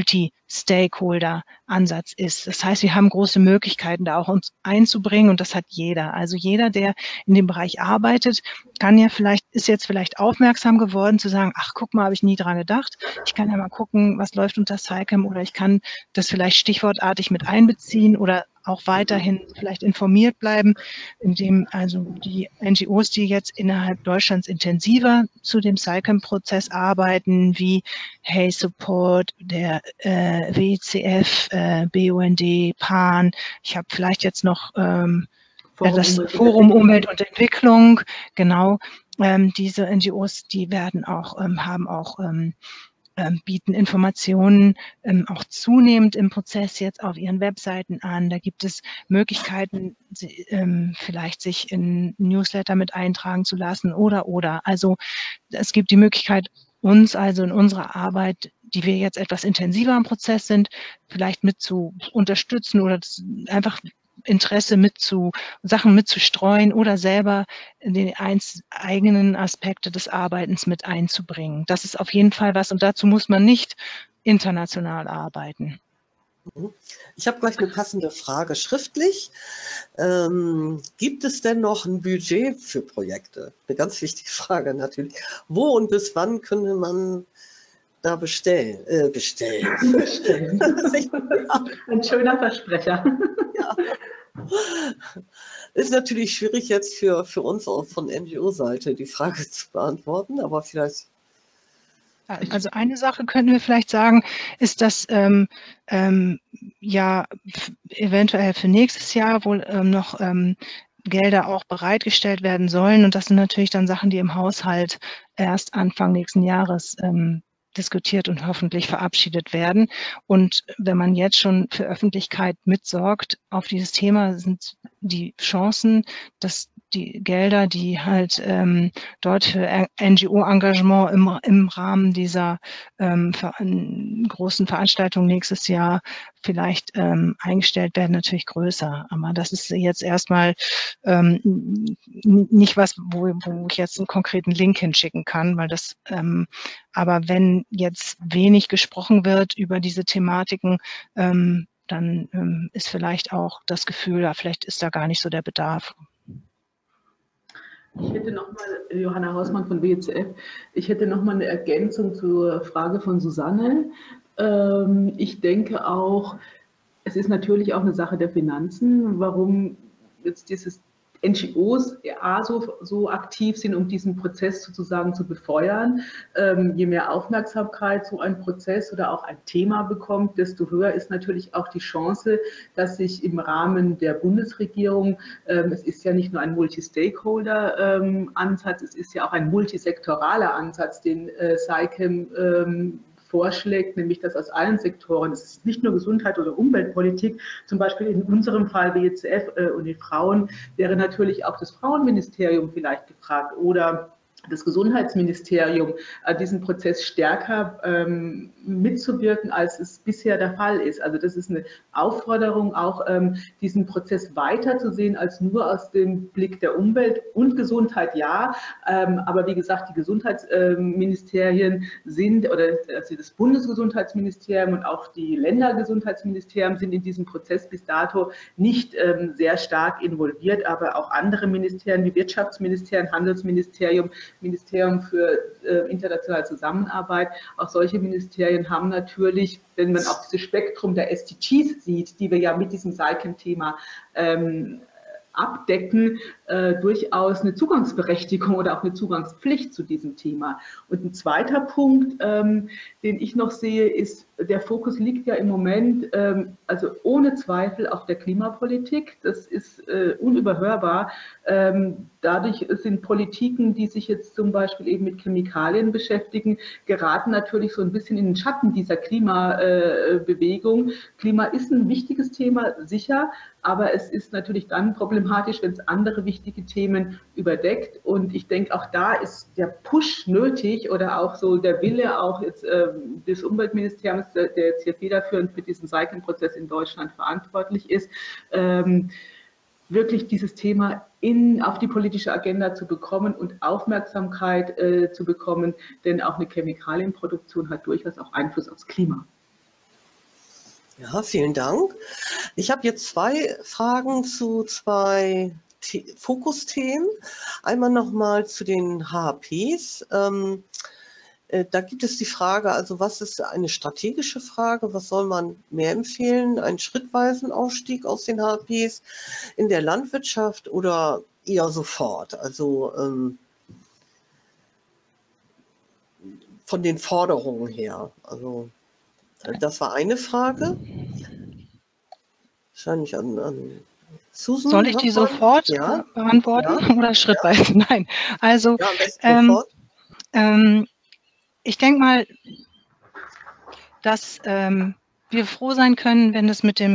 Multi-Stakeholder-Ansatz ist. Das heißt, wir haben große Möglichkeiten, da auch uns einzubringen und das hat jeder. Also jeder, der in dem Bereich arbeitet, kann ja vielleicht, ist jetzt vielleicht aufmerksam geworden zu sagen, ach, guck mal, habe ich nie dran gedacht. Ich kann ja mal gucken, was läuft unter SciChem oder ich kann das vielleicht stichwortartig mit einbeziehen oder auch weiterhin vielleicht informiert bleiben, indem also die N G Os, die jetzt innerhalb Deutschlands intensiver zu dem SciChem-Prozess arbeiten, wie Hey Support, der äh, W C F, äh, B U N D, P A N, ich habe vielleicht jetzt noch ähm, ja, das Forum Umwelt und Entwicklung, genau, ähm, diese N G Os, die werden auch, ähm, haben auch ähm, bieten Informationen ähm, auch zunehmend im Prozess jetzt auf ihren Webseiten an. Da gibt es Möglichkeiten, sie, ähm, vielleicht sich in Newsletter mit eintragen zu lassen oder, oder. Also es gibt die Möglichkeit, uns also in unserer Arbeit, die wir jetzt etwas intensiver im Prozess sind, vielleicht mit zu unterstützen oder einfach Interesse mit zu, Sachen mitzustreuen oder selber die eigenen Aspekte des Arbeitens mit einzubringen. Das ist auf jeden Fall was und dazu muss man nicht international arbeiten. Ich habe gleich eine passende Frage schriftlich. Ähm, gibt es denn noch ein Budget für Projekte? Eine ganz wichtige Frage natürlich. Wo und bis wann könnte man da bestellen? Äh, bestellen. bestellen. Ein schöner Versprecher. Ja. Ist natürlich schwierig jetzt für, für uns auch von N G O-Seite die Frage zu beantworten, aber vielleicht. Also eine Sache könnten wir vielleicht sagen, ist, dass ähm, ähm, ja eventuell für nächstes Jahr wohl ähm, noch ähm, Gelder auch bereitgestellt werden sollen. Und das sind natürlich dann Sachen, die im Haushalt erst Anfang nächsten Jahres ähm, diskutiert und hoffentlich verabschiedet werden. Und wenn man jetzt schon für Öffentlichkeit mitsorgt auf dieses Thema, sind die Chancen, dass die Gelder, die halt ähm, dort für N G O-Engagement im, im Rahmen dieser ähm, ver großen Veranstaltung nächstes Jahr vielleicht ähm, eingestellt werden, natürlich größer. Aber das ist jetzt erstmal ähm, nicht was, wo, wo ich jetzt einen konkreten Link hinschicken kann, weil das, ähm, aber wenn jetzt wenig gesprochen wird über diese Thematiken, ähm, dann ähm, ist vielleicht auch das Gefühl, ja, vielleicht ist da gar nicht so der Bedarf. Ich hätte nochmal, Johanna Hausmann von W E C F, ich hätte nochmal eine Ergänzung zur Frage von Susanne. Ähm, ich denke auch, es ist natürlich auch eine Sache der Finanzen, warum jetzt dieses N G Os ja, so, so aktiv sind, um diesen Prozess sozusagen zu befeuern. Ähm, je mehr Aufmerksamkeit so ein Prozess oder auch ein Thema bekommt, desto höher ist natürlich auch die Chance, dass sich im Rahmen der Bundesregierung, ähm, es ist ja nicht nur ein Multi-Stakeholder-Ansatz, ähm, es ist ja auch ein multisektoraler Ansatz, den äh, SAICM ähm, vorschlägt, nämlich dass aus allen Sektoren, es ist nicht nur Gesundheit oder Umweltpolitik, zum Beispiel in unserem Fall W E C F äh, und die Frauen, wäre natürlich auch das Frauenministerium vielleicht gefragt oder das Gesundheitsministerium, äh, diesen Prozess stärker ähm, mitzuwirken, als es bisher der Fall ist. Also das ist eine Aufforderung, auch ähm, diesen Prozess weiterzusehen als nur aus dem Blick der Umwelt und Gesundheit, ja. Ähm, aber wie gesagt, die Gesundheitsministerien sind, oder also das Bundesgesundheitsministerium und auch die Ländergesundheitsministerien sind in diesem Prozess bis dato nicht ähm, sehr stark involviert, aber auch andere Ministerien wie Wirtschaftsministerium, Handelsministerium, Ministerium für äh, internationale Zusammenarbeit. Auch solche Ministerien haben natürlich, wenn man auch dieses Spektrum der S D Gs sieht, die wir ja mit diesem SAICM-Thema ähm, abdecken, äh, durchaus eine Zugangsberechtigung oder auch eine Zugangspflicht zu diesem Thema. Und ein zweiter Punkt, ähm, den ich noch sehe, ist, der Fokus liegt ja im Moment, ähm, also ohne Zweifel auf der Klimapolitik. Das ist äh, unüberhörbar. Ähm, dadurch sind Politiken, die sich jetzt zum Beispiel eben mit Chemikalien beschäftigen, geraten natürlich so ein bisschen in den Schatten dieser Klimabewegung. Äh, Klima ist ein wichtiges Thema, sicher, aber es ist natürlich dann problematisch, wenn es andere wichtige Themen überdeckt. Und ich denke, auch da ist der Push nötig oder auch so der Wille auch jetzt äh, des Umweltministeriums, der jetzt hier federführend für diesen SAICM-Prozess in Deutschland verantwortlich ist, ähm, wirklich dieses Thema in, auf die politische Agenda zu bekommen und Aufmerksamkeit äh, zu bekommen, denn auch eine Chemikalienproduktion hat durchaus auch Einfluss aufs Klima. Ja, vielen Dank. Ich habe jetzt zwei Fragen zu zwei Fokusthemen. Einmal nochmal zu den H H Ps. Ähm, äh, da gibt es die Frage, also was ist eine strategische Frage? Was soll man mehr empfehlen? Einen schrittweisen Ausstieg aus den H H Ps in der Landwirtschaft oder eher sofort? Also ähm, von den Forderungen her. Also das war eine Frage. Wahrscheinlich an, an Susan. Soll ich die sofort ja. beantworten ja. oder schrittweise? Ja. Nein. Also ja, ähm, ähm, ich denke mal, dass ähm, wir froh sein können, wenn es mit dem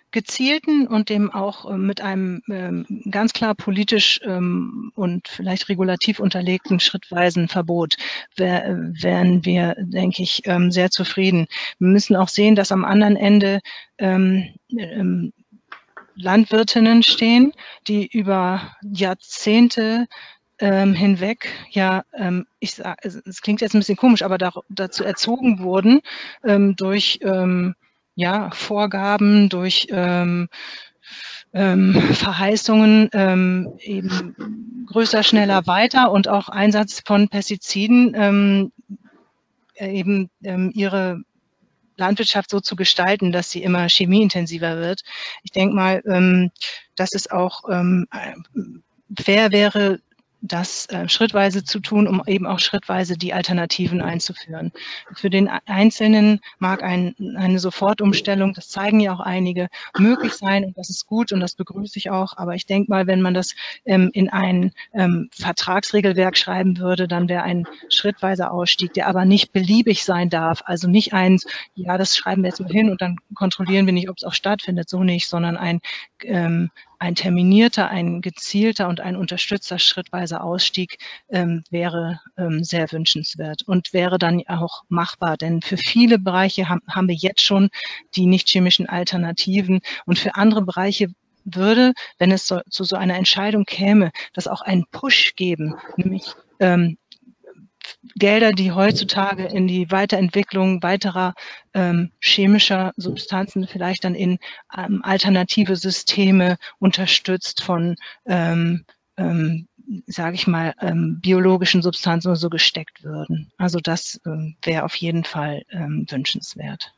gezielten und dem auch äh, mit einem ähm, ganz klar politisch ähm, und vielleicht regulativ unterlegten schrittweisen Verbot wär, wären wir, denke ich, ähm, sehr zufrieden. Wir müssen auch sehen, dass am anderen Ende ähm, ähm, Landwirtinnen stehen, die über Jahrzehnte ähm, hinweg, ja, ähm, ich sag, es klingt jetzt ein bisschen komisch, aber da, dazu erzogen wurden ähm, durch ähm, ja, Vorgaben, durch ähm, ähm, Verheißungen, ähm, eben größer, schneller, weiter und auch Einsatz von Pestiziden, ähm, eben ähm, ihre Landwirtschaft so zu gestalten, dass sie immer chemieintensiver wird. Ich denke mal, ähm, dass es auch ähm, fair wäre, das äh, schrittweise zu tun, um eben auch schrittweise die Alternativen einzuführen. Für den Einzelnen mag ein, eine Sofortumstellung, das zeigen ja auch einige, möglich sein und das ist gut und das begrüße ich auch. Aber ich denke mal, wenn man das ähm, in ein ähm, Vertragsregelwerk schreiben würde, dann wäre ein schrittweiser Ausstieg, der aber nicht beliebig sein darf. Also nicht eins, ja, das schreiben wir jetzt mal hin und dann kontrollieren wir nicht, ob es auch stattfindet, so nicht, sondern ein ähm, ein terminierter, ein gezielter und ein unterstützter schrittweiser Ausstieg ähm, wäre ähm, sehr wünschenswert und wäre dann auch machbar. Denn für viele Bereiche haben, haben wir jetzt schon die nicht chemischen Alternativen und für andere Bereiche würde, wenn es so, zu so einer Entscheidung käme, das auch einen Push geben, nämlich ähm, Gelder, die heutzutage in die Weiterentwicklung weiterer ähm, chemischer Substanzen vielleicht dann in ähm, alternative Systeme unterstützt von, ähm, ähm, sage ich mal, ähm, biologischen Substanzen oder so gesteckt würden. Also das ähm, wäre auf jeden Fall ähm, wünschenswert.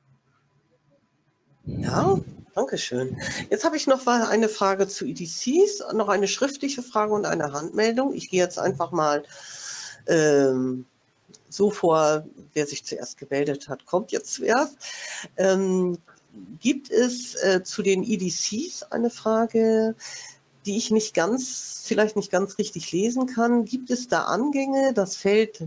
Ja, danke schön. Jetzt habe ich noch eine Frage zu E D Cs, noch eine schriftliche Frage und eine Handmeldung. Ich gehe jetzt einfach mal ähm, so vor, wer sich zuerst gemeldet hat, kommt jetzt zuerst. Ähm, gibt es äh, zu den E D Cs eine Frage, die ich nicht ganz, vielleicht nicht ganz richtig lesen kann? Gibt es da Angänge, das Feld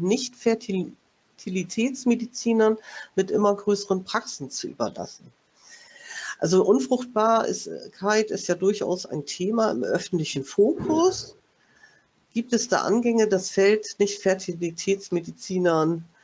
Nicht-Fertilitätsmedizinern mit immer größeren Praxen zu überlassen? Also Unfruchtbarkeit ist ja durchaus ein Thema im öffentlichen Fokus. Gibt es da Angänge, das Feld Nicht-Fertilitätsmedizinern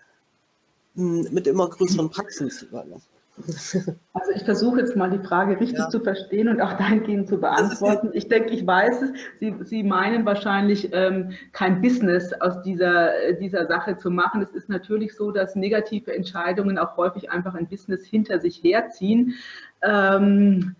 mit immer größeren Praxen zu überlassen? Also ich versuche jetzt mal die Frage richtig ja. zu verstehen und auch dahingehend zu beantworten. Ich denke, ich weiß es. Sie, Sie meinen wahrscheinlich ähm, kein Business aus dieser, dieser Sache zu machen. Es ist natürlich so, dass negative Entscheidungen auch häufig einfach ein Business hinter sich herziehen. Ähm,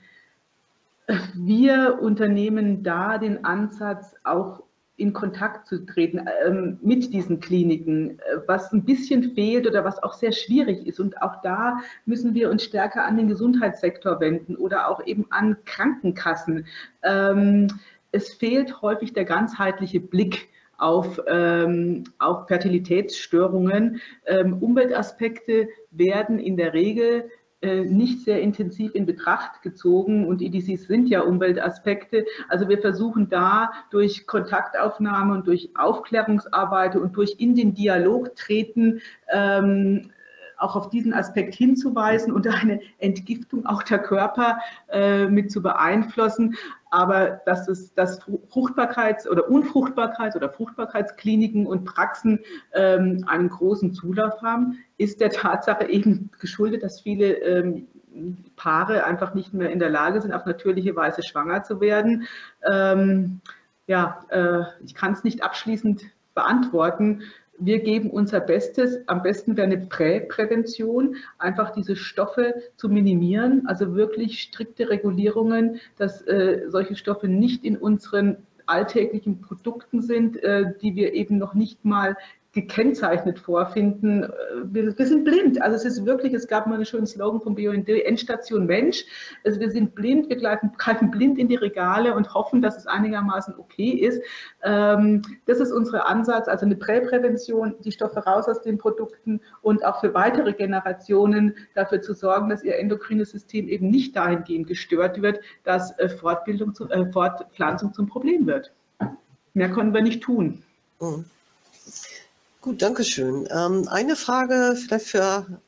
wir unternehmen da den Ansatz, auch in Kontakt zu treten ähm, mit diesen Kliniken, was ein bisschen fehlt oder was auch sehr schwierig ist. Und auch da müssen wir uns stärker an den Gesundheitssektor wenden oder auch eben an Krankenkassen. Ähm, es fehlt häufig der ganzheitliche Blick auf, ähm, auf Fertilitätsstörungen. Ähm, Umweltaspekte werden in der Regel nicht sehr intensiv in Betracht gezogen und E D Cs sind ja Umweltaspekte. Also wir versuchen da durch Kontaktaufnahme und durch Aufklärungsarbeit und durch in den Dialog treten, ähm, auch auf diesen Aspekt hinzuweisen und eine Entgiftung auch der Körper äh, mit zu beeinflussen. Aber dass es dass Fruchtbarkeits- oder Unfruchtbarkeits- oder Fruchtbarkeitskliniken und Praxen ähm, einen großen Zulauf haben, ist der Tatsache eben geschuldet, dass viele ähm, Paare einfach nicht mehr in der Lage sind, auf natürliche Weise schwanger zu werden. Ähm, ja, äh, ich kann es nicht abschließend beantworten. Wir geben unser Bestes. Am besten wäre eine Präprävention, einfach diese Stoffe zu minimieren, also wirklich strikte Regulierungen, dass äh, solche Stoffe nicht in unseren alltäglichen Produkten sind, äh, die wir eben noch nicht mal gekennzeichnet vorfinden. Wir, wir sind blind. Also es ist wirklich, es gab mal einen schönen Slogan vom B U N D, Endstation Mensch. Also wir sind blind, wir greifen, greifen blind in die Regale und hoffen, dass es einigermaßen okay ist. Ähm, das ist unser Ansatz, also eine Präprävention, die Stoffe raus aus den Produkten und auch für weitere Generationen dafür zu sorgen, dass ihr endokrines System eben nicht dahingehend gestört wird, dass äh, Fortbildung zu, äh, Fortpflanzung zum Problem wird. Mehr können wir nicht tun. Mhm. Gut, danke schön. Ähm, eine Frage vielleicht für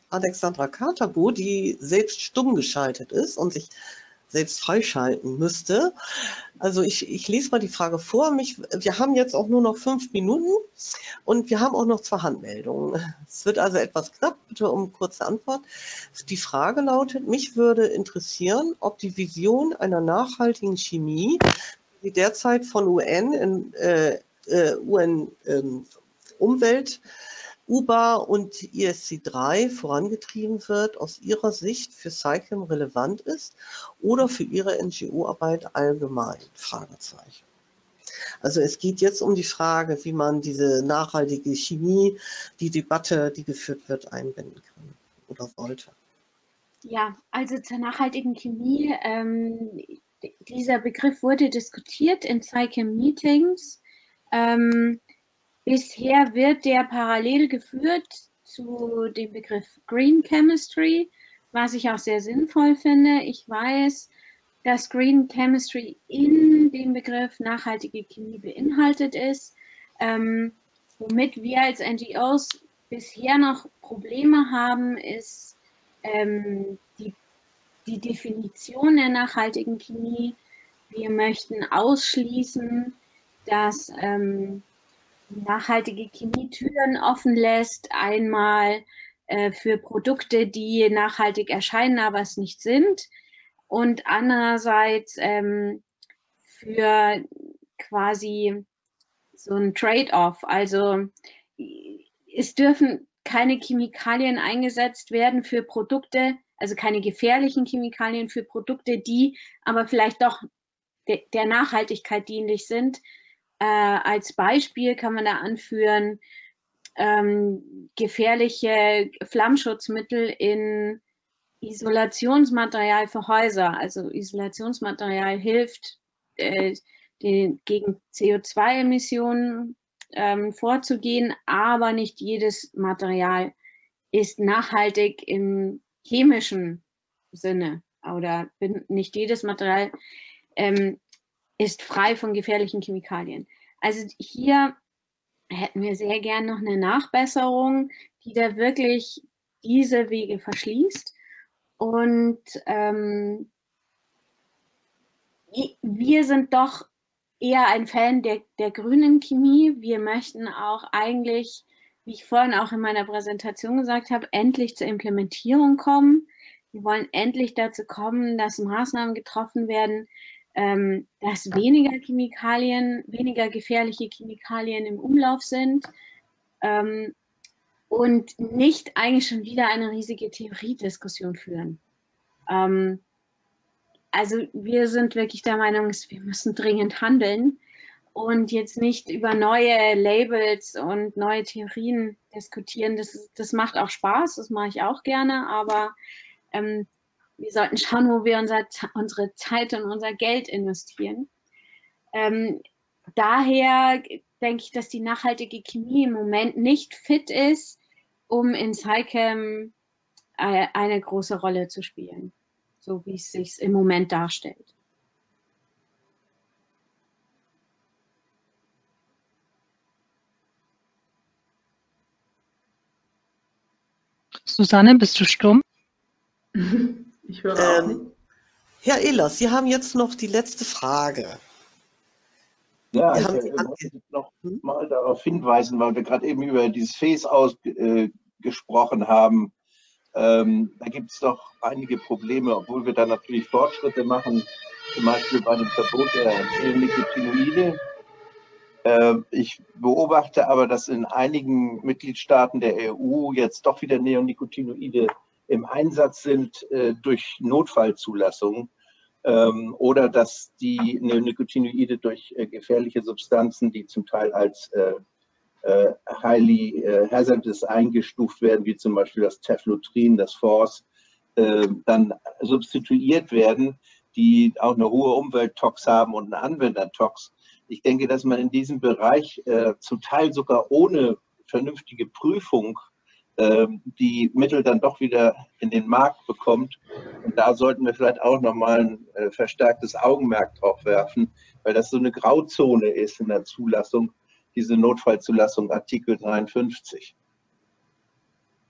Alexandra Katabo, die selbst stumm geschaltet ist und sich selbst freischalten müsste. Also ich, ich lese mal die Frage vor. Mich, wir haben jetzt auch nur noch fünf Minuten und wir haben auch noch zwei Handmeldungen. Es wird also etwas knapp, bitte um kurze Antwort. Die Frage lautet, mich würde interessieren, ob die Vision einer nachhaltigen Chemie, die derzeit von U N, in, äh, U N ähm, Umwelt, U B A und I S C drei vorangetrieben wird, aus Ihrer Sicht für SciChem relevant ist oder für Ihre N G O-Arbeit allgemein? Fragezeichen. Also es geht jetzt um die Frage, wie man diese nachhaltige Chemie, die Debatte, die geführt wird, einbinden kann oder sollte. Ja, also zur nachhaltigen Chemie. Ähm, dieser Begriff wurde diskutiert in SciChem-Meetings. Ähm, Bisher wird der parallel geführt zu dem Begriff Green Chemistry, was ich auch sehr sinnvoll finde. Ich weiß, dass Green Chemistry in dem Begriff nachhaltige Chemie beinhaltet ist. Ähm, womit wir als N G Os bisher noch Probleme haben, ist ähm, die, die Definition der nachhaltigen Chemie. Wir möchten ausschließen, dass ähm, nachhaltige Chemie Türen offen lässt, einmal äh, für Produkte, die nachhaltig erscheinen, aber es nicht sind, und andererseits ähm, für quasi so ein Trade-off. Also es dürfen keine Chemikalien eingesetzt werden für Produkte, also keine gefährlichen Chemikalien für Produkte, die aber vielleicht doch de der Nachhaltigkeit dienlich sind. Äh, als Beispiel kann man da anführen, ähm, gefährliche Flammschutzmittel in Isolationsmaterial für Häuser. Also Isolationsmaterial hilft, äh, den, gegen C O zwei Emissionen ähm, vorzugehen, aber nicht jedes Material ist nachhaltig im chemischen Sinne oder nicht jedes Material ähm, ist frei von gefährlichen Chemikalien. Also hier hätten wir sehr gern noch eine Nachbesserung, die da wirklich diese Wege verschließt. Und ähm, wir sind doch eher ein Fan der, der grünen Chemie. Wir möchten auch eigentlich, wie ich vorhin auch in meiner Präsentation gesagt habe, endlich zur Implementierung kommen. Wir wollen endlich dazu kommen, dass Maßnahmen getroffen werden, dass weniger Chemikalien, weniger gefährliche Chemikalien im Umlauf sind ähm, und nicht eigentlich schon wieder eine riesige Theoriediskussion führen. Ähm, also wir sind wirklich der Meinung, wir müssen dringend handeln und jetzt nicht über neue Labels und neue Theorien diskutieren. Das, das macht auch Spaß, das mache ich auch gerne, aber ähm, wir sollten schauen, wo wir unser, unsere Zeit und unser Geld investieren. Ähm, daher denke ich, dass die nachhaltige Chemie im Moment nicht fit ist, um in SciChem äh, eine große Rolle zu spielen, so wie es sich im Moment darstellt. Susanne, bist du stumm? Ich höre auch Ähm, nicht. Herr Ehlers, Sie haben jetzt noch die letzte Frage. Ja, Wir ich haben äh, die wollte ange- noch Hm? mal darauf hinweisen, weil wir gerade eben über dieses Phase-Out äh, gesprochen haben. Ähm, da gibt es doch einige Probleme, obwohl wir da natürlich Fortschritte machen, zum Beispiel bei dem Verbot der Neonicotinoide. Äh, ich beobachte aber, dass in einigen Mitgliedstaaten der E U jetzt doch wieder Neonicotinoide im Einsatz sind äh, durch Notfallzulassungen. Ähm, oder dass die Neonicotinoide durch äh, gefährliche Substanzen, die zum Teil als äh, äh, highly äh, hazardous eingestuft werden, wie zum Beispiel das Teflotrin, das Force, äh, dann substituiert werden, die auch eine hohe Umwelttox haben und eine Anwendertox. Ich denke, dass man in diesem Bereich äh, zum Teil sogar ohne vernünftige Prüfung die Mittel dann doch wieder in den Markt bekommt. Und da sollten wir vielleicht auch nochmal ein äh, verstärktes Augenmerk drauf werfen, weil das so eine Grauzone ist in der Zulassung, diese Notfallzulassung Artikel dreiundfünfzig.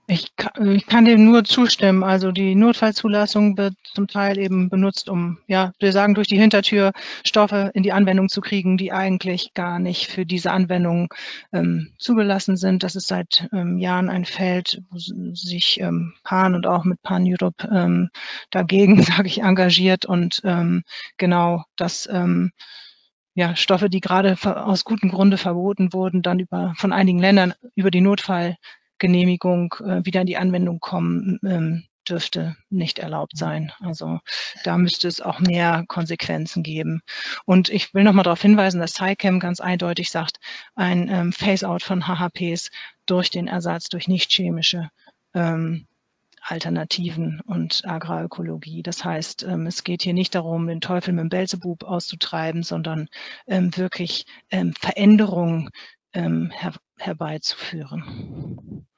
Ich kann, ich kann dem nur zustimmen. Also die Notfallzulassung wird zum Teil eben benutzt, um, ja, wir sagen, durch die Hintertür Stoffe in die Anwendung zu kriegen, die eigentlich gar nicht für diese Anwendung ähm, zugelassen sind. Das ist seit ähm, Jahren ein Feld, wo sich ähm, Pan und auch mit Pan Europe ähm, dagegen, sage ich, engagiert. Und ähm, genau das ähm, ja, Stoffe, die gerade aus gutem Grunde verboten wurden, dann über, von einigen Ländern über die Notfallgenehmigung äh, wieder in die Anwendung kommen, ähm, dürfte nicht erlaubt sein. Also da müsste es auch mehr Konsequenzen geben. Und ich will nochmal darauf hinweisen, dass SciChem ganz eindeutig sagt, ein ähm, Phase-out von H H Ps durch den Ersatz durch nicht chemische ähm, Alternativen und Agrarökologie. Das heißt, es geht hier nicht darum, den Teufel mit dem Beelzebub auszutreiben, sondern wirklich Veränderungen her herbeizuführen.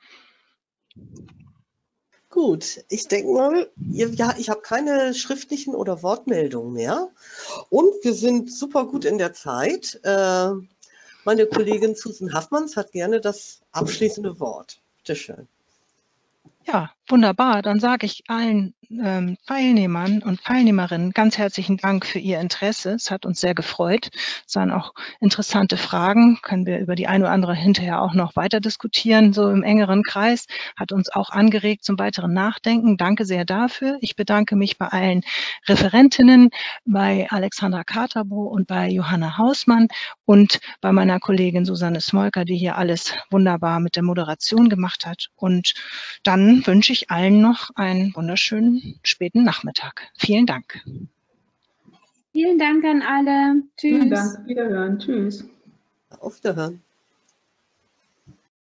Gut, ich denke mal, ihr, ja, ich habe keine schriftlichen oder Wortmeldungen mehr. Und wir sind super gut in der Zeit. Äh, meine Kollegin Susan Haffmanns hat gerne das abschließende Wort. Bitte schön. Ja, wunderbar. Dann sage ich allen ähm, Teilnehmern und Teilnehmerinnen ganz herzlichen Dank für Ihr Interesse. Es hat uns sehr gefreut. Es waren auch interessante Fragen. Können wir über die eine oder andere hinterher auch noch weiter diskutieren, so im engeren Kreis. Hat uns auch angeregt zum weiteren Nachdenken. Danke sehr dafür. Ich bedanke mich bei allen Referentinnen, bei Alexandra Katerbo und bei Johanna Hausmann und bei meiner Kollegin Susanne Smolka, die hier alles wunderbar mit der Moderation gemacht hat. Und dann wünsche ich allen noch einen wunderschönen späten Nachmittag. Vielen Dank. Vielen Dank an alle. Tschüss. Vielen Dank. Wiederhören. Tschüss. Auf Wiederhören.